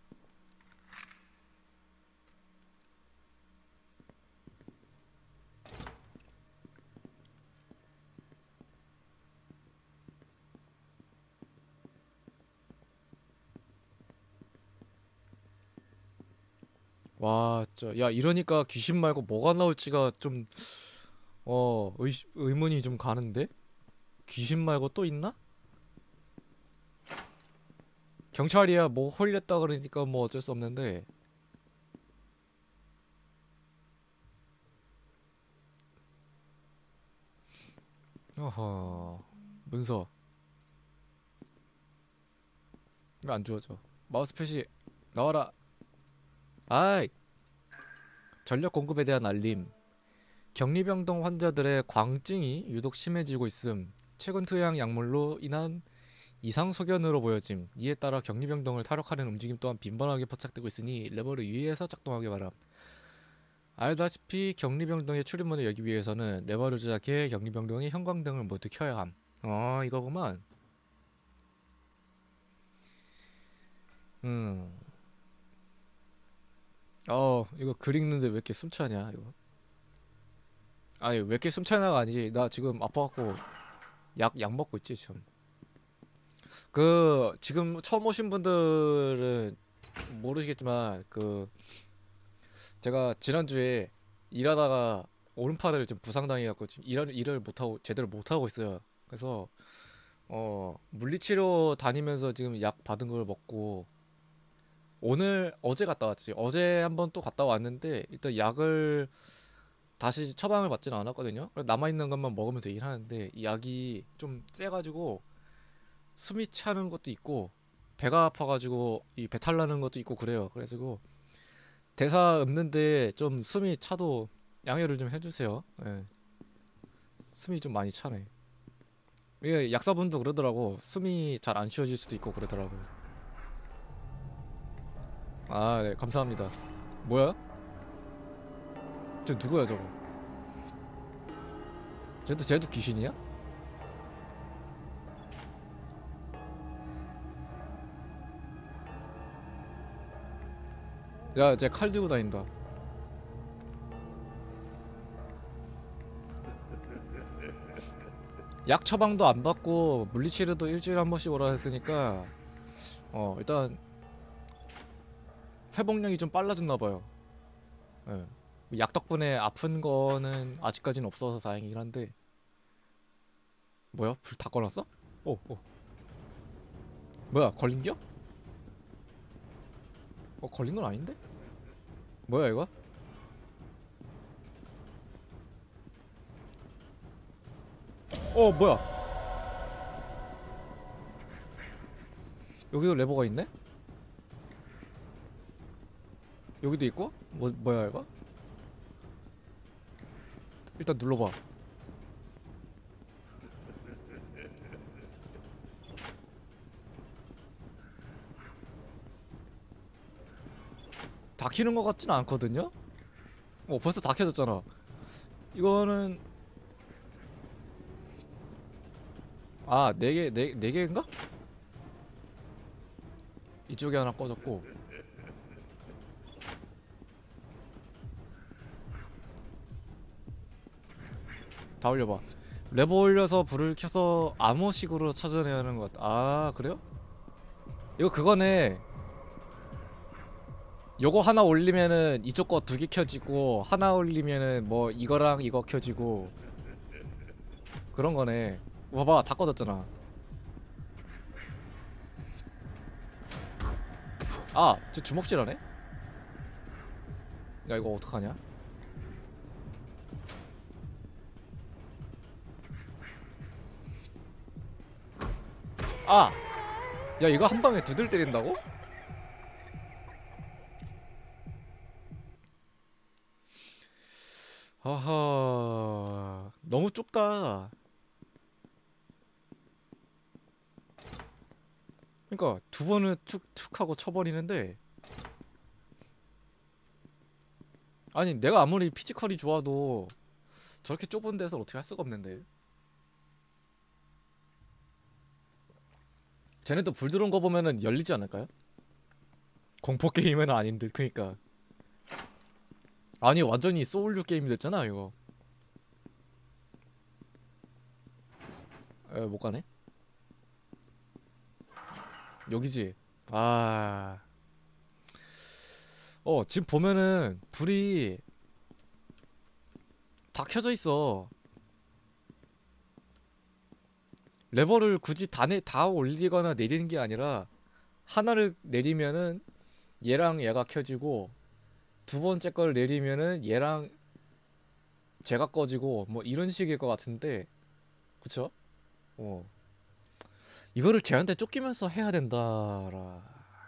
와, 진짜. 야, 이러니까 귀신 말고 뭐가 나올지가 좀, 의문이 좀 가는데? 귀신 말고 또 있나? 경찰이야 뭐 홀렸다 그러니까 뭐 어쩔 수 없는데. 어허. 문서. 왜 안 주워져? 마우스 표시 나와라. 아이. 전력 공급에 대한 알림. 격리병동 환자들의 광증이 유독 심해지고 있음. 최근 투여한 약물로 인한 이상 소견으로 보여짐. 이에 따라 격리병동을 탈옥하는 움직임 또한 빈번하게 포착되고 있으니 레버를 유의해서 작동하기 바람. 알다시피 격리병동의 출입문을 열기 위해서는 레버를 조작해 격리병동의 형광등을 모두 켜야 함. 아, 이거구만. 이거 글 읽는데 왜 이렇게 숨차냐 이거. 아니 왜 이렇게 숨차냐가 아니지. 나 지금 아파갖고 약 먹고 있지 지금. 그 지금 처음 오신 분들은 모르시겠지만 그 제가 지난주에 일하다가 오른팔을 좀 부상당해갖고 지금 일을 못하고 제대로 못하고 있어요. 그래서 물리치료 다니면서 지금 약 받은 걸 먹고 어제 갔다 왔지. 어제 한번 또 갔다 왔는데 일단 약을 다시 처방을 받지는 않았거든요. 그래서 남아있는 것만 먹으면 되긴 하는데 이 약이 좀 세가지고 숨이 차는 것도 있고 배가 아파가지고 이 배탈 나는 것도 있고 그래요. 그래가지고 대사 읊는데 좀 숨이 차도 양해를 좀 해주세요. 예. 숨이 좀 많이 차네. 이게 약사분도 그러더라고. 숨이 잘 안 쉬어질 수도 있고 그러더라고요. 아, 네, 감사합니다. 뭐야? 저 누구야 저거? 쟤도 귀신이야? 야, 쟤 칼 들고 다닌다. 약 처방도 안 받고 물리치료도 일주일에 한 번씩 오라 했으니까 일단 회복력이 좀 빨라졌나 봐요. 예. 약 덕분에 아픈 거는 아직까지는 없어서 다행이긴 한데. 뭐야? 불 다 꺼놨어? 오. 뭐야? 걸린겨? 걸린 건 아닌데? 뭐야 이거? 뭐야? 여기도 레버가 있네? 여기도 있고? 뭐야 이거? 일단 눌러봐. 다 키는 것 같진 않거든요? 벌써 다 켜졌잖아. 이거는 네 개인가? 이쪽에 하나 꺼졌고 다 올려봐. 레버 올려서 불을 켜서 암호식으로 찾아내야 하는 것 같아. 아, 그래요? 이거 그거네. 요거 하나 올리면은 이쪽 거 두 개 켜지고 하나 올리면은 뭐 이거랑 이거 켜지고 그런 거네. 봐봐, 다 꺼졌잖아. 아, 저 주먹질하네? 야, 이거 어떡하냐? 아! 야, 이거 한 방에 두들 때린다고? 아하, 너무 좁다. 그러니까 두 번을 툭툭 하고 쳐버리는데, 아니 내가 아무리 피지컬이 좋아도 저렇게 좁은 데서 어떻게 할 수가 없는데. 쟤네도 불 들어온 거 보면은 열리지 않을까요? 공포 게임은 아닌 듯. 그니까 아니 완전히 소울류 게임이 됐잖아 이거. 못 가네. 여기지. 아, 지금 보면은 불이 다 켜져 있어. 레버를 굳이 다 올리거나 내리는 게 아니라 하나를 내리면은 얘랑 얘가 켜지고 두 번째 걸 내리면은 얘랑 제가 꺼지고 뭐 이런 식일 것 같은데, 그쵸? 이거를 쟤한테 쫓기면서 해야 된다라.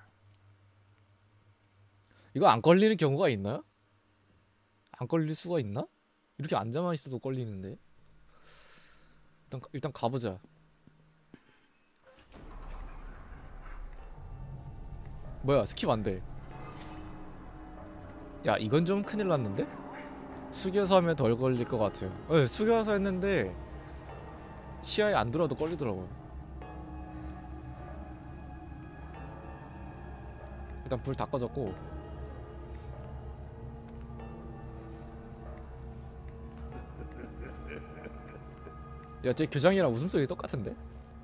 이거 안 걸리는 경우가 있나요? 안 걸릴 수가 있나? 이렇게 앉아만 있어도 걸리는데. 일단 가보자. 뭐야, 스킵 안 돼. 야, 이건 좀 큰일 났는데? 숙여서 하면 덜 걸릴 것 같아요. 숙여서 했는데 시야에 안 들어도 걸리더라고. 일단 불 다 꺼졌고. 야, 쟤 교장이랑 웃음소리 똑같은데?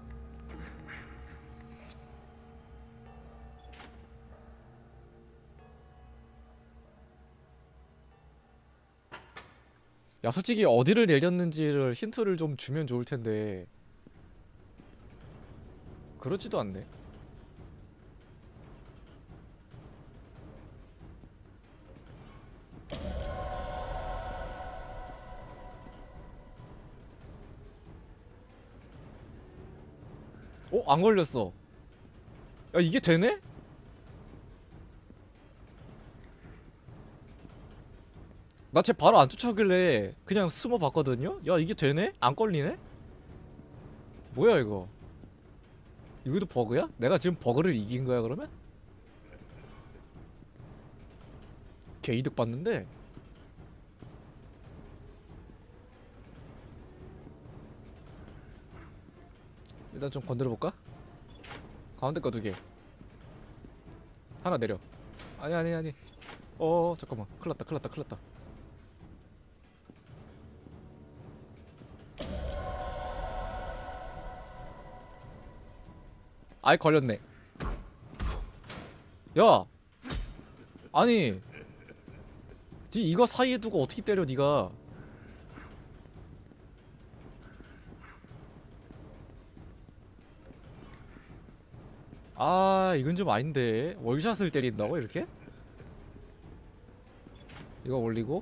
야, 솔직히 어디를 내렸는지를 힌트를 좀 주면 좋을 텐데 그러지도 않네. 안 걸렸어. 야, 이게 되네? 나 쟤 바로 안 쫓아오길래 그냥 숨어 봤거든요? 야, 이게 되네? 안 걸리네? 뭐야 이거? 이것도 버그야? 내가 지금 버그를 이긴 거야 그러면? 개이득 봤는데? 일단 좀 건드려 볼까? 가운데 거 2개. 하나 내려. 아니. 잠깐만. 큰일 났다. 아이, 걸렸네. 야! 아니, 니 이거 사이에 두고 어떻게 때려 니가. 아, 이건 좀 아닌데. 월샷을 때린다고 이렇게? 이거 올리고.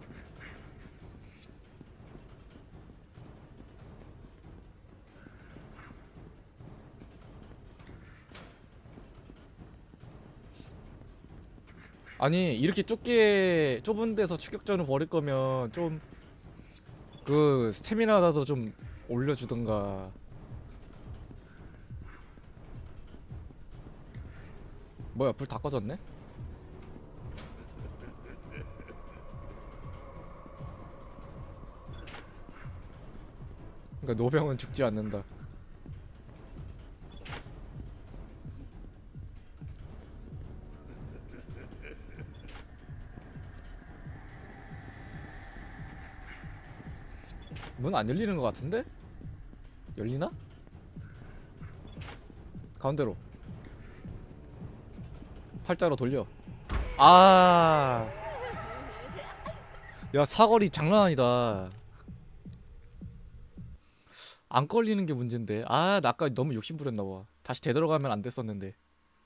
아니, 이렇게 좁은 데서 추격전을 벌일 거면 좀 그 스태미나라도 좀 올려주던가. 뭐야, 불 다 꺼졌네? 그러니까 노병은 죽지 않는다. 문 안 열리는 것 같은데? 열리나? 가운데로 팔자로 돌려. 아, 야, 사거리 장난 아니다. 안 걸리는 게 문제인데. 아, 나 아까 너무 욕심 부렸나봐. 다시 되돌아가면 안 됐었는데.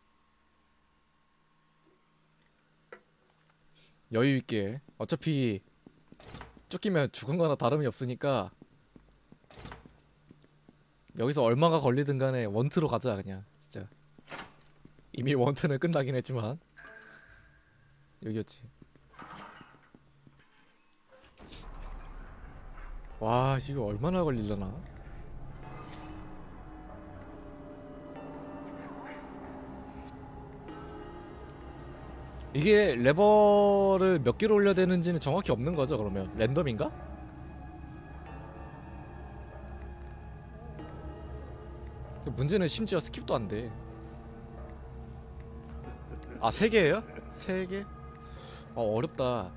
여유있게. 어차피 쫓기면 죽은 거나 다름이 없으니까 여기서 얼마가 걸리든 간에 원투로 가자 그냥. 진짜 이미 원투는 끝나긴 했지만. 여기였지. 와, 지금 얼마나 걸리려나. 이게 레버를 몇 개로 올려야 되는지는 정확히 없는 거죠 그러면? 랜덤인가? 문제는 심지어 스킵도 안 돼. 아, 3개예요? 3개? 어렵다.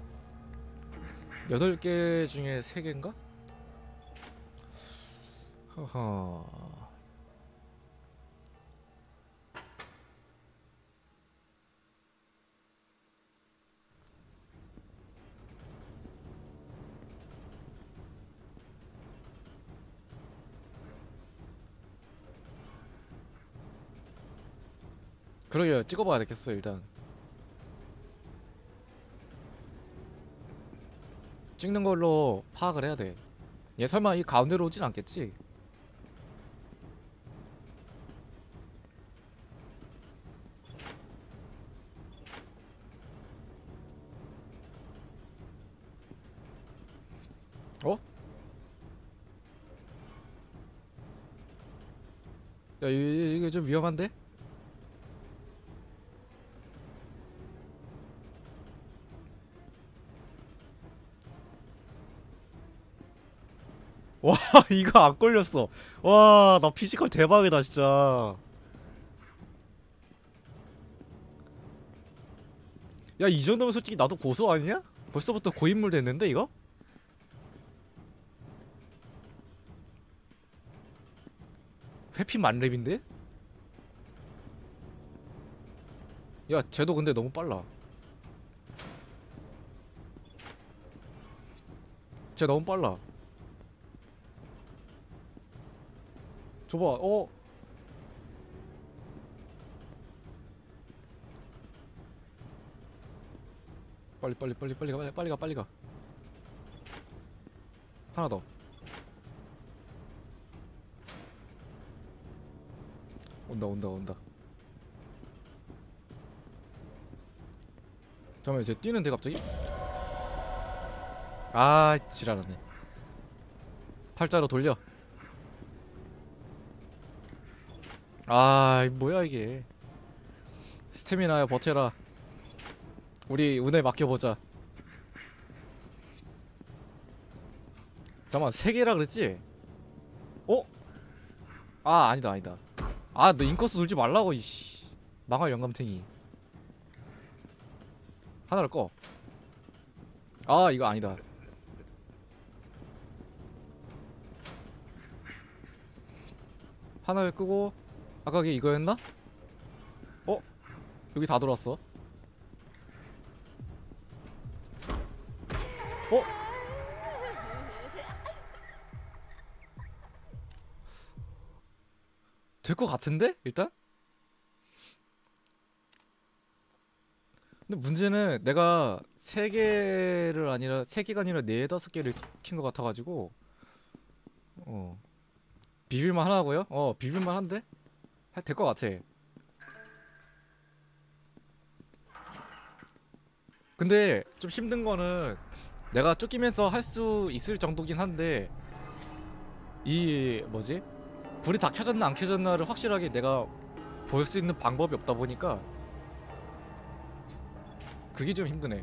8개 중에 3개인가? 허허. 그러게요. 찍어봐야 되겠어 일단. 찍는 걸로 파악을 해야 돼. 얘 설마 이 가운데로 오진 않겠지? 어? 야, 이게 좀 위험한데? 와 이거 안 걸렸어. 와 나 피지컬 대박이다 진짜. 야 이 정도면 솔직히 나도 고수 아니야? 벌써부터 고인물 됐는데 이거? 회피 만렙인데? 야 쟤도 근데 너무 빨라. 쟤 너무 빨라. 줘봐. 빨리 가. 하나 더. 온다. 잠깐만 쟤 뛰는데 갑자기? 아 지랄하네. 팔자로 돌려. 아 뭐야 이게. 스태미나야 버텨라. 우리 운에 맡겨보자. 잠깐만 3개라 그랬지? 아 아니다. 아 너 인코스 돌지 말라고 이씨. 망할 영감탱이. 하나를 꺼. 아 이거 아니다. 하나를 끄고 아까 그게 이거였나? 여기 다 돌았어. 될 것 같은데? 일단? 근데 문제는 내가 3개가 아니라 4-5개를 킨 것 같아가지고 비빌만 하라고요? 비빌만 한데? 될 것 같아. 근데 좀 힘든 거는 내가 쫓기면서 할 수 있을 정도긴 한데 이 뭐지? 불이 다 켜졌나 안 켜졌나를 확실하게 내가 볼 수 있는 방법이 없다 보니까 그게 좀 힘드네.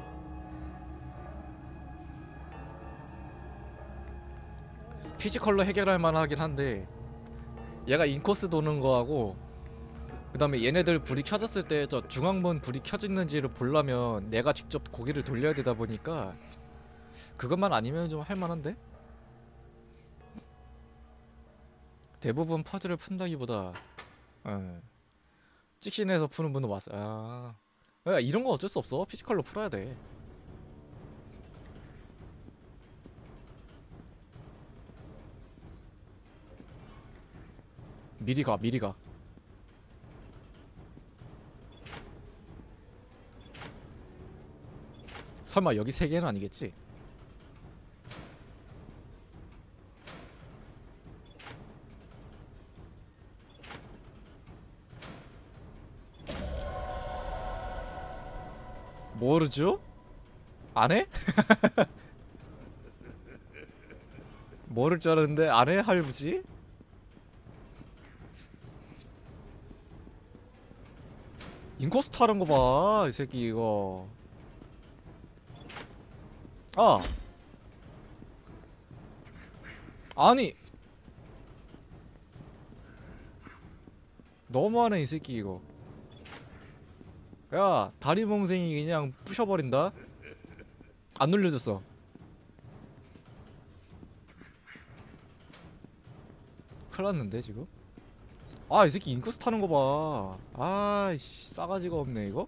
피지컬로 해결할 만하긴 한데 얘가 인코스 도는 거하고 그 다음에 얘네들 불이 켜졌을 때 저 중앙문 불이 켜졌는지를 보려면 내가 직접 고개를 돌려야 되다 보니까 그것만 아니면 좀 할만한데? 대부분 퍼즐을 푼다기보다 찍신해서 푸는 분도 왔어. 야 이런 거 어쩔 수 없어. 피지컬로 풀어야 돼. 미리 가. 설마 여기 3개는 아니겠지? 모르죠? 안 해? 모를 줄 알았는데 안 해? 할부지? 인코스트 하는 거 봐, 이 새끼 이거. 아니 너무하네 이 새끼 이거. 야 다리 몽생이 그냥 부셔버린다. 안 눌려졌어. 큰일났는데 지금. 이 새끼 인코스 타는 거 봐. 아이씨 싸가지가 없네 이거.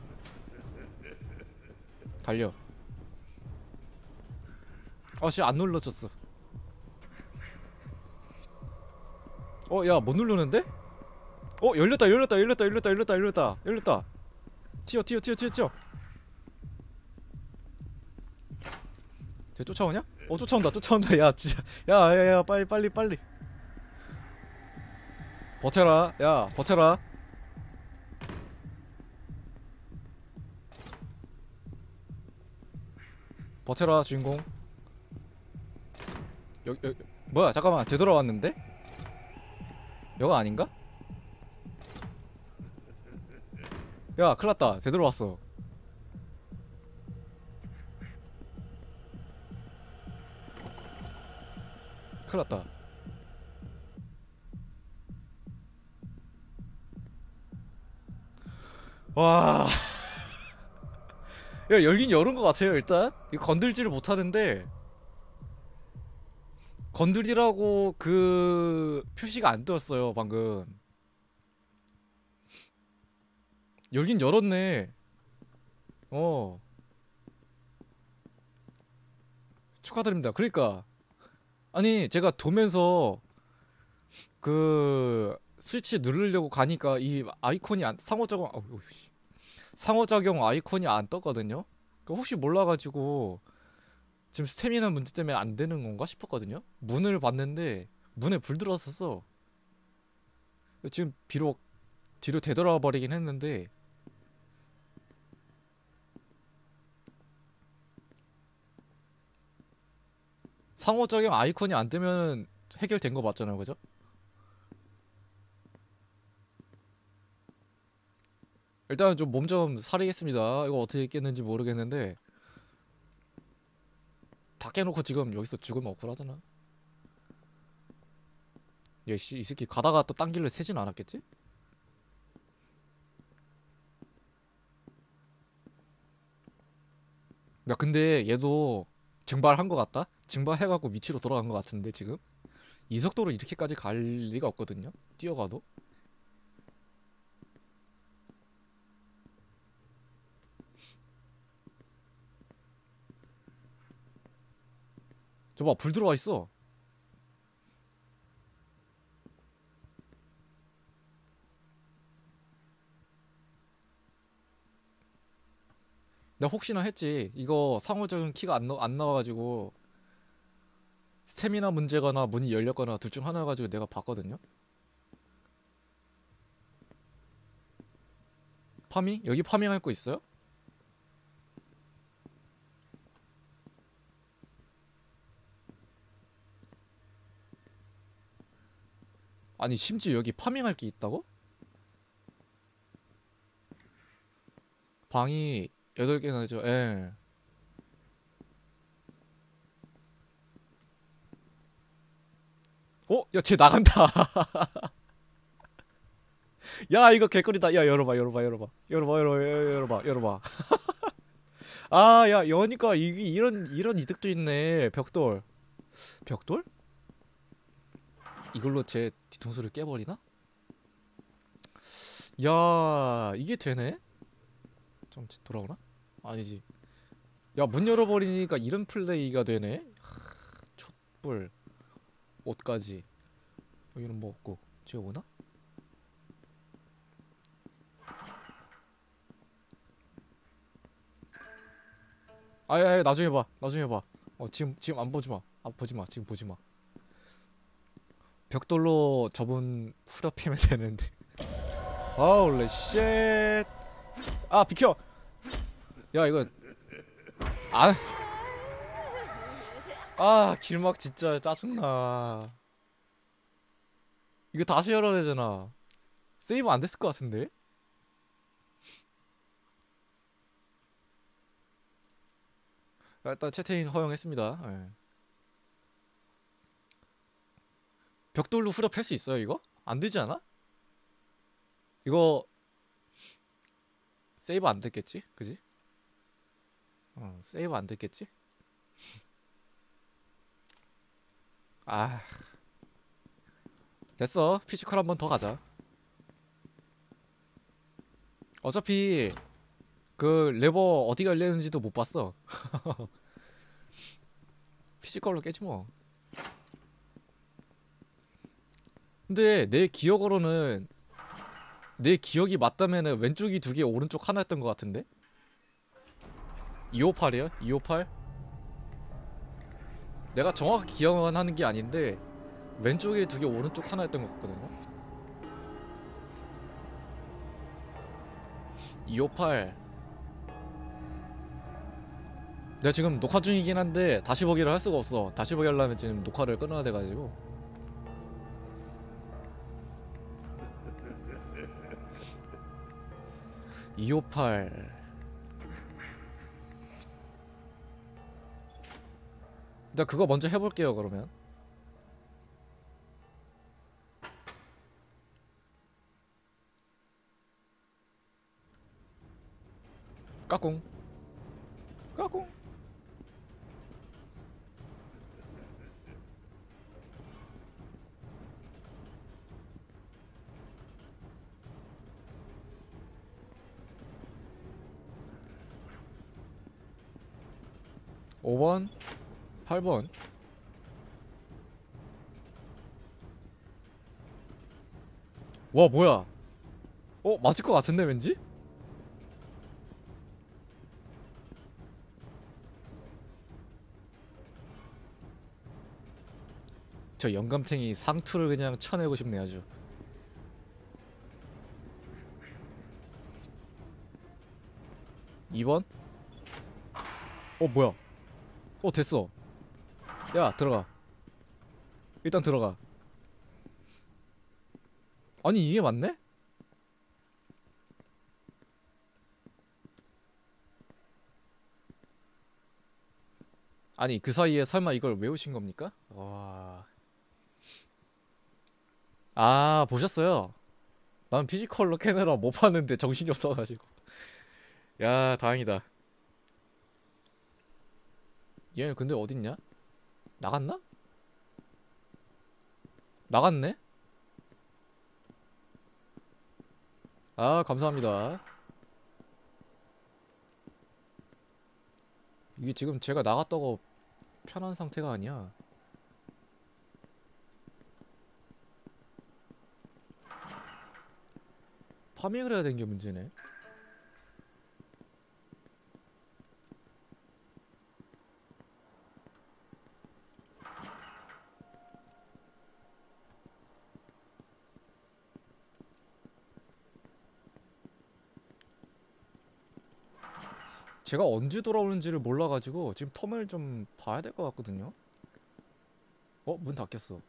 달려. 씨 안 눌러졌어. 야 못 누르는데? 열렸다. 튀어. 쟤 쫓아오냐? 쫓아온다. 야 진짜. 야 빨리. 버텨라. 야 버텨라. 버텨라 주인공. 뭐야 잠깐만 되돌아왔는데? 여가 아닌가? 야 큰일났다. 되돌아왔어. 큰일 났다. 와. 야, 열긴 열은 것 같아요. 일단 이거 건들지를 못하는데, 건드리라고 그 표시가 안 뜨었어요 방금. 열긴 열었네. 축하드립니다. 그러니까 아니 제가 도면서 그 스위치 누르려고 가니까 이 아이콘이 안, 상호작용 아이콘이 안 떴거든요. 그 혹시 몰라가지고 지금 스태미나 문제 때문에 안 되는 건가 싶었거든요. 문을 봤는데 문에 불 들어왔었어. 지금 비록 뒤로 되돌아 버리긴 했는데, 상호작용 아이콘이 안 뜨면 해결된 거 맞잖아요, 그죠? 일단 좀 몸 좀 사리겠습니다. 이거 어떻게 깼는지 모르겠는데 다 깨놓고 지금 여기서 죽으면 억울하잖아. 얘씨 이 새끼 가다가 또 딴 길로 새진 않았겠지? 야 근데 얘도 증발한 거 같다? 증발해갖고 위치로 돌아간 거 같은데 지금? 이 속도로 이렇게까지 갈 리가 없거든요? 뛰어가도? 저봐 불 들어와 있어. 내가 혹시나 했지. 이거 상호작용 키가 안 나와가지고 스태미나 문제거나 문이 열렸거나 둘 중 하나 가지고 내가 봤거든요. 파밍? 여기 파밍할 거 있어요? 아니 심지어 여기 파밍할 게 있다고? 방이 8개나죠. 예. 어? 야, 쟤 나간다. 야, 이거 개꿀이다. 야, 열어봐. 열어봐. 아, 야, 여니까 이게 이런 이득도 있네. 벽돌. 벽돌? 이걸로 제 뒤통수를 깨버리나? 야, 이게 되네? 좀 돌아오나? 아니지. 야, 문 열어버리니까 이런 플레이가 되네? 촛불 옷까지. 여기는 뭐 없고. 쟤 오나? 아야, 나중에 봐. 지금 안 보지마. 지금 보지마. 벽돌로 저분 후려피면 되는데. 아울레 쉣. 아 비켜. 야 이거 길막 진짜 짜증나. 이거 다시 열어야 되잖아. 세이브 안 됐을 것 같은데. 일단 채팅 허용했습니다. 예. 벽돌로 후려 팰 수 있어요 이거? 안 되지 않아? 이거 세이브 안 됐겠지? 그지? 세이브 안 됐겠지? 아 됐어. 피지컬 한 번 더 가자. 어차피 그 레버 어디가 열리는지도 못 봤어. 피지컬로 깨지 뭐. 근데 내 기억으로는, 내 기억이 맞다면은 왼쪽이 2개 오른쪽 하나였던 것 같은데? 258이요? 258? 내가 정확히 기억은 하는 게 아닌데 왼쪽에 2개 오른쪽 하나였던 것 같거든요. 258. 내가 지금 녹화 중이긴 한데 다시 보기를 할 수가 없어. 다시 보기 하려면 지금 녹화를 끊어야 돼가지고. 258. 일단 그거 먼저 해볼게요 그러면. 까꿍 까꿍. (5번) (8번) 와 뭐야. 맞을 것 같은데 왠지? 저 영감탱이 상투를 그냥 쳐내고 싶네 아주. (2번) 뭐야. 됐어. 야 들어가. 일단 들어가. 아니 이게 맞네? 아니 그 사이에 설마 이걸 외우신 겁니까? 와. 아 보셨어요? 난 피지컬로 캐느라 못 봤는데 정신이 없어가지고. 야 다행이다. 얘 근데 어딨냐? 나갔나? 나갔네? 아 감사합니다. 이게 지금 제가 나갔다고 편한 상태가 아니야. 파밍을 해야 되는 게 문제네. 제가 언제 돌아오는지를 몰라가지고 지금 텀을 좀 봐야 될 것 같거든요. 문 닫혔어.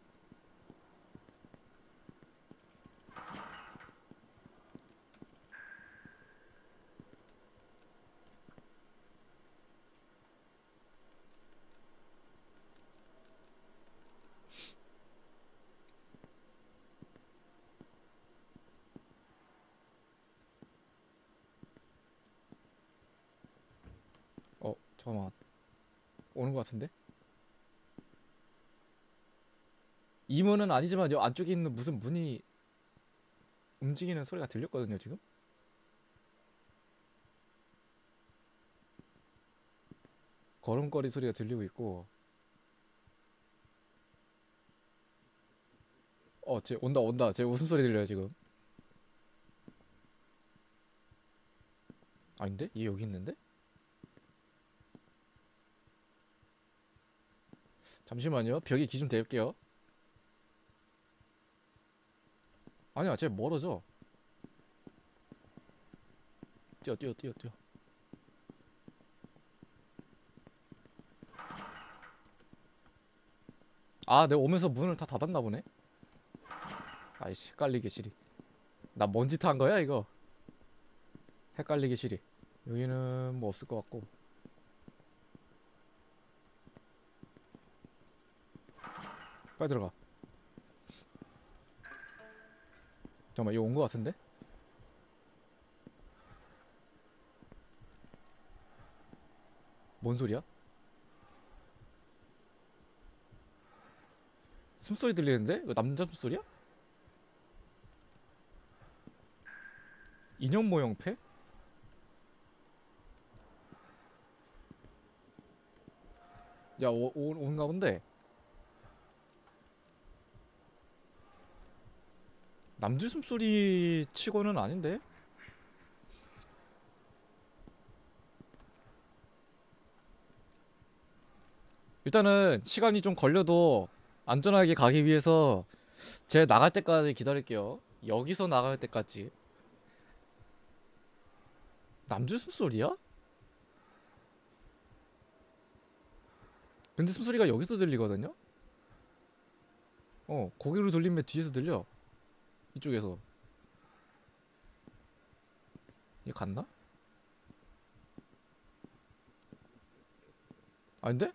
잠깐만. 오는 것 같은데? 이 문은 아니지만 여 안쪽에 있는 무슨 문이 움직이는 소리가 들렸거든요 지금? 걸음걸이 소리가 들리고 있고. 쟤 온다. 쟤 웃음소리 들려요 지금. 아닌데? 얘 여기 있는데? 잠시만요. 벽에 기 좀 대볼게요. 아니야, 쟤 멀어져. 뛰어. 아, 내가 오면서 문을 다 닫았나 보네. 아이씨, 헷갈리게 시리. 나 뭔 짓 한 거야 이거? 헷갈리게 시리. 여기는 뭐 없을 것 같고. 빨리 들어가. 잠깐만, 이거 온 거 같은데? 뭔 소리야? 숨소리 들리는데? 이거 남자 숨소리야? 인형 모형 패? 야, 온가 본데? 남주 숨소리 치고는 아닌데? 일단은 시간이 좀 걸려도 안전하게 가기 위해서 제 나갈 때까지 기다릴게요. 여기서 나갈 때까지. 남주 숨소리야? 근데 숨소리가 여기서 들리거든요? 고개를 돌리면 뒤에서 들려. 이쪽에서. 얘 갔나? 아닌데?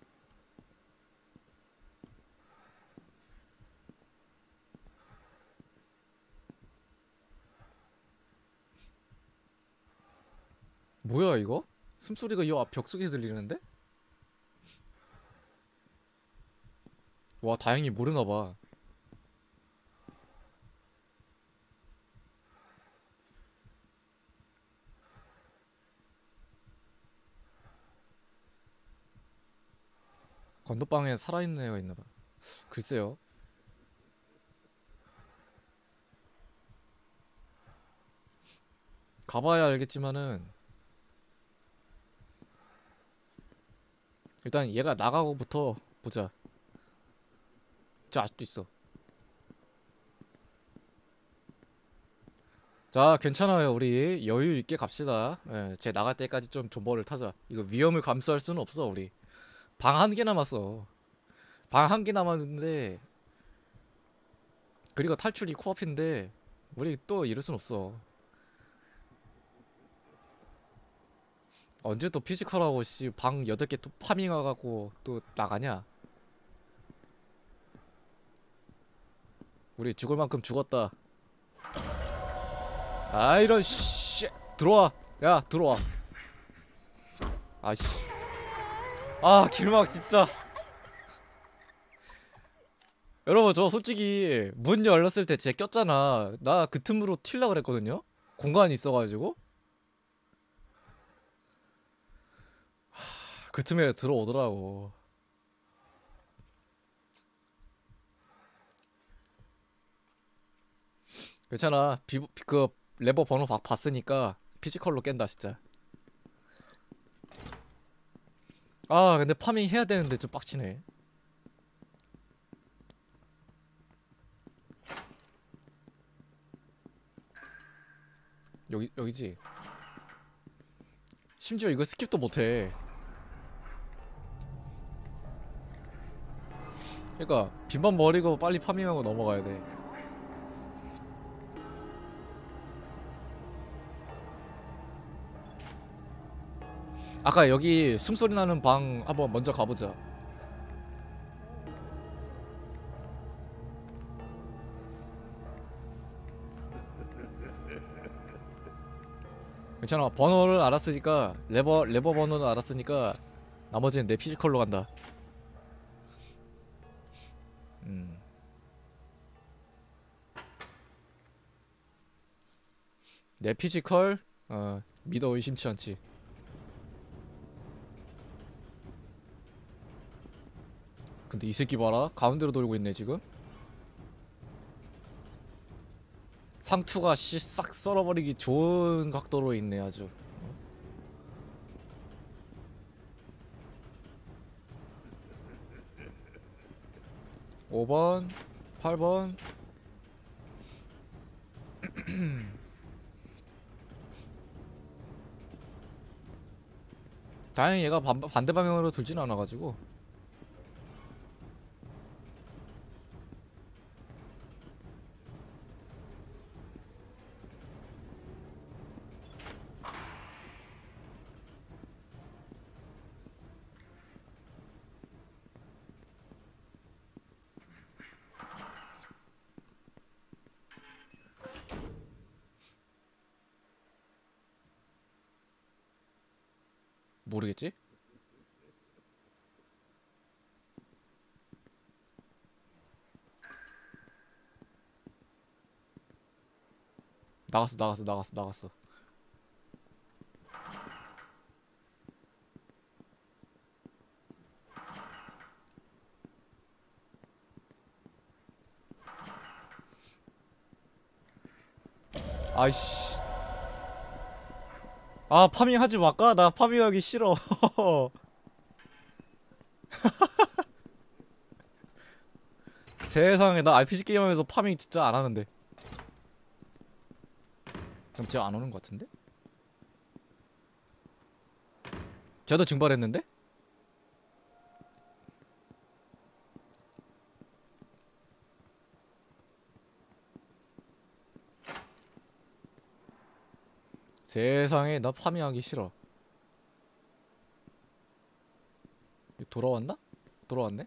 뭐야 이거? 숨소리가 이 앞 벽 속에 들리는데? 와 다행히 모르나봐. 건너방에 살아있는 애가 있나봐. 글쎄요. 가봐야 알겠지만은 일단 얘가 나가고부터 보자. 저 아직도 있어. 자 괜찮아요. 우리 여유 있게 갑시다. 예, 쟤 나갈 때까지 좀 존버를 타자. 이거 위험을 감수할 수는 없어. 우리 방 한 개 남았어. 방 한 개 남았는데 그리고 탈출이 코앞인데 우리 또 이럴 순 없어. 언제 또 피지컬하고 씨 방 8개 또 파밍해갖고 또 나가냐? 우리 죽을 만큼 죽었다. 아 이런 씨 들어와. 야 들어와. 아씨. 아 길막 진짜. 여러분 저 솔직히 문 열렸을 때 쟤 꼈잖아. 나 그 틈으로 튈라 그랬거든요. 공간이 있어가지고 그 틈에 들어오더라고. 괜찮아. 그 레버 번호 봤으니까 피지컬로 깬다 진짜. 아 근데 파밍 해야 되는데 좀 빡치네. 여기지. 심지어 이거 스킵도 못해. 그러니까 빈밥 버리고 빨리 파밍하고 넘어가야 돼. 아까 여기 숨소리 나는 방 한번 먼저 가보자. 괜찮아. 번호를 알았으니까 레버 번호는 알았으니까 나머지는 내 피지컬로 간다. 내 피지컬 믿어 의심치 않지. 근데 이 새끼 봐라. 가운데로 돌고 있네 지금. 상투가 씨 싹 썰어버리기 좋은 각도로 있네 아주. 5번 8번 다행히 얘가 반대 방향으로 돌진 않아가지고. 모르겠지? 나갔어. 아이씨. 아 파밍하지 말까? 나 파밍하기 싫어. 세상에 나 RPG 게임하면서 파밍 진짜 안 하는데. 그럼 쟤 안 오는 것 같은데? 쟤도 증발했는데? 세상에 나 파밍하기 싫어. 돌아왔나? 돌아왔네?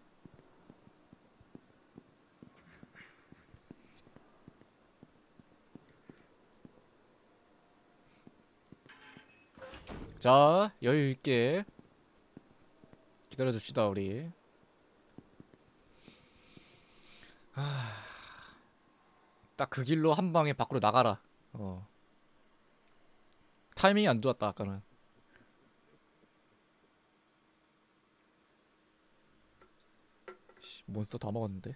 자, 여유 있게 기다려 줍시다, 우리. 딱 그 길로 한 방에 밖으로 나가라. 타이밍이 안 좋았다, 아까는. 씨, 몬스터 다 먹었는데.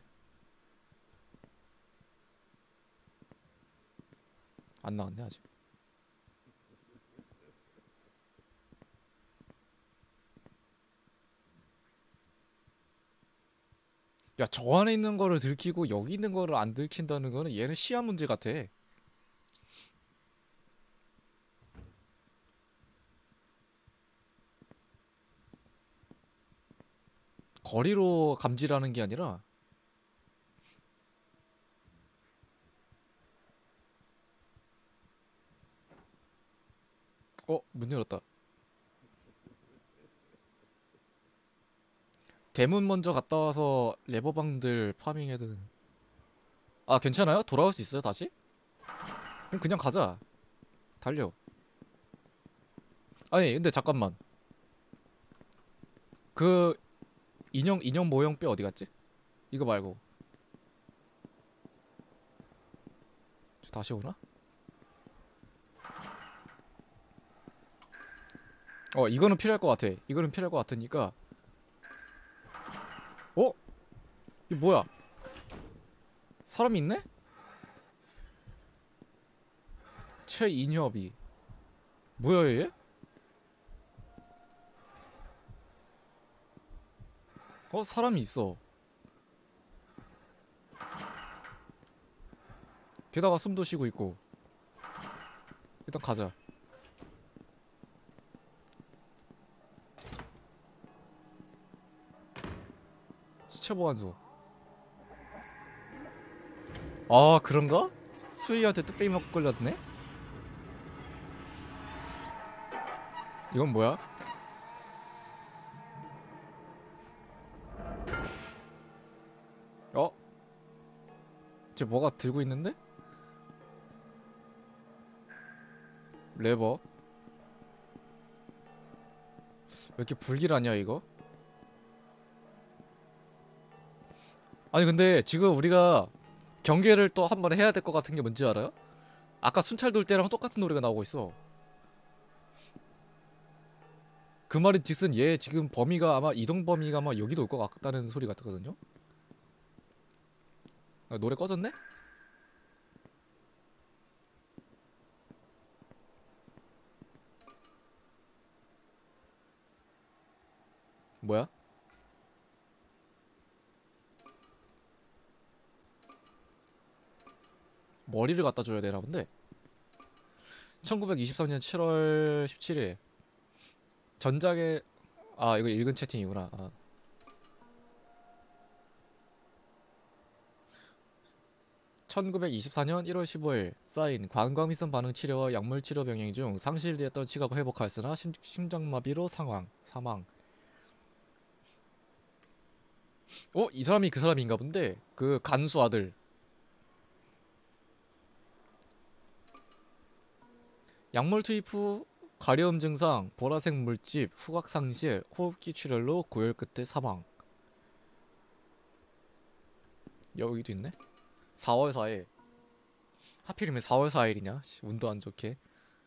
안 나왔네, 아직. 야, 저 안에 있는 거를 들키고 여기 있는 거를 안 들킨다는 거는 얘는 시야 문제 같아. 거리로 감지라는 게 아니라 문 열었다. 대문 먼저 갔다 와서 레버방들 파밍해든. 아, 괜찮아요? 돌아올 수 있어요, 다시? 그럼 그냥 가자. 달려. 아니, 근데 잠깐만. 그 인형 모형 뼈 어디 갔지? 이거 말고. 저 다시 오나? 이거는 필요할 것 같아. 이거는 필요할 것 같으니까. 이 뭐야? 사람이 있네? 최인협이. 뭐야 얘? 사람이 있어. 게다가 숨도 쉬고 있고. 일단 가자. 시체 보관소. 아, 그런가? 수희한테 뚝배기 먹고 걸렸네? 이건 뭐야? 쟤 뭐가 들고 있는데? 레버. 왜 이렇게 불길하냐 이거? 아니 근데 지금 우리가 경계를 또 한 번 해야 될 것 같은 게 뭔지 알아요? 아까 순찰 돌 때랑 똑같은 노래가 나오고 있어. 그 말인 즉슨 얘 지금 범위가 아마 이동 범위가 아마 여기도 올 것 같다는 소리 같거든요? 노래 꺼졌네? 뭐야? 머리를 갖다 줘야 되나 본데? 1923년 7월 17일 전작의 이거 읽은 채팅이구나. 1924년 1월 15일 사인 관광미선 반응 치료와 약물 치료 병행 중 상실되었던 지각을 회복하였으나 심장마비로 사망. 이 사람이 그 사람인가 본데? 그 간수 아들. 약물 투입 후 가려움 증상, 보라색 물집, 후각 상실, 호흡기 출혈로 고열 끝에 사망. 여기도 있네? 4월 4일. 하필이면 4월 4일이냐? 운도 안 좋게.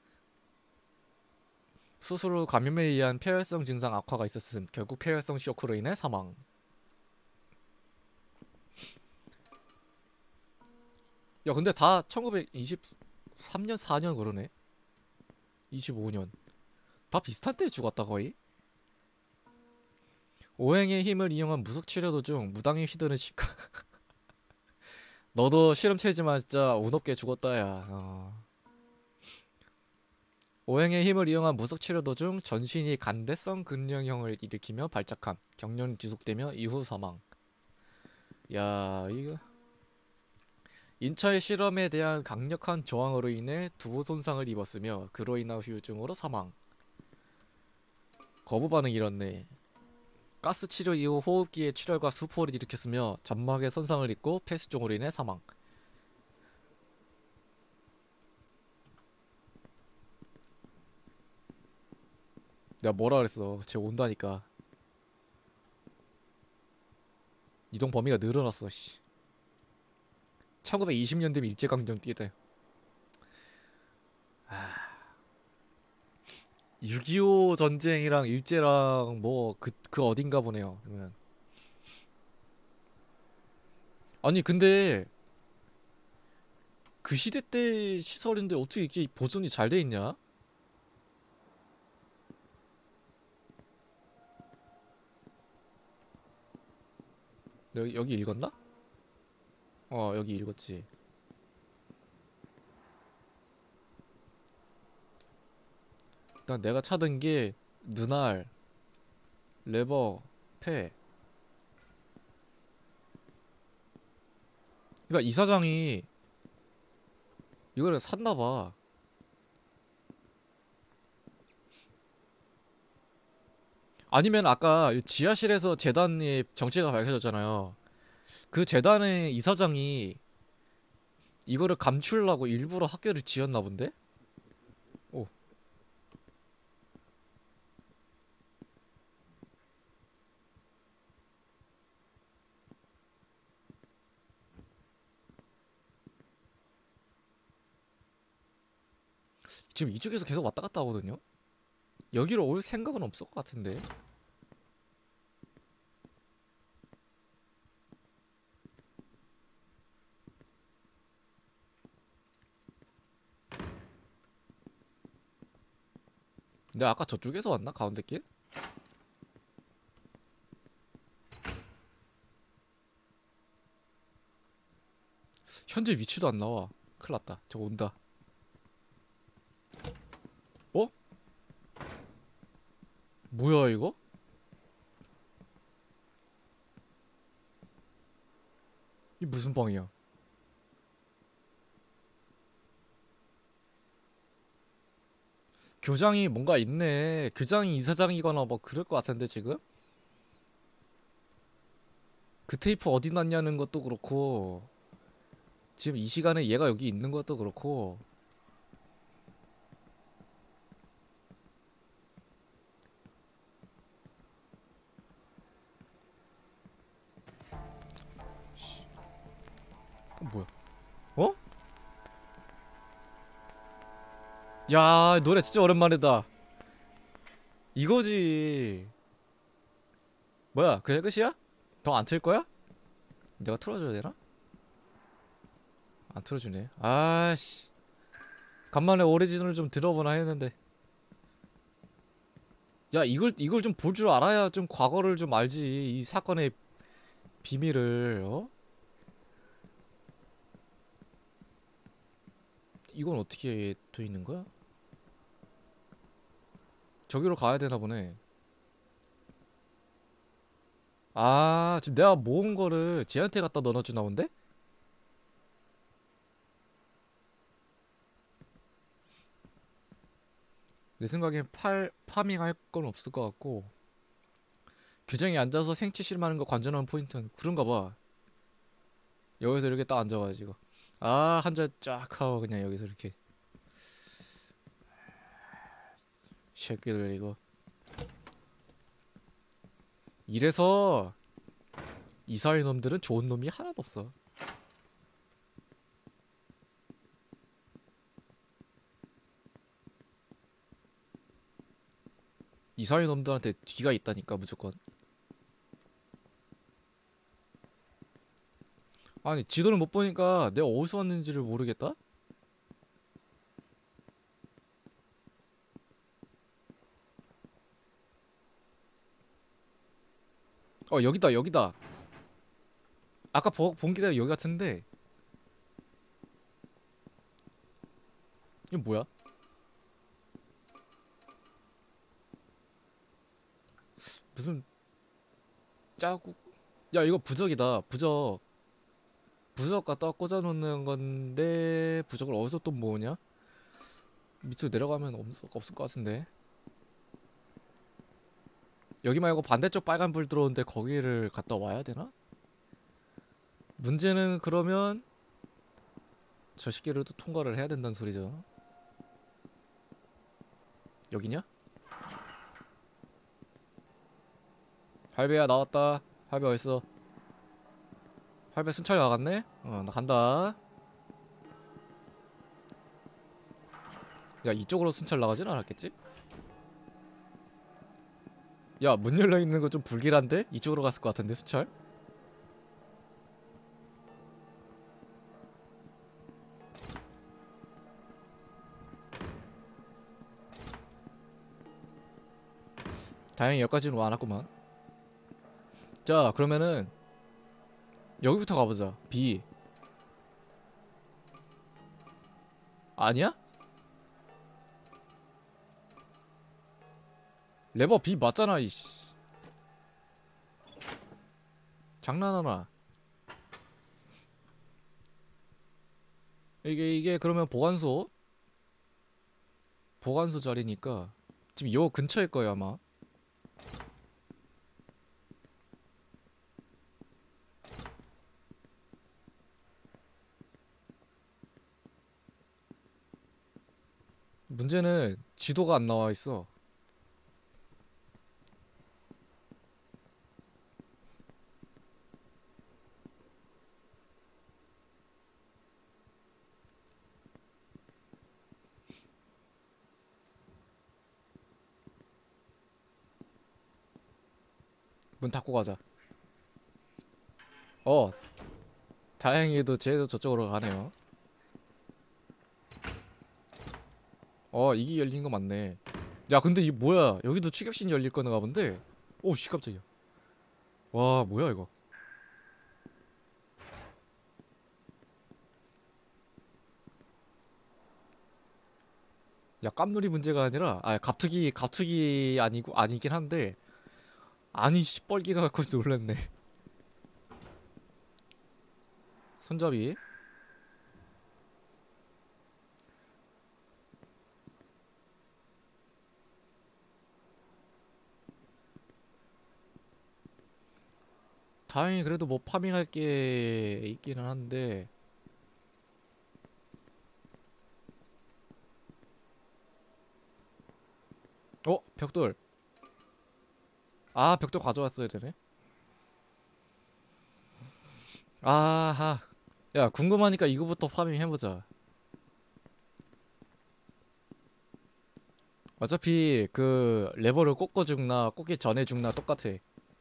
수술 후 감염에 의한 폐혈성 증상 악화가 있었음. 결국 폐혈성 쇼크로 인해 사망. 야 근데 다 1923년 4년 그러네. 25년 다 비슷한 때에 죽었다 거의. 오행의 힘을 이용한 무속 치료 도중 무당에 휘두른 시카. 너도 실험체지만 진짜 운 없게 죽었다 야. 오행의 힘을 이용한 무속 치료 도중 전신이 간대성 근력형을 일으키며 발작함. 경련이 지속되며 이후 사망. 야 이거 인차의 실험에 대한 강력한 저항으로 인해 두부 손상을 입었으며 그로 인한 후유증으로 사망. 거부 반응이 일었네. 가스 치료 이후 호흡기에 출혈과 수포를 일으켰으며 점막에 손상을 입고 폐수종으로 인해 사망. 내가 뭐라 그랬어. 쟤 온다니까. 이동 범위가 늘어났어. 씨. 1920년 되면 일제강점 뛰다. 6.25 전쟁이랑 일제랑 뭐 그 어딘가 보네요. 그러면. 아니 근데 그 시대 때 시설인데 어떻게 이게 보존이 잘 돼 있냐? 여기 읽었나? 여기 읽었지. 일단 내가 찾은 게 눈알, 레버, 패. 그러니까 이사장이 이거를 샀나봐. 아니면 아까 지하실에서 재단의 정체가 밝혀졌잖아요. 그 재단의 이사장이 이거를 감추려고 일부러 학교를 지었나 본데? 오. 지금 이쪽에서 계속 왔다 갔다 하거든요? 여기로 올 생각은 없을 것 같은데. 내가 아까 저쪽에서 왔나? 가운데 길? 현재 위치도 안 나와. 큰일 났다. 저거 온다. 어? 뭐야 이거? 이 무슨 방이야? 교장이 뭔가 있네. 교장이 이사장이거나 뭐 그럴 것 같은데 지금? 그 테이프 어디 놨냐는 것도 그렇고 지금 이 시간에 얘가 여기 있는 것도 그렇고 뭐야? 어? 야 노래 진짜 오랜만이다. 이거지. 뭐야 그게 끝이야? 더 안 틀 거야? 내가 틀어줘야 되나? 안 틀어주네. 아씨 간만에 오리지널 좀 들어보나 했는데. 야 이걸 좀 볼 줄 알아야 좀 과거를 좀 알지. 이 사건의 비밀을. 어? 이건 어떻게 돼 있는 거야? 저기로 가야 되나 보네. 아 지금 내가 모은 거를 쟤한테 갖다 넣어주나 본데? 내 생각엔 파밍할 건 없을 것 같고 규정에 앉아서 생체 실험하는 거 관전하는 포인트는 그런가 봐. 여기서 이렇게 딱 앉아가지고 한 잔 쫙 하고 그냥 여기서 이렇게 새끼들 이거 이래서 이사회 놈들은 좋은 놈이 하나도 없어. 이사회 놈들한테 뒤가 있다니까 무조건. 아니 지도를 못 보니까 내가 어디서 왔는지를 모르겠다? 여기다 여기다. 아까 본 게 여기 같은데 이거 뭐야? 무슨 자국. 야 이거 부적이다. 부적 갖다 꽂아놓는 건데 부적을 어디서 또 모으냐? 밑으로 내려가면 없을 것 같은데. 여기 말고 반대쪽 빨간 불 들어오는데 거기를 갔다 와야 되나? 문제는 그러면 저 시기를 또 통과를 해야 된다는 소리죠. 여기냐? 할배야 나왔다. 할배 어딨어? 할배 순찰 나갔네? 나 간다. 야 이쪽으로 순찰 나가진 않았겠지? 야 문 열려있는 거 좀 불길한데? 이쪽으로 갔을 것 같은데 순찰? 다행히 여기까지는 와 안왔구만. 자 그러면은 여기부터 가보자. B 아니야? 레버 B 맞잖아 이씨. 장난하나. 이게 그러면 보관소 자리니까 지금 요 근처일 거예요 아마. 문제는 지도가 안 나와 있어. 문 닫고 가자. 다행히도 쟤도 저쪽으로 가네요. 이게 열린 거 맞네. 야 근데 이 뭐야, 여기도 추격신이 열릴 거나 본데. 오씨 깜짝이야. 와 뭐야 이거. 야 깜놀이 문제가 아니라 갑툭이 아니긴 한데, 아니 시뻘기가 갖고 놀랐네. 손잡이. 다행히 그래도 뭐 파밍할 게 있기는 한데. 벽돌. 아 벽돌 가져왔어야 되네. 아하. 야 궁금하니까 이거부터 파밍 해보자. 어차피 그 레버를 꽂고 죽나 꽂기 전에 죽나 똑같아.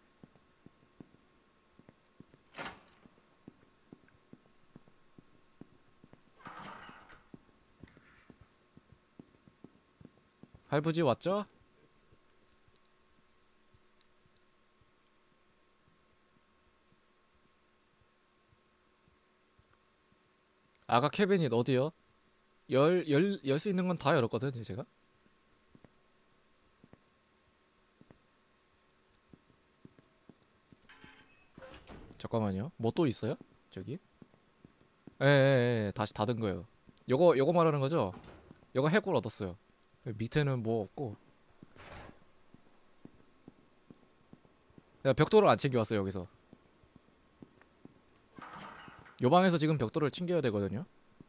할부지 왔죠? 아까 캐비닛 어디요? 열 수 있는 건 다 열었거든 제가. 잠깐만요. 뭐 또 있어요? 저기? 다시 닫은 거예요. 요거 말하는 거죠? 요거 해골 얻었어요. 밑에는 뭐 없고. 야 벽돌을 안 챙겨왔어요 여기서. 요 방에서 지금 벽돌을 챙겨야 되거든요.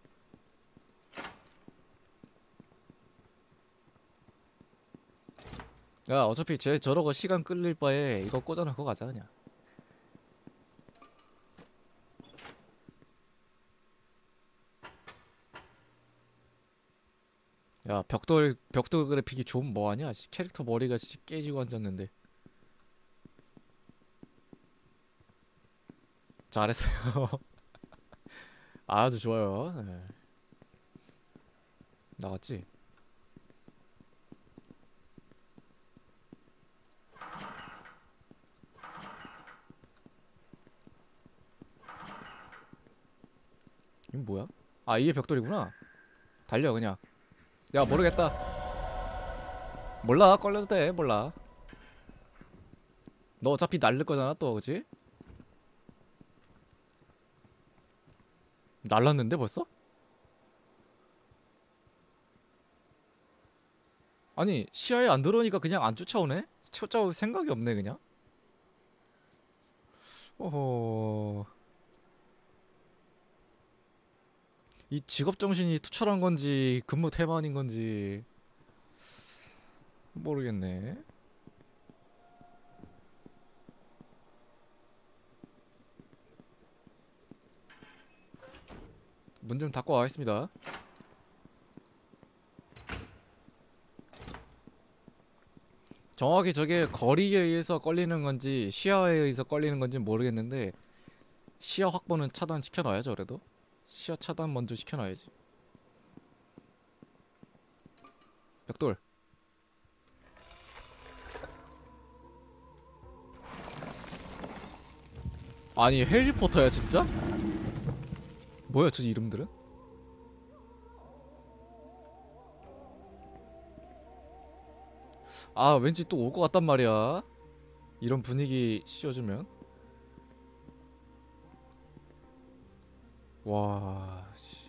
야 어차피 저러고 시간 끌릴 바에 이거 꽂아놓고 가자 그냥. 야 벽돌 그래픽이 좀 뭐하냐. 캐릭터 머리가 진짜 깨지고 앉았는데. 잘했어요. 아주 좋아요. 네. 나갔지? 이건 뭐야? 아 이게 벽돌이구나. 달려 그냥. 야 모르겠다. 몰라 걸려도 돼. 몰라. 너 어차피 날릴 거잖아 또 그치? 날랐는데 벌써? 아니 시야에 안 들어오니까 그냥 안 쫓아오네? 쫓아올 생각이 없네 그냥. 어허. 이 직업정신이 투철한 건지 근무 태만인 건지 모르겠네. 문 좀 닫고 가겠습니다. 정확히 저게 거리에 의해서 걸리는 건지 시야에 의해서 걸리는 건지 모르겠는데 시야 확보는 차단 시켜놔야죠. 그래도 시야 차단 먼저 시켜놔야지. 벽돌. 아니 해리포터야 진짜? 뭐야 저 이름들은? 아 왠지 또 올 것 같단 말이야. 이런 분위기 씌워주면. 와 씨.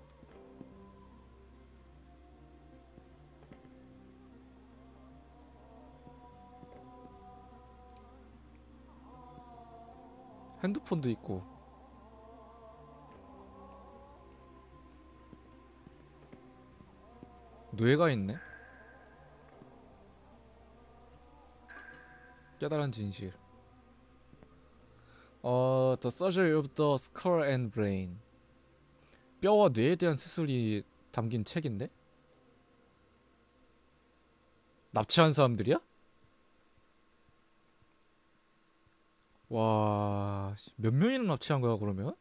핸드폰도 있고. 뇌가 있네. 깨달은 진실. The Surgery of the Skull and Brain. 뼈와 뇌에 대한 수술이 담긴 책인데? 납치한 사람들이야? 와, 몇 명이나 납치한 거야 그러면?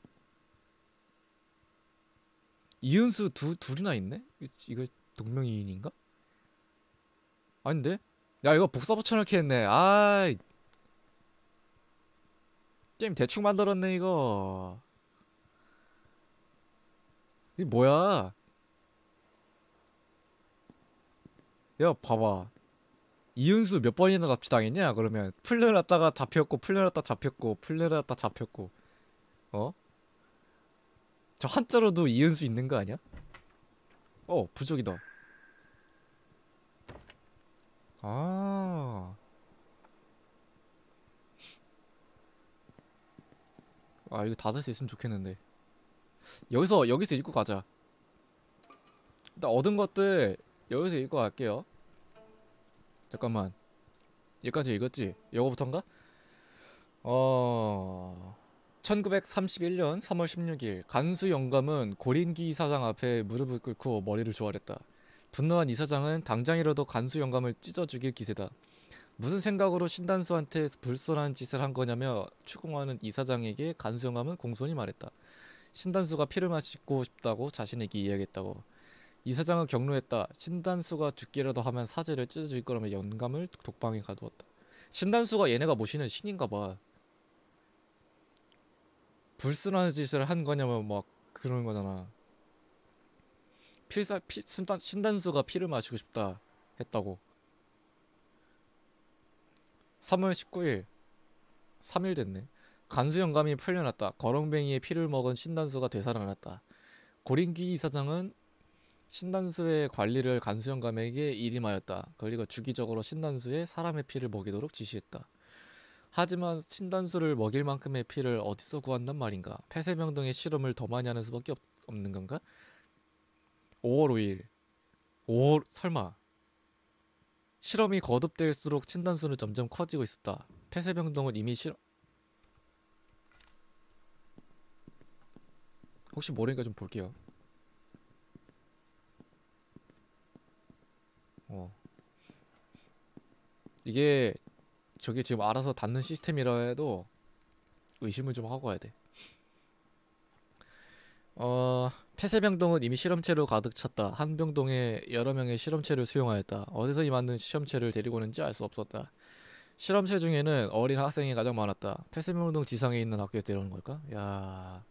이은수 둘이나 있네? 이거 동명이인인가? 아닌데? 야 이거 복사 붙여넣기 했네. 아이 게임 대충 만들었네 이거. 이게 뭐야? 야 봐봐. 이은수 몇 번이나 납치당했냐? 그러면 풀려났다가 잡혔고 풀려났다 잡혔고 풀려났다 잡혔고. 어? 저 한자로도 이은수 있는 거 아니야? 부족이다. 아 이거 닫을 수 있으면 좋겠는데. 여기서 읽고 가자. 일단 얻은 것들 여기서 읽고 갈게요. 잠깐만. 여기까지 읽었지? 요거부터인가? 1931년 3월 16일 간수 영감은 고린기 이사장 앞에 무릎을 꿇고 머리를 조아렸다. 분노한 이사장은 당장이라도 간수 영감을 찢어 죽일 기세다. 무슨 생각으로 신단수한테 불손한 짓을 한 거냐며 추궁하는 이사장에게 간수 영감은 공손히 말했다. 신단수가 피를 마시고 싶다고 자신에게 이야기했다고. 이사장은 경로했다. 신단수가 죽기라도 하면 사제를 찢어 죽일 거라며 영감을 독방에 가두었다. 신단수가 얘네가 모시는 신인가봐. 불순한 짓을 한 거냐면 막 그런 거잖아. 신단수가 피를 마시고 싶다 했다고. 3월 19일 3일 됐네. 간수 영감이 풀려났다. 거렁뱅이의 피를 먹은 신단수가 되살아났다. 고린기 이사장은 신단수의 관리를 간수 영감에게 일임하였다. 그리고 주기적으로 신단수의 사람의 피를 먹이도록 지시했다. 하지만 신단수를 먹일 만큼의 피를 어디서 구한단 말인가? 폐쇄병 등의 실험을 더 많이 하는 수밖에 없는 건가? 5월 5일 5월 설마 실험이 거듭될수록 신단수는 점점 커지고 있었다. 폐쇄병동은 이미 혹시 모르니까 좀 볼게요. 이게 저게 지금 알아서 닫는 시스템이라 해도 의심을 좀 하고 가야 돼. 폐쇄병동은 이미 실험체로 가득 찼다. 한 병동에 여러 명의 실험체를 수용하였다. 어디서 이 만든 실험체를 데리고 오는지 알 수 없었다. 실험체 중에는 어린 학생이 가장 많았다. 폐쇄병동 지상에 있는 학교에 데려오는 걸까? 야,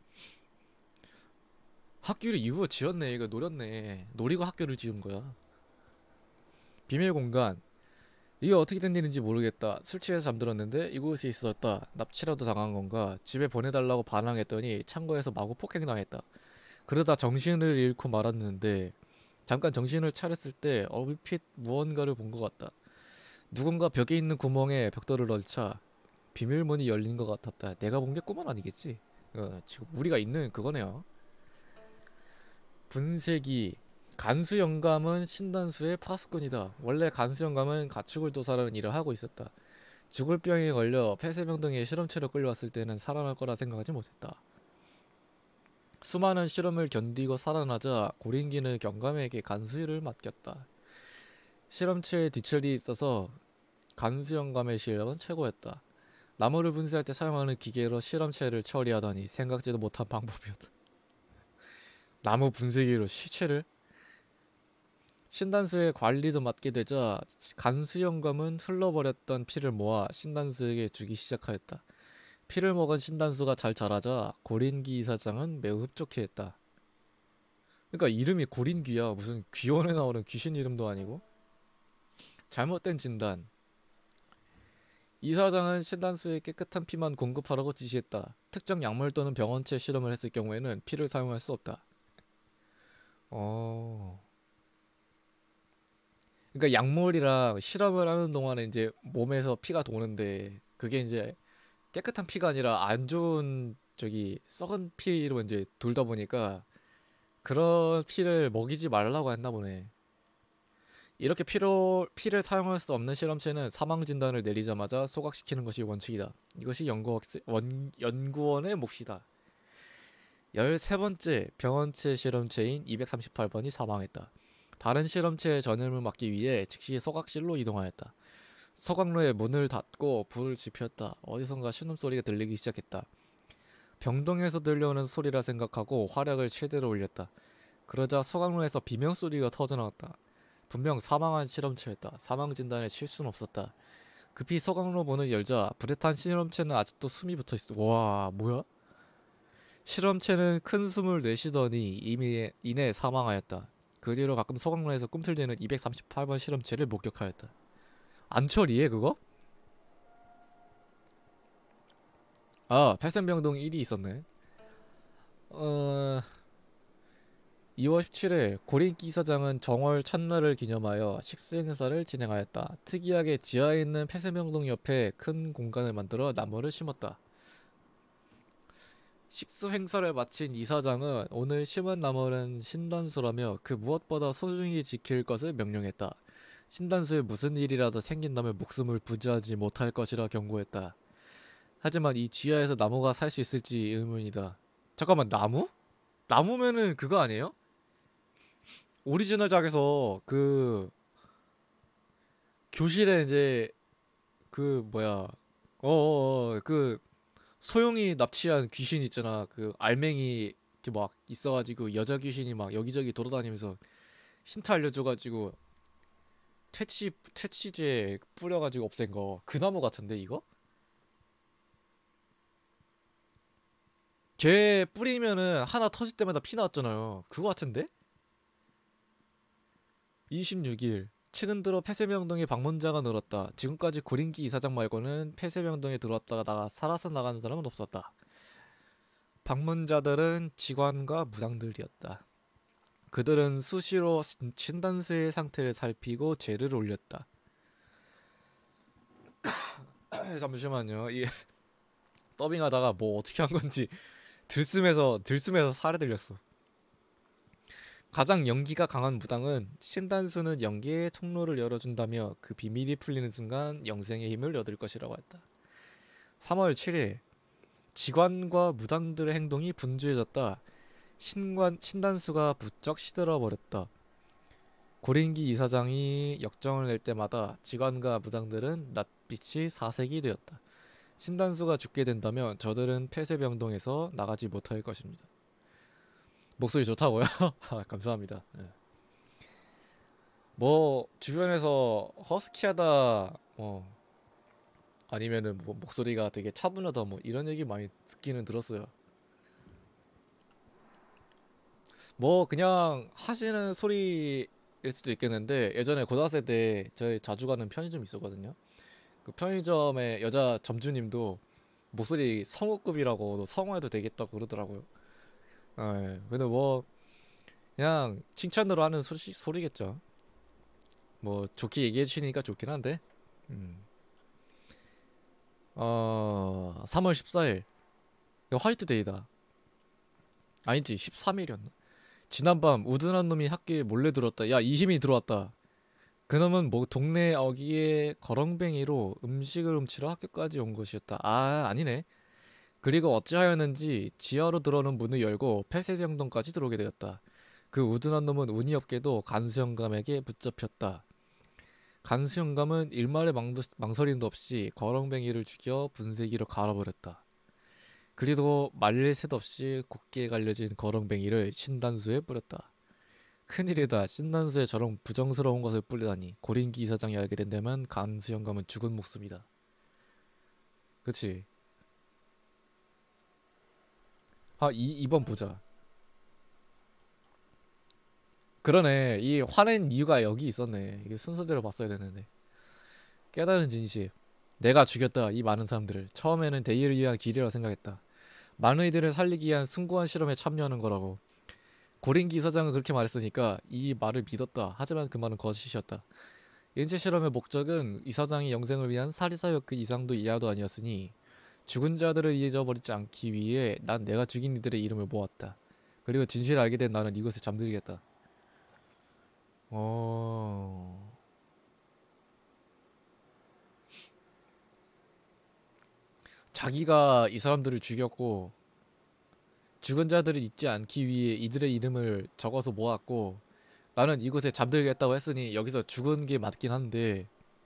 학교를 이후에 지었네. 이거 노렸네. 노리고 학교를 지은 거야. 비밀 공간. 이게 어떻게 된 일인지 모르겠다. 술 취해서 잠들었는데 이곳에 있었다. 납치라도 당한 건가? 집에 보내달라고 반항했더니 창고에서 마구 폭행당했다. 그러다 정신을 잃고 말았는데 잠깐 정신을 차렸을 때 얼핏 무언가를 본 것 같다. 누군가 벽에 있는 구멍에 벽돌을 넣자 비밀문이 열린 것 같았다. 내가 본 게 꿈은 아니겠지? 지금 우리가 있는 그거네요. 분쇄기. 간수 영감은 신단수의 파수꾼이다. 원래 간수 영감은 가축을 도살하는 일을 하고 있었다. 죽을 병에 걸려 폐쇄병 등의 실험체로 끌려왔을 때는 살아날 거라 생각하지 못했다. 수많은 실험을 견디고 살아나자 고린기는 경감에게 간수를 맡겼다. 실험체에 뒤처리 있어서 간수 영감의 실력은 최고였다. 나무를 분쇄할 때 사용하는 기계로 실험체를 처리하다니 생각지도 못한 방법이었다. 나무 분쇄기로 시체를? 신단수의 관리도 맡게 되자 간수 영감은 흘러버렸던 피를 모아 신단수에게 주기 시작하였다. 피를 먹은 신단수가 잘 자라자 고린기 이사장은 매우 흡족해했다. 그러니까 이름이 고린귀야. 무슨 귀원에 나오는 귀신 이름도 아니고. 잘못된 진단. 이사장은 신단수에 깨끗한 피만 공급하라고 지시했다. 특정 약물 또는 병원체 실험을 했을 경우에는 피를 사용할 수 없다. 그러니까 약물이랑 실험을 하는 동안에 이제 몸에서 피가 도는데 그게 이제 깨끗한 피가 아니라 안 좋은 저기 썩은 피로 이제 돌다 보니까 그런 피를 먹이지 말라고 했나 보네. 이렇게 피를 사용할 수 없는 실험체는 사망 진단을 내리자마자 소각시키는 것이 원칙이다. 이것이 연구원의 몫이다. 13번째 병원체 실험체인 238번이 사망했다. 다른 실험체의 전염을 막기 위해 즉시 소각실로 이동하였다. 소각로에 문을 닫고 불을 지폈다. 어디선가 신음소리가 들리기 시작했다. 병동에서 들려오는 소리라 생각하고 화력을 최대로 올렸다. 그러자 소각로에서 비명소리가 터져나왔다. 분명 사망한 실험체였다. 사망 진단에 실수는 없었다. 급히 소각로 문을 열자 불에 탄 실험체는 아직도 숨이 붙어있어. 와, 뭐야? 실험체는 큰 숨을 내쉬더니 이내 사망하였다. 그 뒤로 가끔 소각로에서 꿈틀대는 238번 실험체를 목격하였다. 안 처리해 그거? 아, 팔선병동 1이 있었네. 2월 17일 고린기 이사장은 정월 첫날을 기념하여 식수 행사를 진행하였다. 특이하게 지하에 있는 폐쇄병동 옆에 큰 공간을 만들어 나무를 심었다. 식수 행사를 마친 이사장은 오늘 심은 나무는 신단수라며 그 무엇보다 소중히 지킬 것을 명령했다. 신단수에 무슨 일이라도 생긴다면 목숨을 부지하지 못할 것이라 경고했다. 하지만 이 지하에서 나무가 살 수 있을지 의문이다. 잠깐만, 나무? 나무면은 그거 아니에요? 오리지널 작에서 그 교실에 이제 그 뭐야 그 소영이 납치한 귀신 있잖아. 그 알맹이 이렇게 막 있어가지고 여자 귀신이 막 여기저기 돌아다니면서 힌트 알려줘가지고 퇴치제 뿌려가지고 없앤 거. 그 나무 같은데 이거? 걔 뿌리면은 하나 터질 때마다 피 나왔잖아요. 그거 같은데? 26일 최근 들어 폐쇄병동에 방문자가 늘었다. 지금까지 고린기 이사장 말고는 폐쇄병동에 들어왔다가 살아서 나가는 사람은 없었다. 방문자들은 직원과 무당들이었다. 그들은 수시로 신단수의 상태를 살피고 죄를 올렸다. 잠시만요. 이 더빙하다가 뭐 어떻게 한 건지 들숨에서 살에 들렸어. 가장 연기가 강한 무당은 신단수는 연기의 통로를 열어준다며 그 비밀이 풀리는 순간 영생의 힘을 얻을 것이라고 했다. 3월 7일 직관과 무당들의 행동이 분주해졌다. 신단수가 부쩍 시들어버렸다. 고린기 이사장이 역정을 낼 때마다 직관과 무당들은 낯빛이 사색이 되었다. 신단수가 죽게 된다면 저들은 폐쇄병동에서 나가지 못할 것입니다. 목소리 좋다고요? 감사합니다. 네. 뭐 주변에서 허스키하다 아니면은 뭐 목소리가 되게 차분하다 뭐 이런 얘기 많이 듣기는 들었어요. 뭐 그냥 하시는 소리일 수도 있겠는데 예전에 고등학생 때 저희 자주 가는 편의점 있었거든요. 그 편의점의 여자 점주님도 목소리 성우급이라고 성우해도 되겠다고 그러더라고요. 예, 근데 뭐 그냥 칭찬으로 하는 소리겠죠. 뭐 좋게 얘기해 주시니까 좋긴 한데 3월 14일 이거 화이트데이다. 아니지 13일이었나. 지난밤 우둔한 놈이 학교에 몰래 들어왔다. 야, 이힘이 들어왔다. 그놈은 뭐 동네 어귀에 거렁뱅이로 음식을 훔치러 학교까지 온 것이었다. 아, 아니네. 그리고 어찌하였는지 지하로 들어오는 문을 열고 폐쇄병동까지 들어오게 되었다. 그 우둔한 놈은 운이 없게도 간수영감에게 붙잡혔다. 간수영감은 일말의 망설임도 없이 거렁뱅이를 죽여 분쇄기로 갈아버렸다. 그리고 말릴 새 없이 곱게 갈려진 거렁뱅이를 신단수에 뿌렸다. 큰일이다. 신단수에 저런 부정스러운 것을 뿌리다니. 고린기 이사장이 알게 된다면 간수영감은 죽은 목숨이다. 그치? 아, 2번 보자. 그러네. 이 화낸 이유가 여기 있었네. 이게 순서대로 봤어야 되는데. 깨달은 진실. 내가 죽였다. 이 많은 사람들을. 처음에는 대의를 위한 길이라고 생각했다. 많은 이들을 살리기 위한 숭고한 실험에 참여하는 거라고. 고린기 이사장은 그렇게 말했으니까 이 말을 믿었다. 하지만 그 말은 거짓이었다. 인체 실험의 목적은 이사장이 영생을 위한 살이사역 그 이상도 이하도 아니었으니 죽은 자들을 잊어버리지 않기 위해 난 내가 죽인 이들의 이름을 모았다. 그리고 진실을 알게 된 나는 이곳에 잠들겠다. 자기가 이 사람들을 죽였고 죽은 자들을 잊지 않기 위해 이들의 이름을 적어서 모았고 나는 이곳에 잠들겠다고 했으니 여기서 죽은 게 맞긴 한데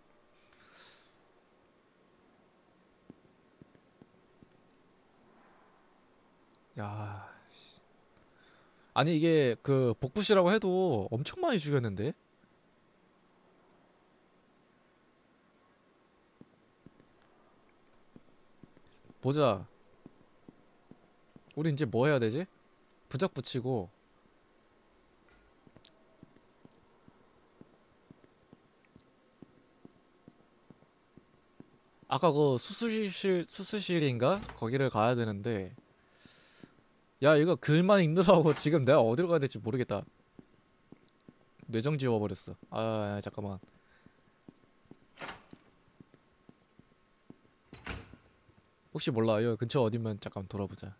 야, 아니 이게 그 복붙이라고 해도 엄청 많이 죽였는데? 보자. 우리 이제 뭐 해야 되지? 부적 붙이고 아까 그 수술실인가? 거기를 가야 되는데 야 이거 글만 읽느라고 지금 내가 어디로 가야 될지 모르겠다. 뇌정 지워버렸어. 아 잠깐만. 혹시 몰라. 여기 근처 어디면 잠깐 돌아보자.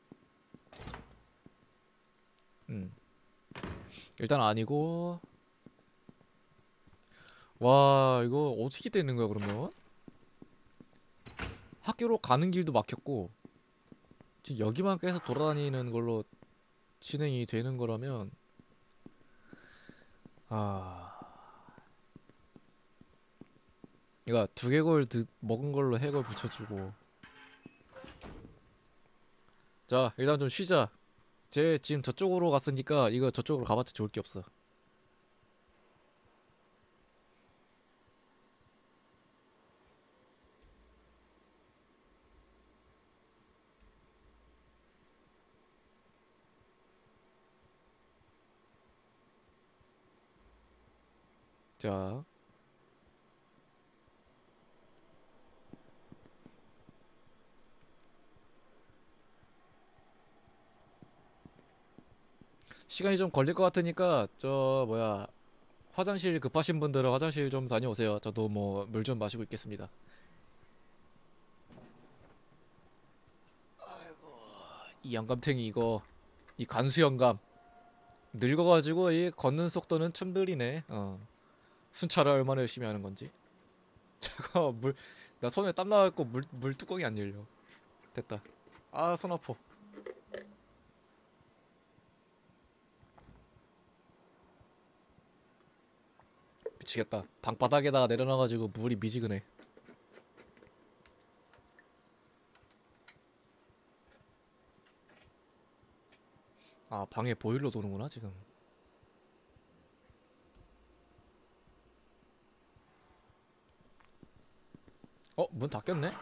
일단 아니고. 와 이거 어떻게 되는 거야 그러면? 학교로 가는 길도 막혔고 지금 여기만 계속 돌아다니는 걸로 진행이 되는 거라면 이거 두개골 먹은 걸로 해골 붙여주고. 자 일단 좀 쉬자. 쟤 지금 저쪽으로 갔으니까 이거 저쪽으로 가봤자 좋을 게 없어. 자 시간이 좀 걸릴 것 같으니까 저 뭐야 화장실 급하신 분들은 화장실 좀 다녀오세요. 저도 뭐 물 좀 마시고 있겠습니다. 아이고 이 영감탱이 이거 이 간수 영감 늙어가지고 이 걷는 속도는 좀 느리네. 순찰을 얼마나 열심히 하는 건지. 잠깐 나 손에 땀 나갖고 물 뚜껑이 안 열려. 됐다. 아 손 아파. 미치겠다. 방바닥에다가 내려놔가지고 물이 미지근해. 아 방에 보일러 도는구나 지금. 문 닫혔네?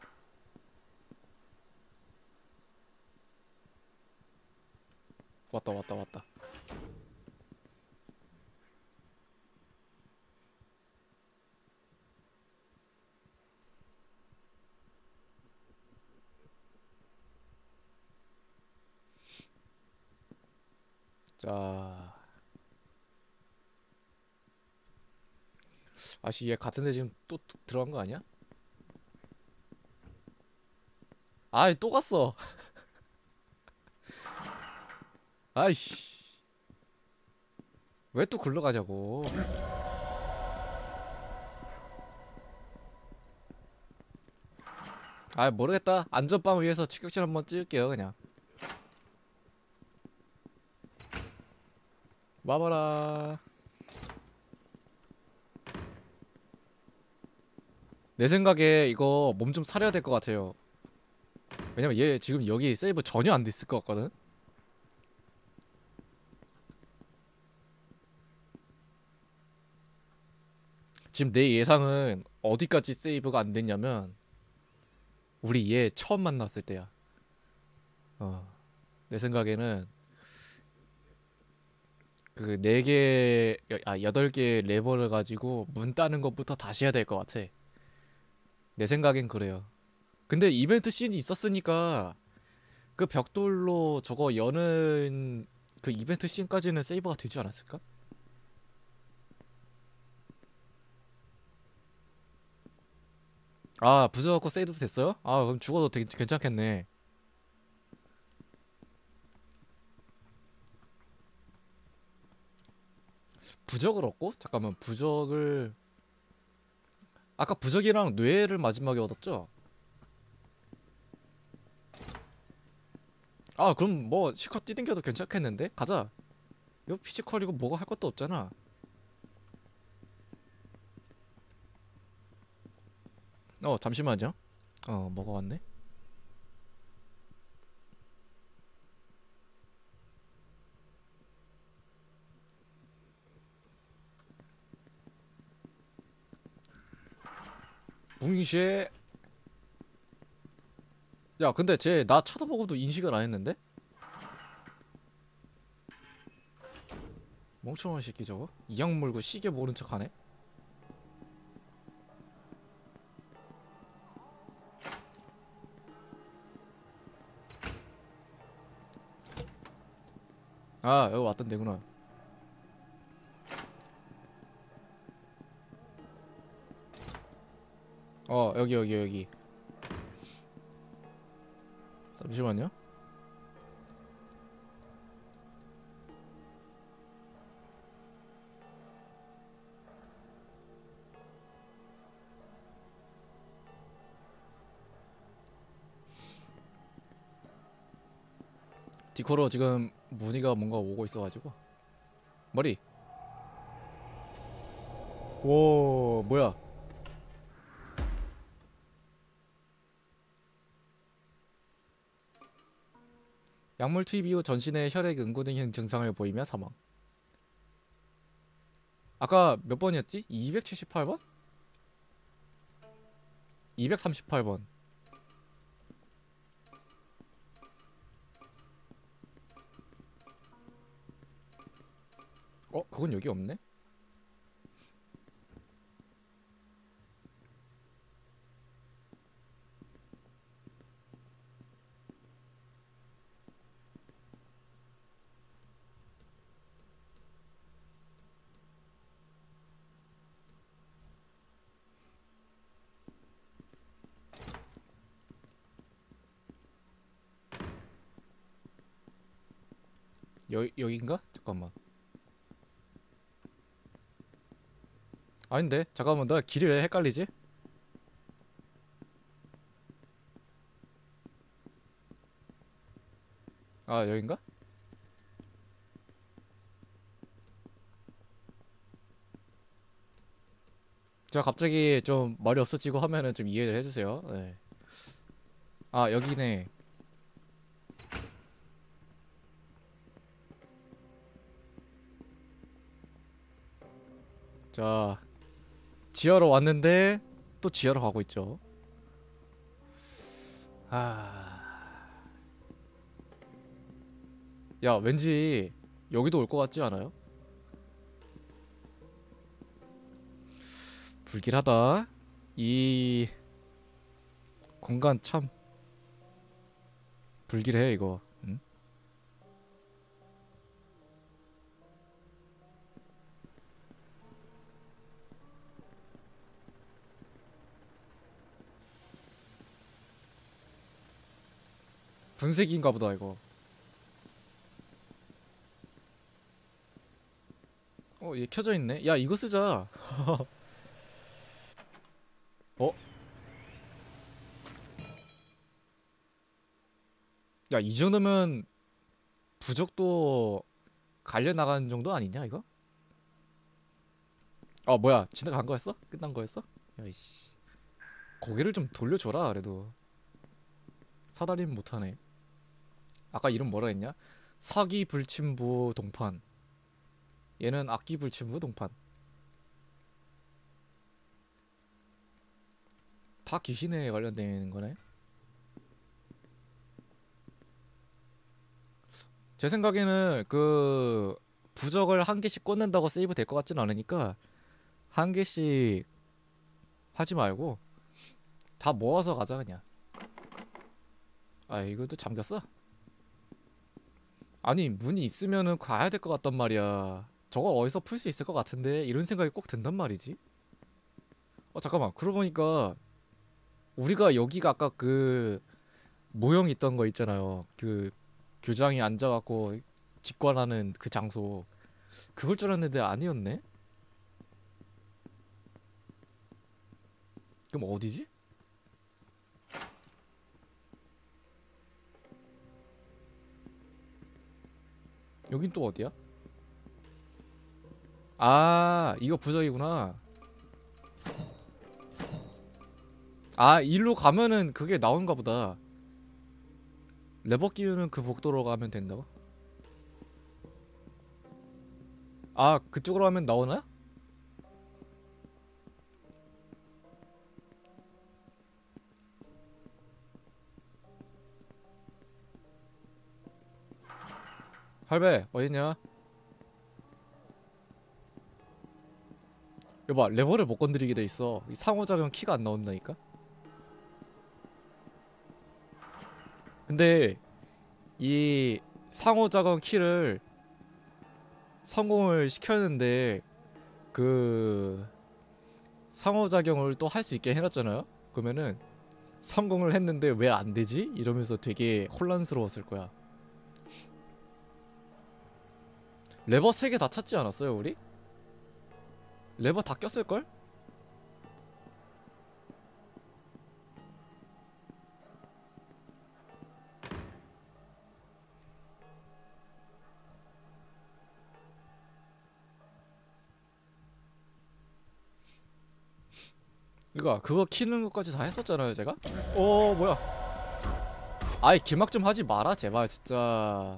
왔다. 자, 아씨 얘 같은데 지금 또 들어간 거 아니야? 아이 또 갔어. 아이씨 왜 또 글러 가냐고. 아 모르겠다. 안전빵 위해서 추격질 한번 찍을게요 그냥. 와봐라. 내 생각에 이거 몸 좀 사려야 될 것 같아요. 왜냐면 얘 지금 여기 세이브 전혀 안 됐을 것 같거든. 지금 내 예상은 어디까지 세이브가 안 됐냐면 우리 얘 처음 만났을 때야. 내 생각에는 그 4개, 8개 레버를 가지고 문 따는 것부터 다시 해야 될 것 같아. 내 생각엔 그래요. 근데 이벤트 씬이 있었으니까 그 벽돌로 저거 여는 그 이벤트 씬까지는 세이브가 되지 않았을까? 아, 부져갖고 세이브 됐어요? 아, 그럼 죽어도 되게 괜찮겠네. 부적을 얻고? 잠깐만, 부적을 아까 부적이랑 뇌를 마지막에 얻었죠? 아, 그럼 뭐 실컷 뛰댕겨도 괜찮겠는데? 가자. 이거 피지컬이고 뭐가 할 것도 없잖아. 잠시만요. 뭐가 왔네? 붕쉐. 야, 근데 쟤 나 쳐다보고도 인식을 안 했는데? 멍청한 새끼 저거. 이악 물고 시계 모른 척 하네? 아, 여기 왔던 데구나. 여기. 잠시만요. 디코로 지금 문의가 뭔가 오고 있어가지고. 머리. 오, 뭐야. 약물 투입 이후 전신에 혈액 응고 등 증상을 보이며 사망. 아까 몇 번이었지? 278번? 238번. 그건 여기 없네? 여긴가? 잠깐만. 아닌데? 잠깐만, 나 길이 왜 헷갈리지? 아, 여긴가? 제가 갑자기 좀 말이 없어지고 하면은 좀 이해를 해주세요. 네. 아, 여기네. 자, 지하로 왔는데 또 지하로 가고 있죠. 야, 왠지 여기도 올 것 같지 않아요? 불길하다. 이 공간 참 불길해 이거. 응? 분쇄기인가 보다 이거. 얘 켜져 있네. 야, 이거 쓰자. 어? 야, 이 정도면 부적도 갈려 나가는 정도 아니냐 이거? 아 뭐야, 지나간 거였어? 끝난 거였어? 야이씨, 고개를 좀 돌려줘라. 그래도 사다리는 못하네. 아까 이름 뭐라 했냐? 사기 불침부 동판. 얘는 악기 불침부 동판. 다 귀신에 관련된 거네. 제 생각에는 그 부적을 한 개씩 꽂는다고 세이브 될 것 같진 않으니까 한 개씩 하지 말고 다 모아서 가자 그냥. 아 이것도 잠겼어? 아니 문이 있으면은 가야 될 것 같단 말이야. 저거 어디서 풀 수 있을 것 같은데 이런 생각이 꼭 든단 말이지. 잠깐만, 그러고 보니까 우리가 여기가 아까 그 모형 있던 거 있잖아요. 그 교장이 앉아갖고 직관하는 그 장소, 그걸 줄 알았는데 아니었네? 그럼 어디지? 여긴 또 어디야? 아 이거 부적이구나. 아 일로 가면은 그게 나온가 보다. 레버 끼우는 그 복도로 가면 된다고? 아 그쪽으로 가면 나오나? 할배 어딨냐? 여봐, 레버를 못 건드리게 돼 있어. 이 상호작용 키가 안 나온다니까. 근데 이 상호작용 키를 성공을 시켰는데 그 상호작용을 또 할 수 있게 해놨잖아요. 그러면은 성공을 했는데 왜 안 되지? 이러면서 되게 혼란스러웠을 거야. 레버 3개 다 찾지 않았어요 우리? 레버 다 꼈을걸? 그거 키는 것까지 다 했었잖아요 제가? 뭐야. 아이 길막 좀 하지 마라 제발 진짜.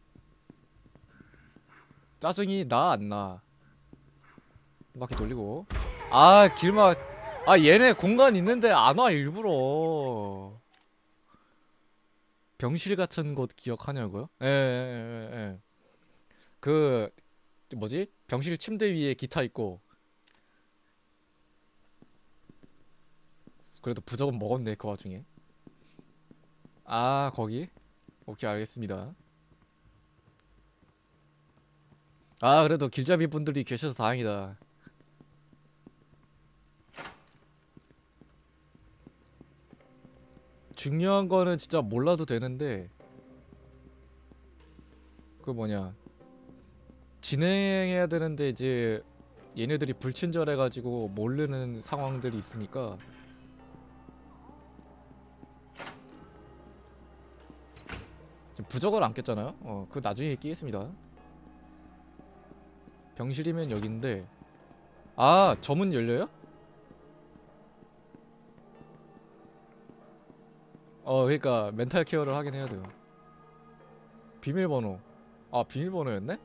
짜증이 나 안 나? 한 바퀴 돌리고. 아 길막. 아 얘네 공간 있는데 안 와 일부러. 병실 같은 곳 기억하냐고요? 예. 그 뭐지? 병실 침대 위에 기타 있고. 그래도 부적은 먹었네 그 와중에. 아 거기? 오케이 알겠습니다. 아 그래도 길잡이 분들이 계셔서 다행이다. 중요한 거는 진짜 몰라도 되는데 그 뭐냐 진행해야 되는데 이제 얘네들이 불친절해가지고 모르는 상황들이 있으니까. 지금 부적을 안 꼈잖아요. 그거 나중에 끼겠습니다. 병실이면 여긴데. 아 저 문 열려요? 그러니까 멘탈 케어를 하긴 해야 돼요. 비밀번호. 아 비밀번호였네?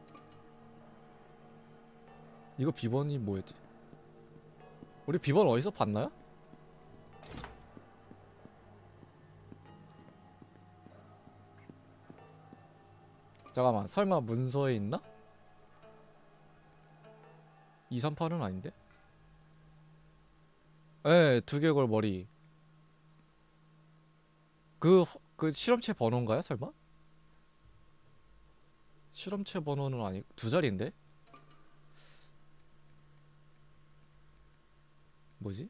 이거 비번이 뭐였지? 우리 비번 어디서 봤나요? 잠깐만 설마 문서에 있나? 238은 아닌데? 에 두개골 머리. 그 실험체 번호인가요 설마? 실험체 번호는 아니 두 자리인데? 뭐지?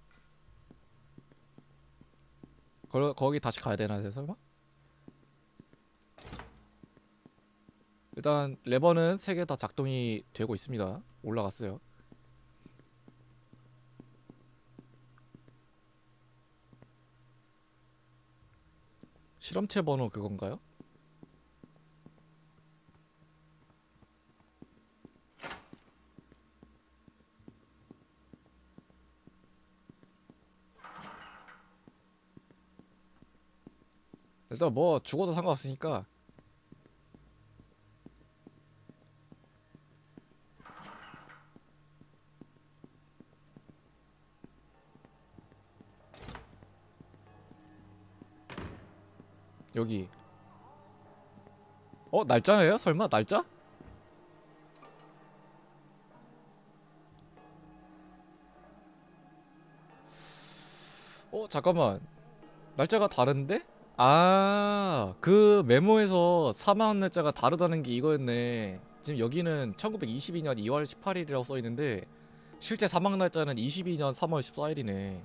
거기 다시 가야 되나 설마? 일단 레버는 3개 다 작동이 되고 있습니다. 올라갔어요. 실험체 번호 그건가요? 일단 뭐 죽어도 상관없으니까. 여기 날짜예요? 설마 날짜? 잠깐만, 날짜가 다른데? 아, 그 메모에서 사망 날짜가 다르다는 게 이거였네. 지금 여기는 1922년 2월 18일이라고 써있는데 실제 사망 날짜는 22년 3월 14일이네.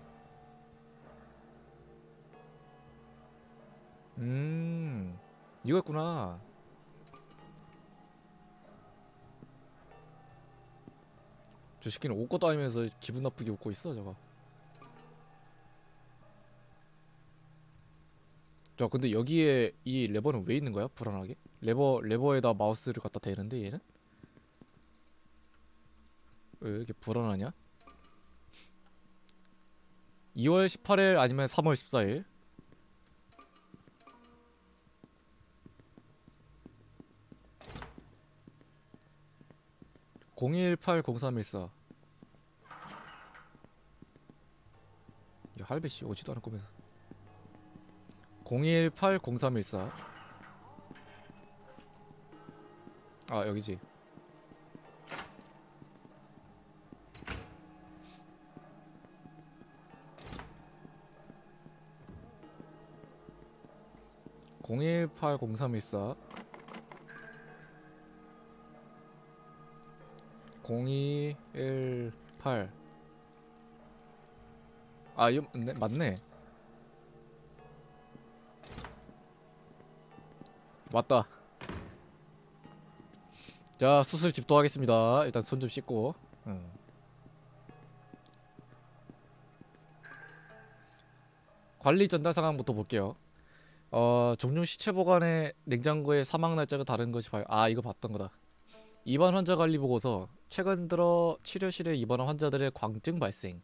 이거였구나. 저 새끼는 웃고 다니면서 기분 나쁘게 웃고 있어 저거. 자, 근데 여기에 이 레버는 왜 있는 거야? 불안하게? 레버에다 마우스를 갖다 대는데 얘는? 왜 이렇게 불안하냐? 2월 18일 아니면 3월 14일? (0180314) 야, 할배씨 오지도 않을 거면서. 0180314. 아, 여기지. (0180314) 0218. 아, 이거 맞네. 맞다. 자, 수술 집도하겠습니다. 일단 손 좀 씻고. 관리 전달 상황부터 볼게요. 종중 시체 보관에 냉장고에 사망 날짜가 다른 것이 이거 봤던 거다. 입원 환자 관리 보고서. 최근 들어 치료실에 입원한 환자들의 광증 발생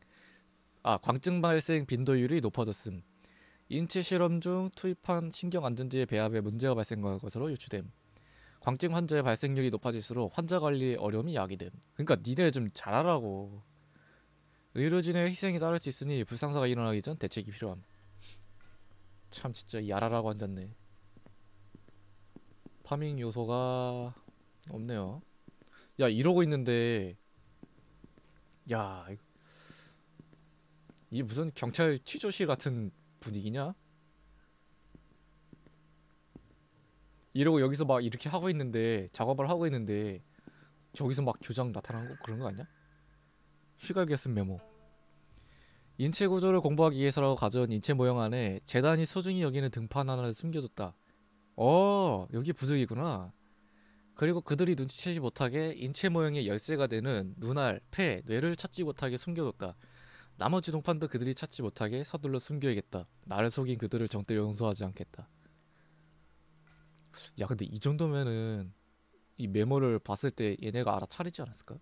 빈도율이 높아졌음. 인체 실험 중 투입한 신경 안전지의 배합에 문제가 발생한 것으로 유추됨. 광증 환자의 발생률이 높아질수록 환자 관리에 어려움이 야기됨. 그러니까 니네 좀 잘하라고. 의료진의 희생이 따를 수 있으니 불상사가 일어나기 전 대책이 필요함. 참 진짜 야라라고 앉았네. 파밍 요소가 없네요. 야, 이러고 있는데, 야, 이게 무슨 경찰 취조실 같은 분위기냐? 이러고 여기서 막 이렇게 하고 있는데, 작업을 하고 있는데 저기서 막 교장 나타나고 그런 거 아니야? 휘갈겨 쓴 메모. 인체 구조를 공부하기 위해서라고 가져온 인체 모형 안에 재단이 소중히 여기는 등판 하나를 숨겨뒀다. 여기 부적이구나. 그리고 그들이 눈치채지 못하게 인체 모형의 열쇠가 되는 눈알, 폐, 뇌를 찾지 못하게 숨겨뒀다. 나머지 동판도 그들이 찾지 못하게 서둘러 숨겨야겠다. 나를 속인 그들을 절대 용서하지 않겠다. 야, 근데 이 정도면은 이 메모를 봤을 때 얘네가 알아차리지 않았을까?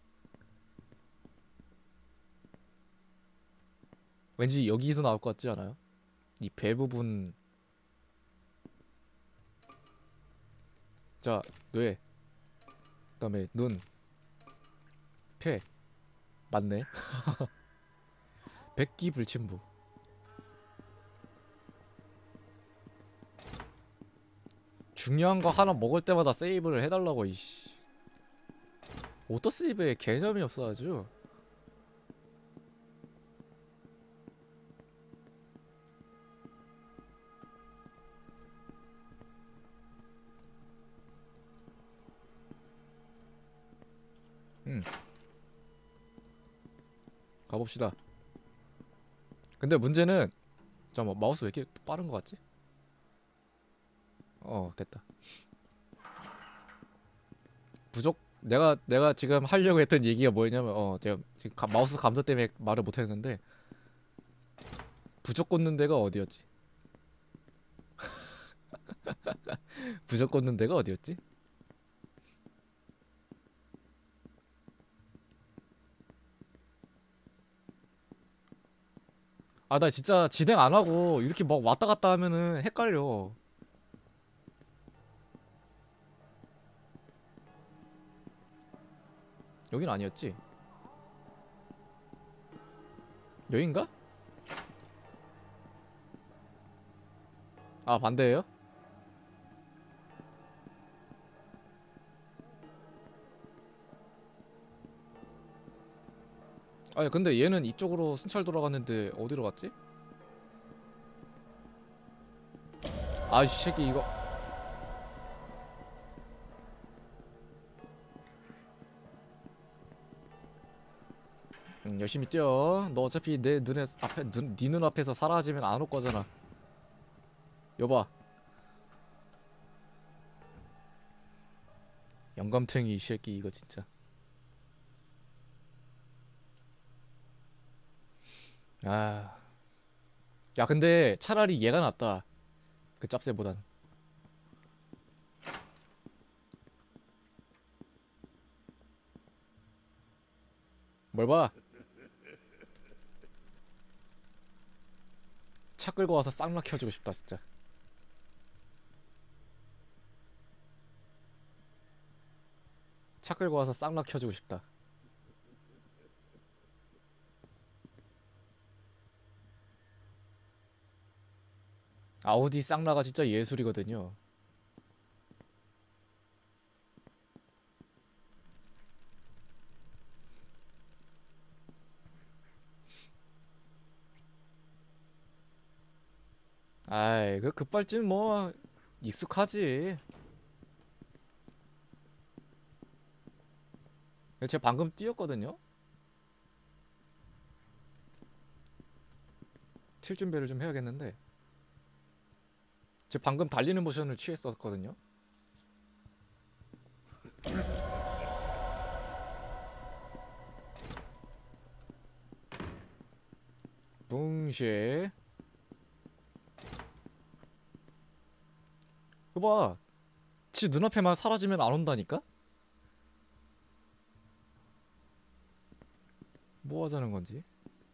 왠지 여기서 나올 것 같지 않아요? 이 배 부분. 자, 뇌, 그다음에 눈, 폐. 맞네. 백기불침부. 중요한 거 하나 먹을 때마다 세이브를 해달라고. 이씨, 오토 세이브에 개념이 없어가지고. 가봅시다. 근데 문제는, 잠깐만, 마우스 왜 이렇게 빠른 거 같지? 됐다. 내가 지금 하려고 했던 얘기가 뭐였냐면, 제가 지금 마우스 감도 때문에 말을 못 했는데, 부적 꽂는 데가 어디였지? 부적 꽂는 데가 어디였지? 아, 나 진짜 진행 안 하고 이렇게 막 왔다 갔다 하면은 헷갈려. 여긴 아니었지? 여긴가? 아, 반대예요? 아니 근데 얘는 이쪽으로 순찰 돌아갔는데 어디로 갔지? 아이씨 새끼 이거. 열심히 뛰어. 너 어차피 내 눈에 앞에 네 눈앞에서 사라지면 안 올 거잖아. 여봐. 영감탱이 이 새끼 이거 진짜. 아. 야 근데 차라리 얘가 낫다. 그 짭새보단. 뭘 봐? 차 끌고 와서 쌍락 켜주고 싶다 진짜. 차 끌고 와서 쌍락 켜주고 싶다. 아우디 쌍라가 진짜 예술이거든요. 아이 그 급발진 뭐 익숙하지. 제가 방금 뛰었거든요. 칠 준비를 좀 해야겠는데. 제가 방금 달리는 모션을 취했었거든요. 붕쉐. 그봐. 지 눈앞에만 사라지면 안 온다니까? 뭐 하자는 건지.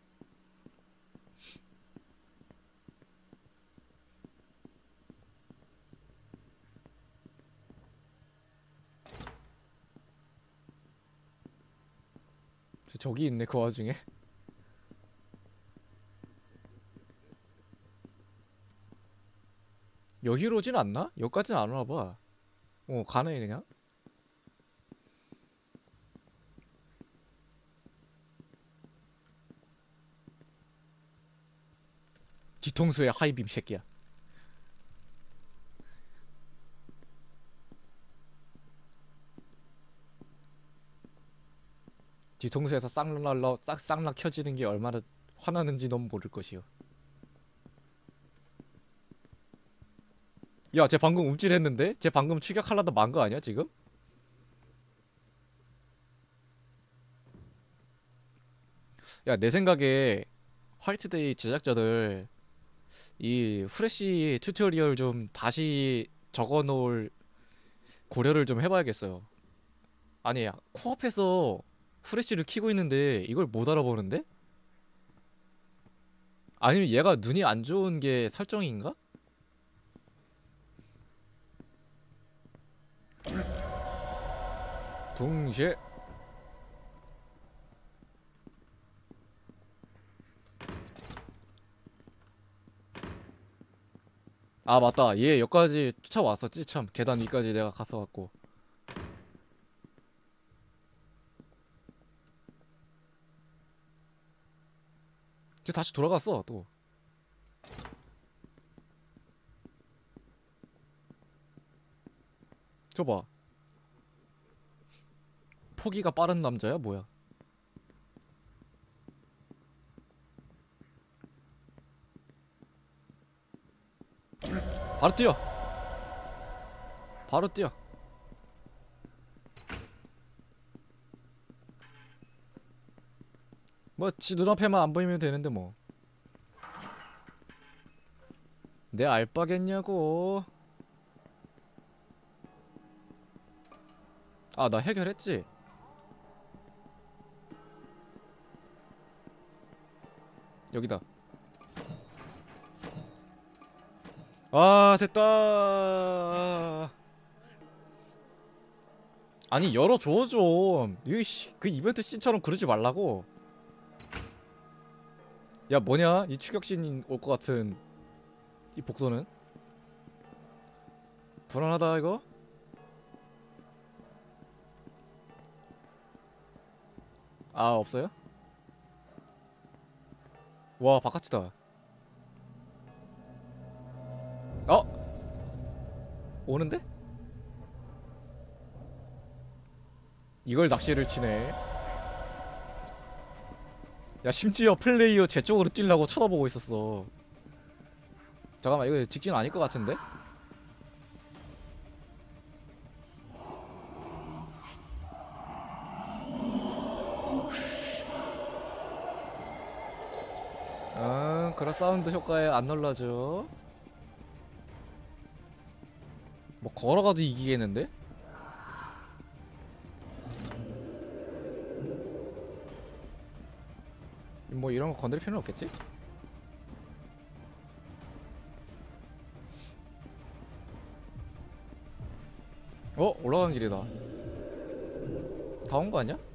저기 있네 그 와중에. 여기로 오진 않나? 여기까지는 안 오나봐. 가네 그냥. 뒤통수에 하이빔 새끼야. 뒤통수에서 쌍락 켜지는 게 얼마나 화나는지 넌 모를 것이요. 야, 쟤 방금 움찔했는데? 쟤 방금 추격하려다 만 거 아니야 지금? 야, 내 생각에 화이트데이 제작자들 이 후레쉬 튜토리얼 좀 다시 적어놓을 고려를 좀 해봐야겠어요. 아니, 코앞에서 후레쉬를 켜고 있는데 이걸 못 알아보는데? 아니면 얘가 눈이 안 좋은 게 설정인가? 붕쉐. 아 맞다, 얘 여기까지 쫓아왔었지. 참 계단 위까지 내가 갔어갖고. 쟤 다시 돌아갔어 또. 저봐, 포기가 빠른 남자야 뭐야. 바로 뛰어. 바로 뛰어. 뭐 지 눈앞에만 안 보이면 되는데 뭐. 내 알바겠냐고. 아, 나 해결했지? 여기다. 아, 됐다. 아니, 열어줘 좀. 이씨, 그 이벤트 씬처럼 그러지 말라고. 야, 뭐냐? 이 추격신 올 것 같은 이 복도는? 불안하다 이거? 아, 없어요? 와, 바깥이다. 오는데? 이걸 낚시를 치네. 야, 심지어 플레이어 제 쪽으로 뛰려고 쳐다보고 있었어. 잠깐만, 이거 직진 아닐 것 같은데? 그런 사운드 효과에 안 놀라죠. 뭐 걸어가도 이기겠는데? 뭐 이런 거 건드릴 필요는 없겠지? 올라간 길이다. 다 온 거 아니야?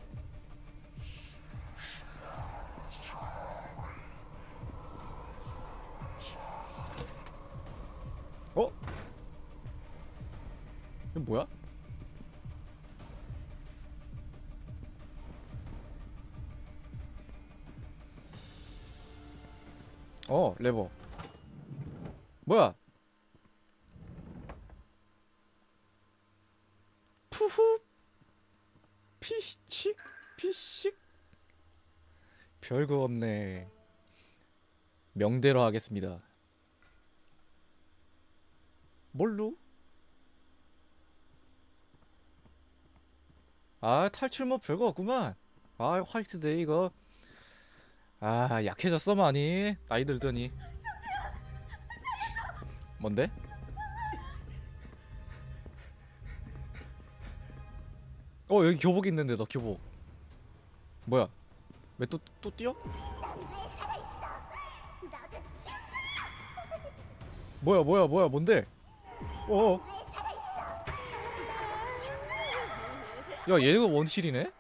이거 뭐야? 레버. 뭐야? 푸후. 피식 피식. 별거 없네. 명대로 하겠습니다. 뭘로? 아, 탈출 뭐 별거 없구만. 아, 화이트데이 이거. 아, 약해졌어 많이. 나이 들더니. 뭔데? 여기 교복 있는데. 너 교복 뭐야? 왜 또 뛰어? 뭐야 뭔데? 야, 얘가 원힐이네?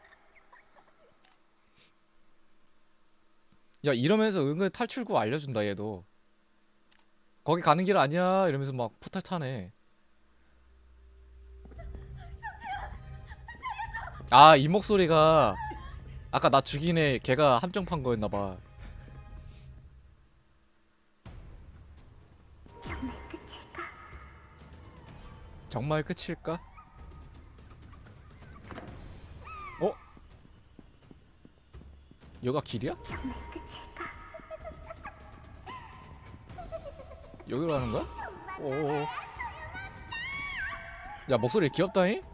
야, 이러면서 은근 탈출구 알려준다 얘도. 거기 가는 길 아니야 이러면서 막 포탈 타네. 아, 이 목소리가 아까 나 죽인 애 걔가 함정판 거였나봐. 정말 끝일까? 정말 끝일까? 여가 길이야? 정말 끝일까? 여기로 가는 거야? 오오오. 야, 목소리 귀엽다잉?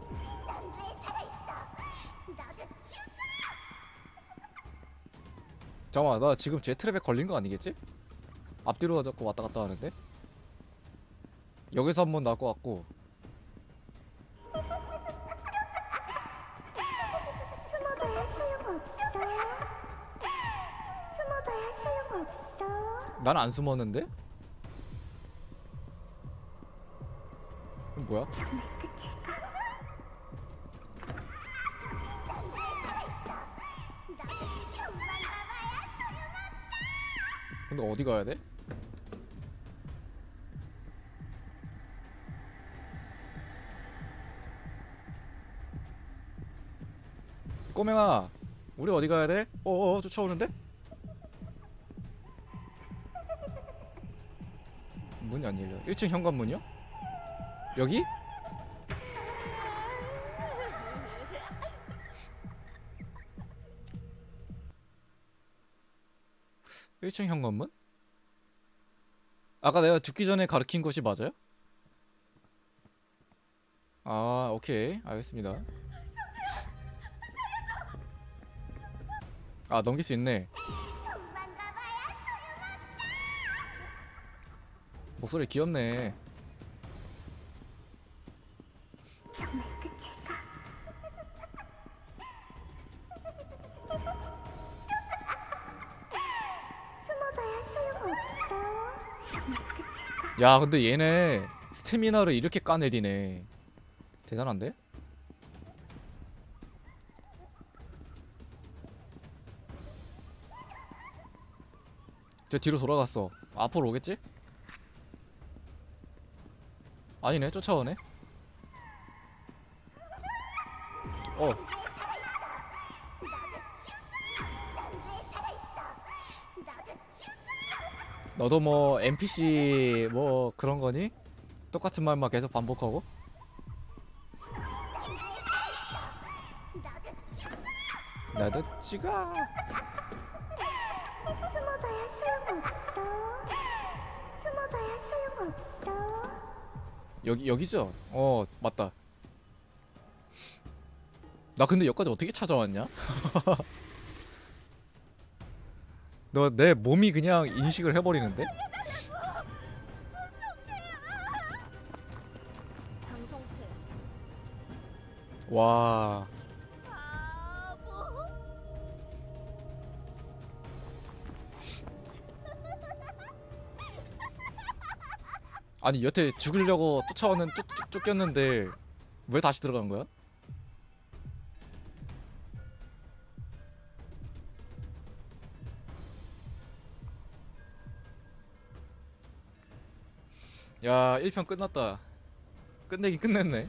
잠깐만, 나 지금 제 트랩에 걸린 거 아니겠지? 앞뒤로 자꾸 왔다 갔다 하는데? 여기서 한번 나올 것 같고. 숨어봐야 소용없어. 숨어봐야 소용없어. 난 안 숨었는데? 이건 뭐야? 정말 끝일까? 근데 어디 가야 돼? 꼬맹아, 우리 어디 가야 돼? 쫓아오는데? 문이 안 열려. 1층 현관문이요? 여기? (1층) 현관문? 아까 내가 죽기 전에 가르친 곳이 맞아요? 아, 오케이, 알겠습니다. 아, 넘길 수 있네. 목소리 귀엽네. 정말 끝일까? 야 근데 얘네 스태미나를 이렇게 까내리네. 대단한데? 저 뒤로 돌아갔어. 앞으로 오겠지? 아니네, 쫓아오네. 어. 너도 뭐 NPC 뭐 그런 거니? 똑같은 말만 계속 반복하고? 나도 찍어. 숨어봐야 소용없어. 숨어봐야 소용없어. 여기죠? 어, 맞다. 나 근데 여기까지 어떻게 찾아왔냐? 너 내 몸이 그냥 인식을 해버리는데? 장성태. 와. 바보. 아니 여태 죽으려고 쫓겼는데 왜 다시 들어간 거야? 야 1편 끝났다. 끝내긴 끝냈네.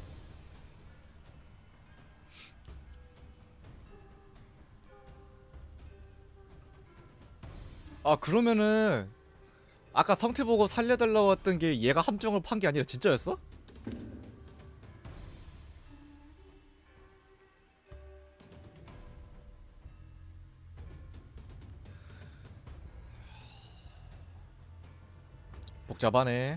아 그러면은 아까 성태 보고 살려달라고 했던 게 얘가 함정을 판 게 아니라 진짜였어? 복잡하네.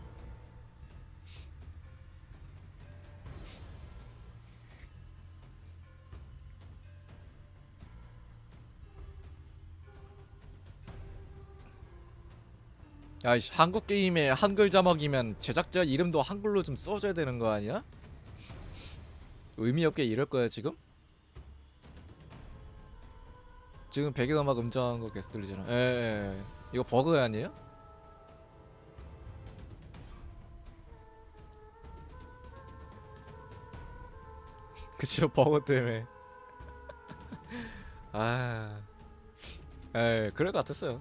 야이씨, 한국 게임에 한글 자막이면 제작자 이름도 한글로 좀 써줘야 되는 거 아니야? 의미 없게 이럴 거야 지금? 지금 배경음악 음정한 거 계속 들리잖아. 예. 이거 버그 아니에요? 그쵸, 버그 때문에. 아, 그럴 것 같았어요.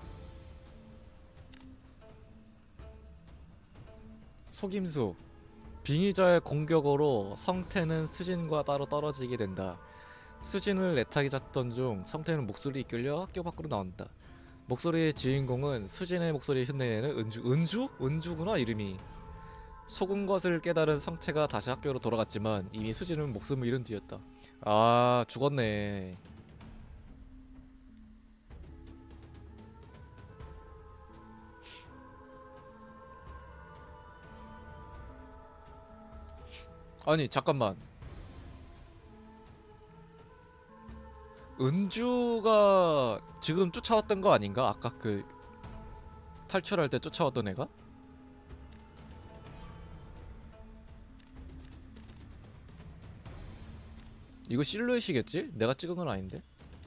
속임수. 빙의자의 공격으로 성태는 수진과 따로 떨어지게 된다. 수진을 애타게 잡던 중 성태는 목소리에 이끌려 학교 밖으로 나온다. 목소리의 주인공은 수진의 목소리를 흉내내는 은주구나 이름이. 속은 것을 깨달은 성태가 다시 학교로 돌아갔지만 이미 수진은 목숨을 잃은 뒤였다. 아, 죽었네. 아니 잠깐만, 은주가 지금 쫓아왔던 거 아닌가? 아까 그 탈출할 때 쫓아왔던 애가? 이거 실루엣이겠지? 내가 찍은 건 아닌데.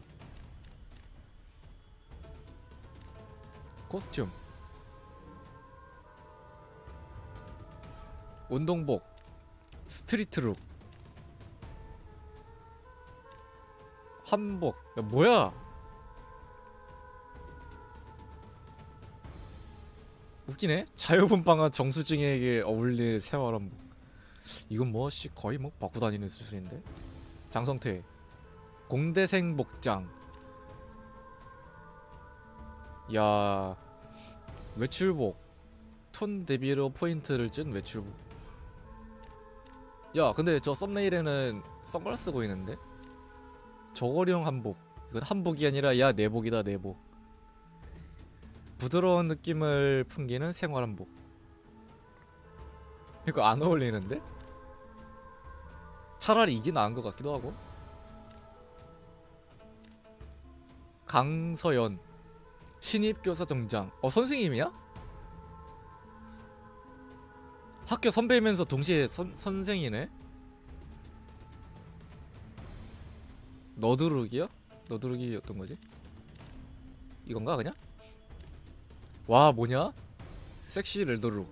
코스튬, 운동복, 스트리트룩, 한복. 야, 뭐야? 웃기네. 자유분방한 정수증에게 어울리는 생활한복. 이건 뭐 씨 거의 뭐 벗고 다니는 수준인데. 장성태, 공대생 복장. 야, 외출복, 톤 대비로 포인트를 준 외출복. 야 근데 저 썸네일에는 선글라스 보이는데? 저고령 한복. 이건 한복이 아니라 야 내복이다, 내복. 부드러운 느낌을 풍기는 생활 한복. 이거 안 어울리는데? 차라리 이게 나은 것 같기도 하고. 강서연, 신입교사 정장. 선생님이야? 학교 선배이면서 동시에 선생이네? 너두룩이요? 너두룩이었던 거지? 이건가 그냥? 와 뭐냐? 섹시 레더룩.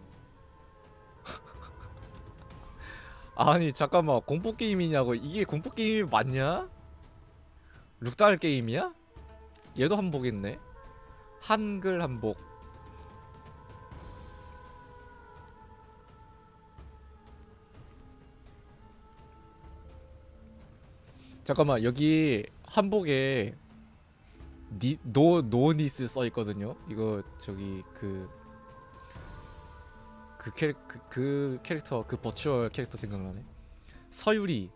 아니 잠깐만, 공포 게임이냐고. 이게 공포 게임이 맞냐? 룩달 게임이야? 얘도 한복 있네. 한글 한복. 잠깐만, 여기 한복에 노니스 써 있거든요. 이거 저기 그 캐릭터, 그 버추얼 캐릭터 생각나네. 서유리,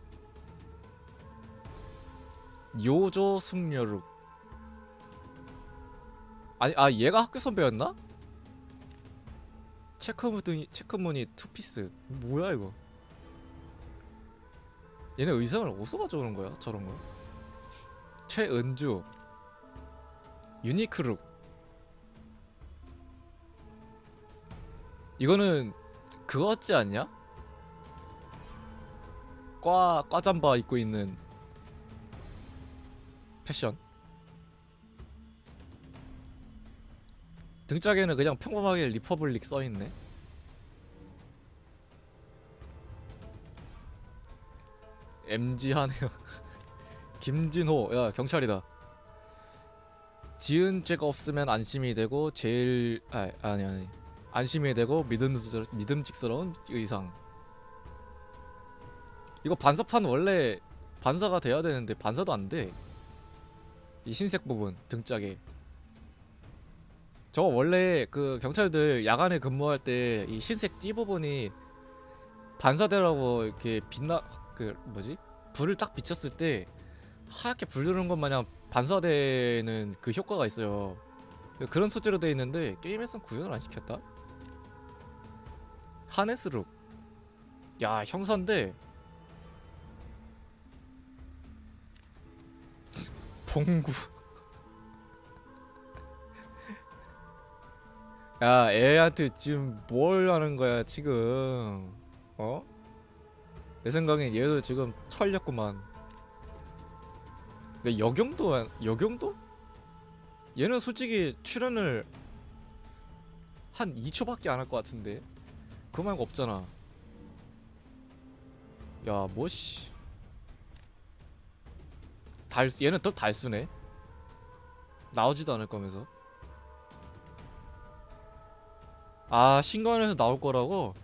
요조 숙녀룩. 아니, 아 얘가 학교 선배였나? 체크무늬 투피스. 뭐야 이거? 얘네 의상을 어디서 가져오는 거야? 저런 거. 최은주, 유니크룩. 이거는 그거 같지 않냐? 과잠바 입고 있는 패션. 등짝에는 그냥 평범하게 리퍼블릭 써있네. MG 하네요. 김진호, 야 경찰이다. 지은 죄가 없으면 안심이 되고 제일 아니 안심이 되고 믿음직스러운 의상. 이거 반사판 원래 반사가 돼야 되는데 반사도 안 돼. 이 흰색 부분 등짝에. 저거 원래 그 경찰들 야간에 근무할 때 이 흰색 띠 부분이 반사되라고 이렇게 그 뭐지? 불을 딱 비쳤을 때 하얗게 불 들어오는 것 마냥 반사되는 그 효과가 있어요. 그런 소재로 되어 있는데 게임에선 구현을 안 시켰다. 하네스룩. 야 형사인데 봉구. 야 애한테 지금 뭘 하는 거야 지금? 어? 내 생각엔 얘도 지금 철렸구만. 근데 여경도? 얘는 솔직히 출연을 한 2초밖에 안 할 것 같은데. 그거 말고 없잖아. 야 뭐씨. 얘는 더 달수네. 나오지도 않을 거면서. 아 신관에서 나올 거라고?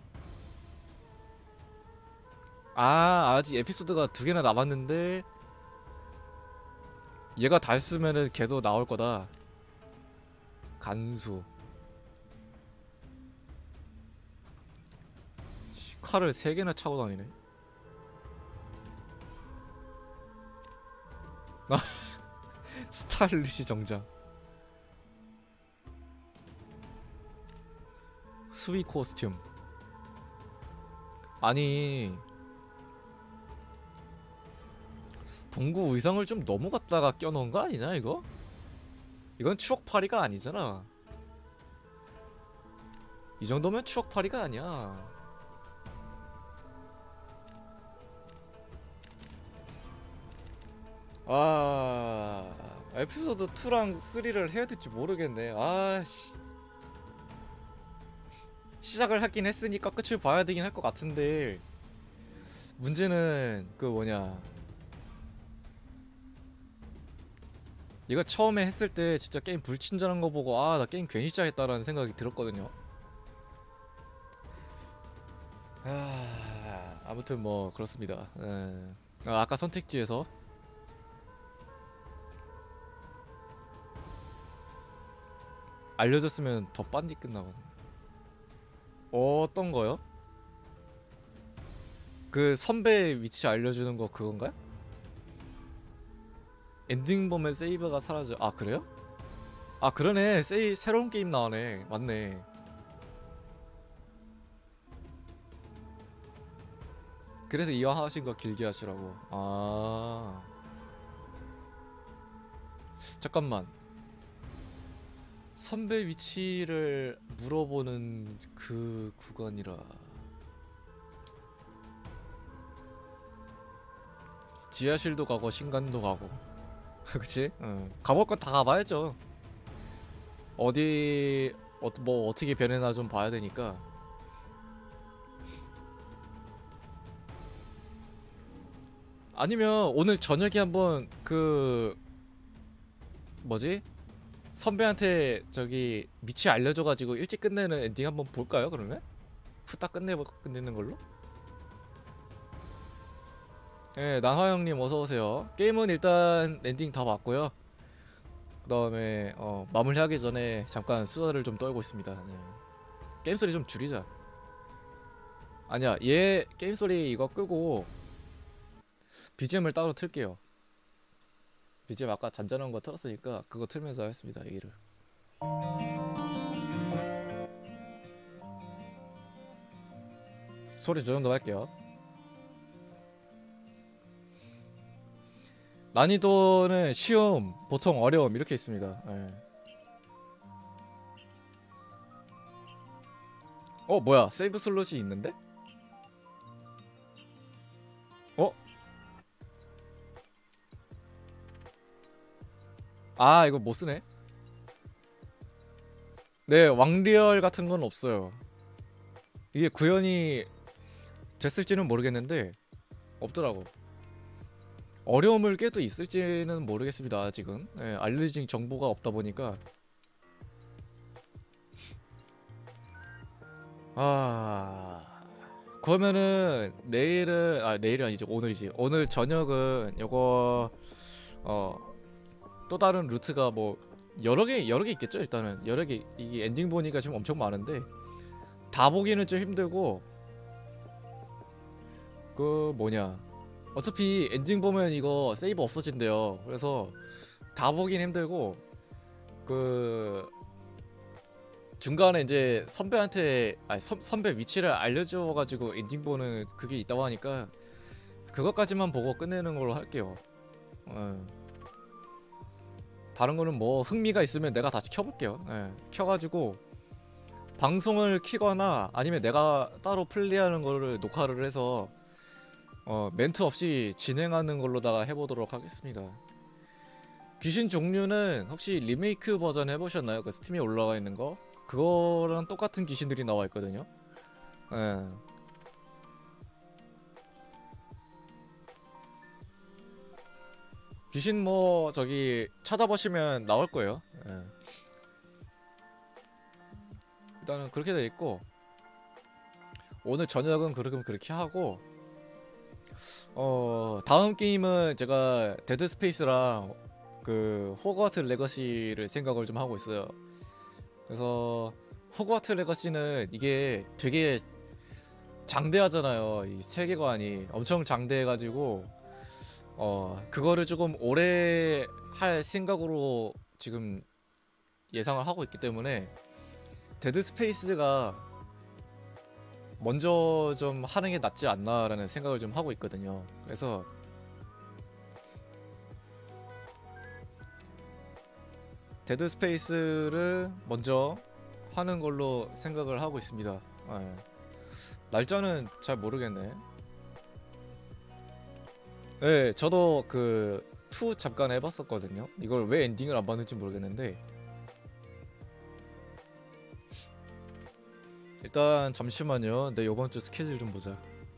아 아직 에피소드가 2개나 남았는데 얘가 달수면은 걔도 나올 거다. 간수. 칼을 3개나 차고 다니네. 스타일리시 정장. 수위 코스튬. 아니 봉구 의상을 좀 너무 갖다가 껴놓은 거 아니냐 이거? 이건 추억팔이가 아니잖아. 이 정도면 추억팔이가 아니야. 아 에피소드 2랑 3를 해야 될지 모르겠네. 아씨. 시작을 하긴 했으니까 끝을 봐야 되긴 할 것 같은데 문제는 그 뭐냐, 이거 처음에 했을 때 진짜 게임 불친절한 거 보고 아 나 게임 괜히 시작했다라는 생각이 들었거든요. 아무튼 뭐 그렇습니다. 아까 선택지에서 알려줬으면 더 빨리 끝나거든. 어떤 거요? 그 선배 위치 알려주는 거 그건가요? 엔딩 보면 세이브가 사라져. 아 그래요? 아 그러네. 새로운 게임 나오네. 맞네. 그래서 이왕하신 거 길게 하시라고. 아 잠깐만. 선배 위치를 물어보는 그 구간이라 지하실도 가고 신간도 가고 그치? 가볼 건 다 가봐야죠. 어디 뭐 어떻게 변해나 좀 봐야 되니까. 아니면 오늘 저녁에 한번 그 뭐지? 선배한테 저기 미치 알려줘가지고 일찍 끝내는 엔딩 한번 볼까요? 그러면 후딱 끝내는 걸로. 예, 난화 형님 어서 오세요. 게임은 일단 엔딩 다 봤고요. 그다음에 마무리하기 전에 잠깐 수다를 좀 떨고 있습니다. 네. 게임 소리 좀 줄이자. 아니야, 얘 게임 소리 이거 끄고 BGM을 따로 틀게요. BGM 아까 잔잔한 거 틀었으니까 그거 틀면서 하겠습니다. 얘기를. 소리 조정 좀 할게요. 난이도는 쉬움, 보통, 어려움 이렇게 있습니다. 예. 뭐야, 세이브 슬롯이 있는데? 이거 못 쓰네. 네, 왕리얼 같은 건 없어요. 이게 구현이 됐을지는 모르겠는데 없더라고. 어려움을 깨도 있을지는 모르겠습니다. 아직은. 네, 알려진 정보가 없다 보니까. 그러면은 내일은 아니죠. 오늘이지. 오늘 저녁은 요거 또 다른 루트가 뭐 여러 개 있겠죠. 일단은 여러 개. 이게 엔딩 보니까 지금 엄청 많은데 다 보기는 좀 힘들고, 그 뭐냐, 어차피 엔딩 보면 이거 세이브 없어진대요. 그래서 다 보긴 힘들고, 그 중간에 이제 선배한테 선배 위치를 알려줘가지고 엔딩 보는 그게 있다고 하니까 그것까지만 보고 끝내는 걸로 할게요. 다른 거는 뭐 흥미가 있으면 내가 다시 켜볼게요. 켜가지고 방송을 키거나 아니면 내가 따로 플레이하는 거를 녹화를 해서 멘트 없이 진행하는 걸로다가 해보도록 하겠습니다. 귀신 종류는 혹시 리메이크 버전 해보셨나요? 그 스팀에 올라가 있는 거? 그거랑 똑같은 귀신들이 나와 있거든요. 귀신 뭐 저기 찾아보시면 나올 거예요. 일단은 그렇게 돼 있고, 오늘 저녁은 그렇게 하고, 다음 게임은 제가 데드 스페이스랑 그 호그와트 레거시를 생각을 좀 하고 있어요. 그래서 호그와트 레거시는 이게 되게 장대하잖아요. 이 세계관이 엄청 장대해가지고 그거를 조금 오래 할 생각으로 지금 예상을 하고 있기 때문에 데드 스페이스가 먼저 좀 하는 게 낫지 않나라는 생각을 좀 하고 있거든요. 그래서 데드 스페이스를 먼저 하는 걸로 생각을 하고 있습니다. 날짜는 잘 모르겠네. 네, 저도 그 2 잠깐 해봤었거든요. 이걸 왜 엔딩을 안 봤는지 모르겠는데, 일단 잠시만요. 내 요번 주 스케줄 좀 보자.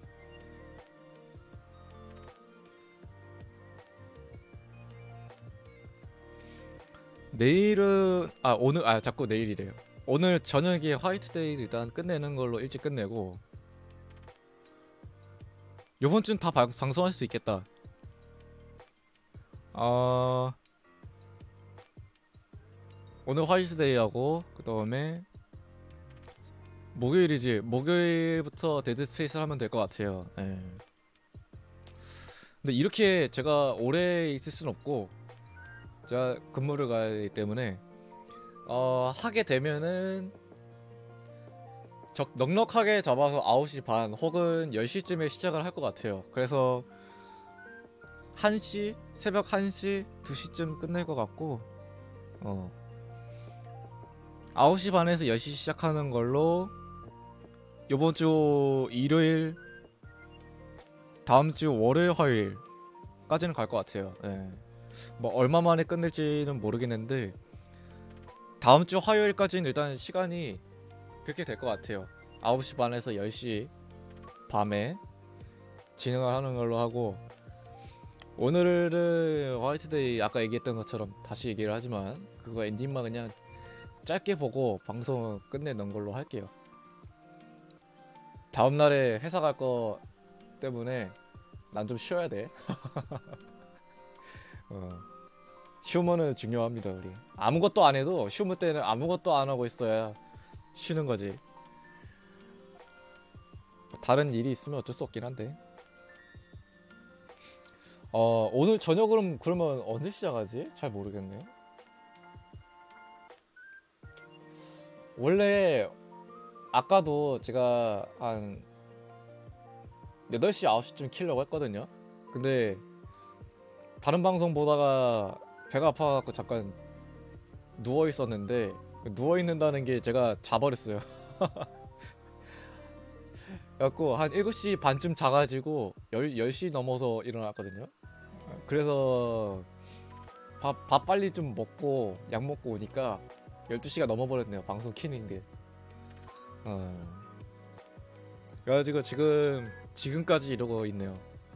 내일은 오늘 자꾸 내일이래요. 오늘 저녁에 화이트데이 일단 끝내는 걸로 일찍 끝내고, 요번 주는 다 방송할 수 있겠다. 오늘 화이트데이하고 그 다음에 목요일이지. 목요일부터 데드 스페이스를 하면 될 것 같아요. 근데 이렇게 제가 오래 있을 순 없고, 제가 근무를 가야 되기 때문에 하게 되면은 넉넉하게 잡아서 9시 반 혹은 10시쯤에 시작을 할 것 같아요. 그래서 1시, 새벽 1시, 2시쯤 끝낼 것 같고, 9시 반에서 10시 시작하는 걸로 요번 주 일요일, 다음 주 월요일, 화요일까지는 갈 것 같아요. 뭐 얼마 만에 끝낼지는 모르겠는데 다음 주 화요일까지는 일단 시간이 그렇게 될 것 같아요. 9시 반에서 10시 밤에 진행을 하는 걸로 하고, 오늘은 화이트데이 아까 얘기했던 것처럼 다시 얘기를 하지만 그거 엔딩만 그냥 짧게 보고 방송 끝내는 걸로 할게요. 다음날에 회사 갈 거 때문에 난 좀 쉬어야 돼. 휴무는 중요합니다. 우리 아무것도 안 해도 휴무 때는 아무것도 안 하고 있어야 쉬는 거지. 다른 일이 있으면 어쩔 수 없긴 한데. 오늘 저녁은 그러면 언제 시작하지? 잘 모르겠네. 원래 아까도 제가 한 8시 9시쯤 키려고 했거든요. 근데 다른 방송 보다가 배가 아파갖고 잠깐 누워 있었는데, 누워 있는다는 게 제가 자버렸어요. 그래갖고 한 7시 반쯤 자가지고 10시 넘어서 일어났거든요. 그래서 밥 빨리 좀 먹고 약 먹고 오니까 12시가 넘어버렸네요. 방송 키는 게. 그래가지고 지금까지 이러고 있네요.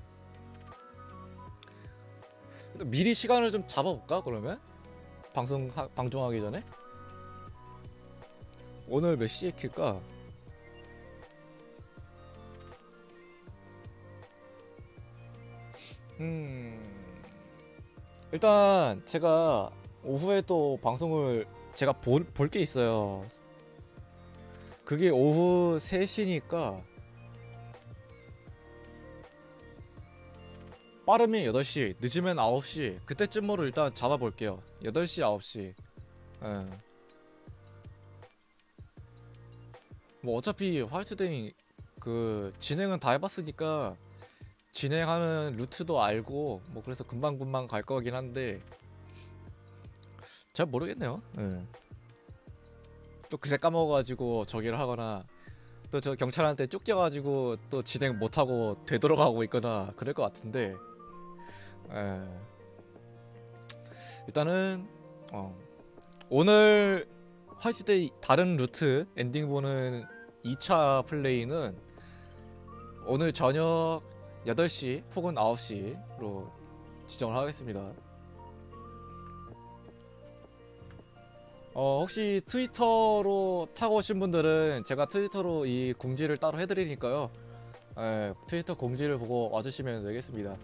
미리 시간을 좀 잡아볼까 그러면? 방송하기 전에? 오늘 몇 시에 킬까? 일단 제가 오후에 또 방송을 제가 볼 게 있어요. 그게 오후 3시니까 빠르면 8시, 늦으면 9시, 그때쯤으로 일단 잡아볼게요. 8시, 9시. 뭐 어차피 화이트데이 그 진행은 다 해봤으니까 진행하는 루트도 알고 뭐 그래서 금방금방 갈 거긴 한데 잘 모르겠네요. 또 그새 까먹어가지고 저기를 하거나 또 저 경찰한테 쫓겨가지고 또 진행 못하고 되돌아가고 있거나 그럴 것 같은데, 일단은 오늘 화이트데이 다른 루트 엔딩 보는 2차 플레이는 오늘 저녁 8시 혹은 9시로 지정을 하겠습니다. 혹시 트위터로 타고 오신 분들은 제가 트위터로 이 공지를 따로 해드리니까요. 트위터 공지를 보고 와주시면 되겠습니다.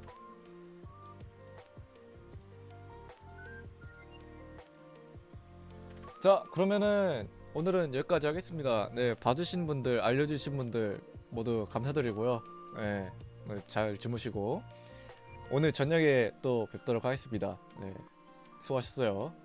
자, 그러면은 오늘은 여기까지 하겠습니다. 네, 봐주신 분들, 알려주신 분들 모두 감사드리고요. 네, 잘 주무시고 오늘 저녁에 또 뵙도록 하겠습니다. 네, 수고하셨어요.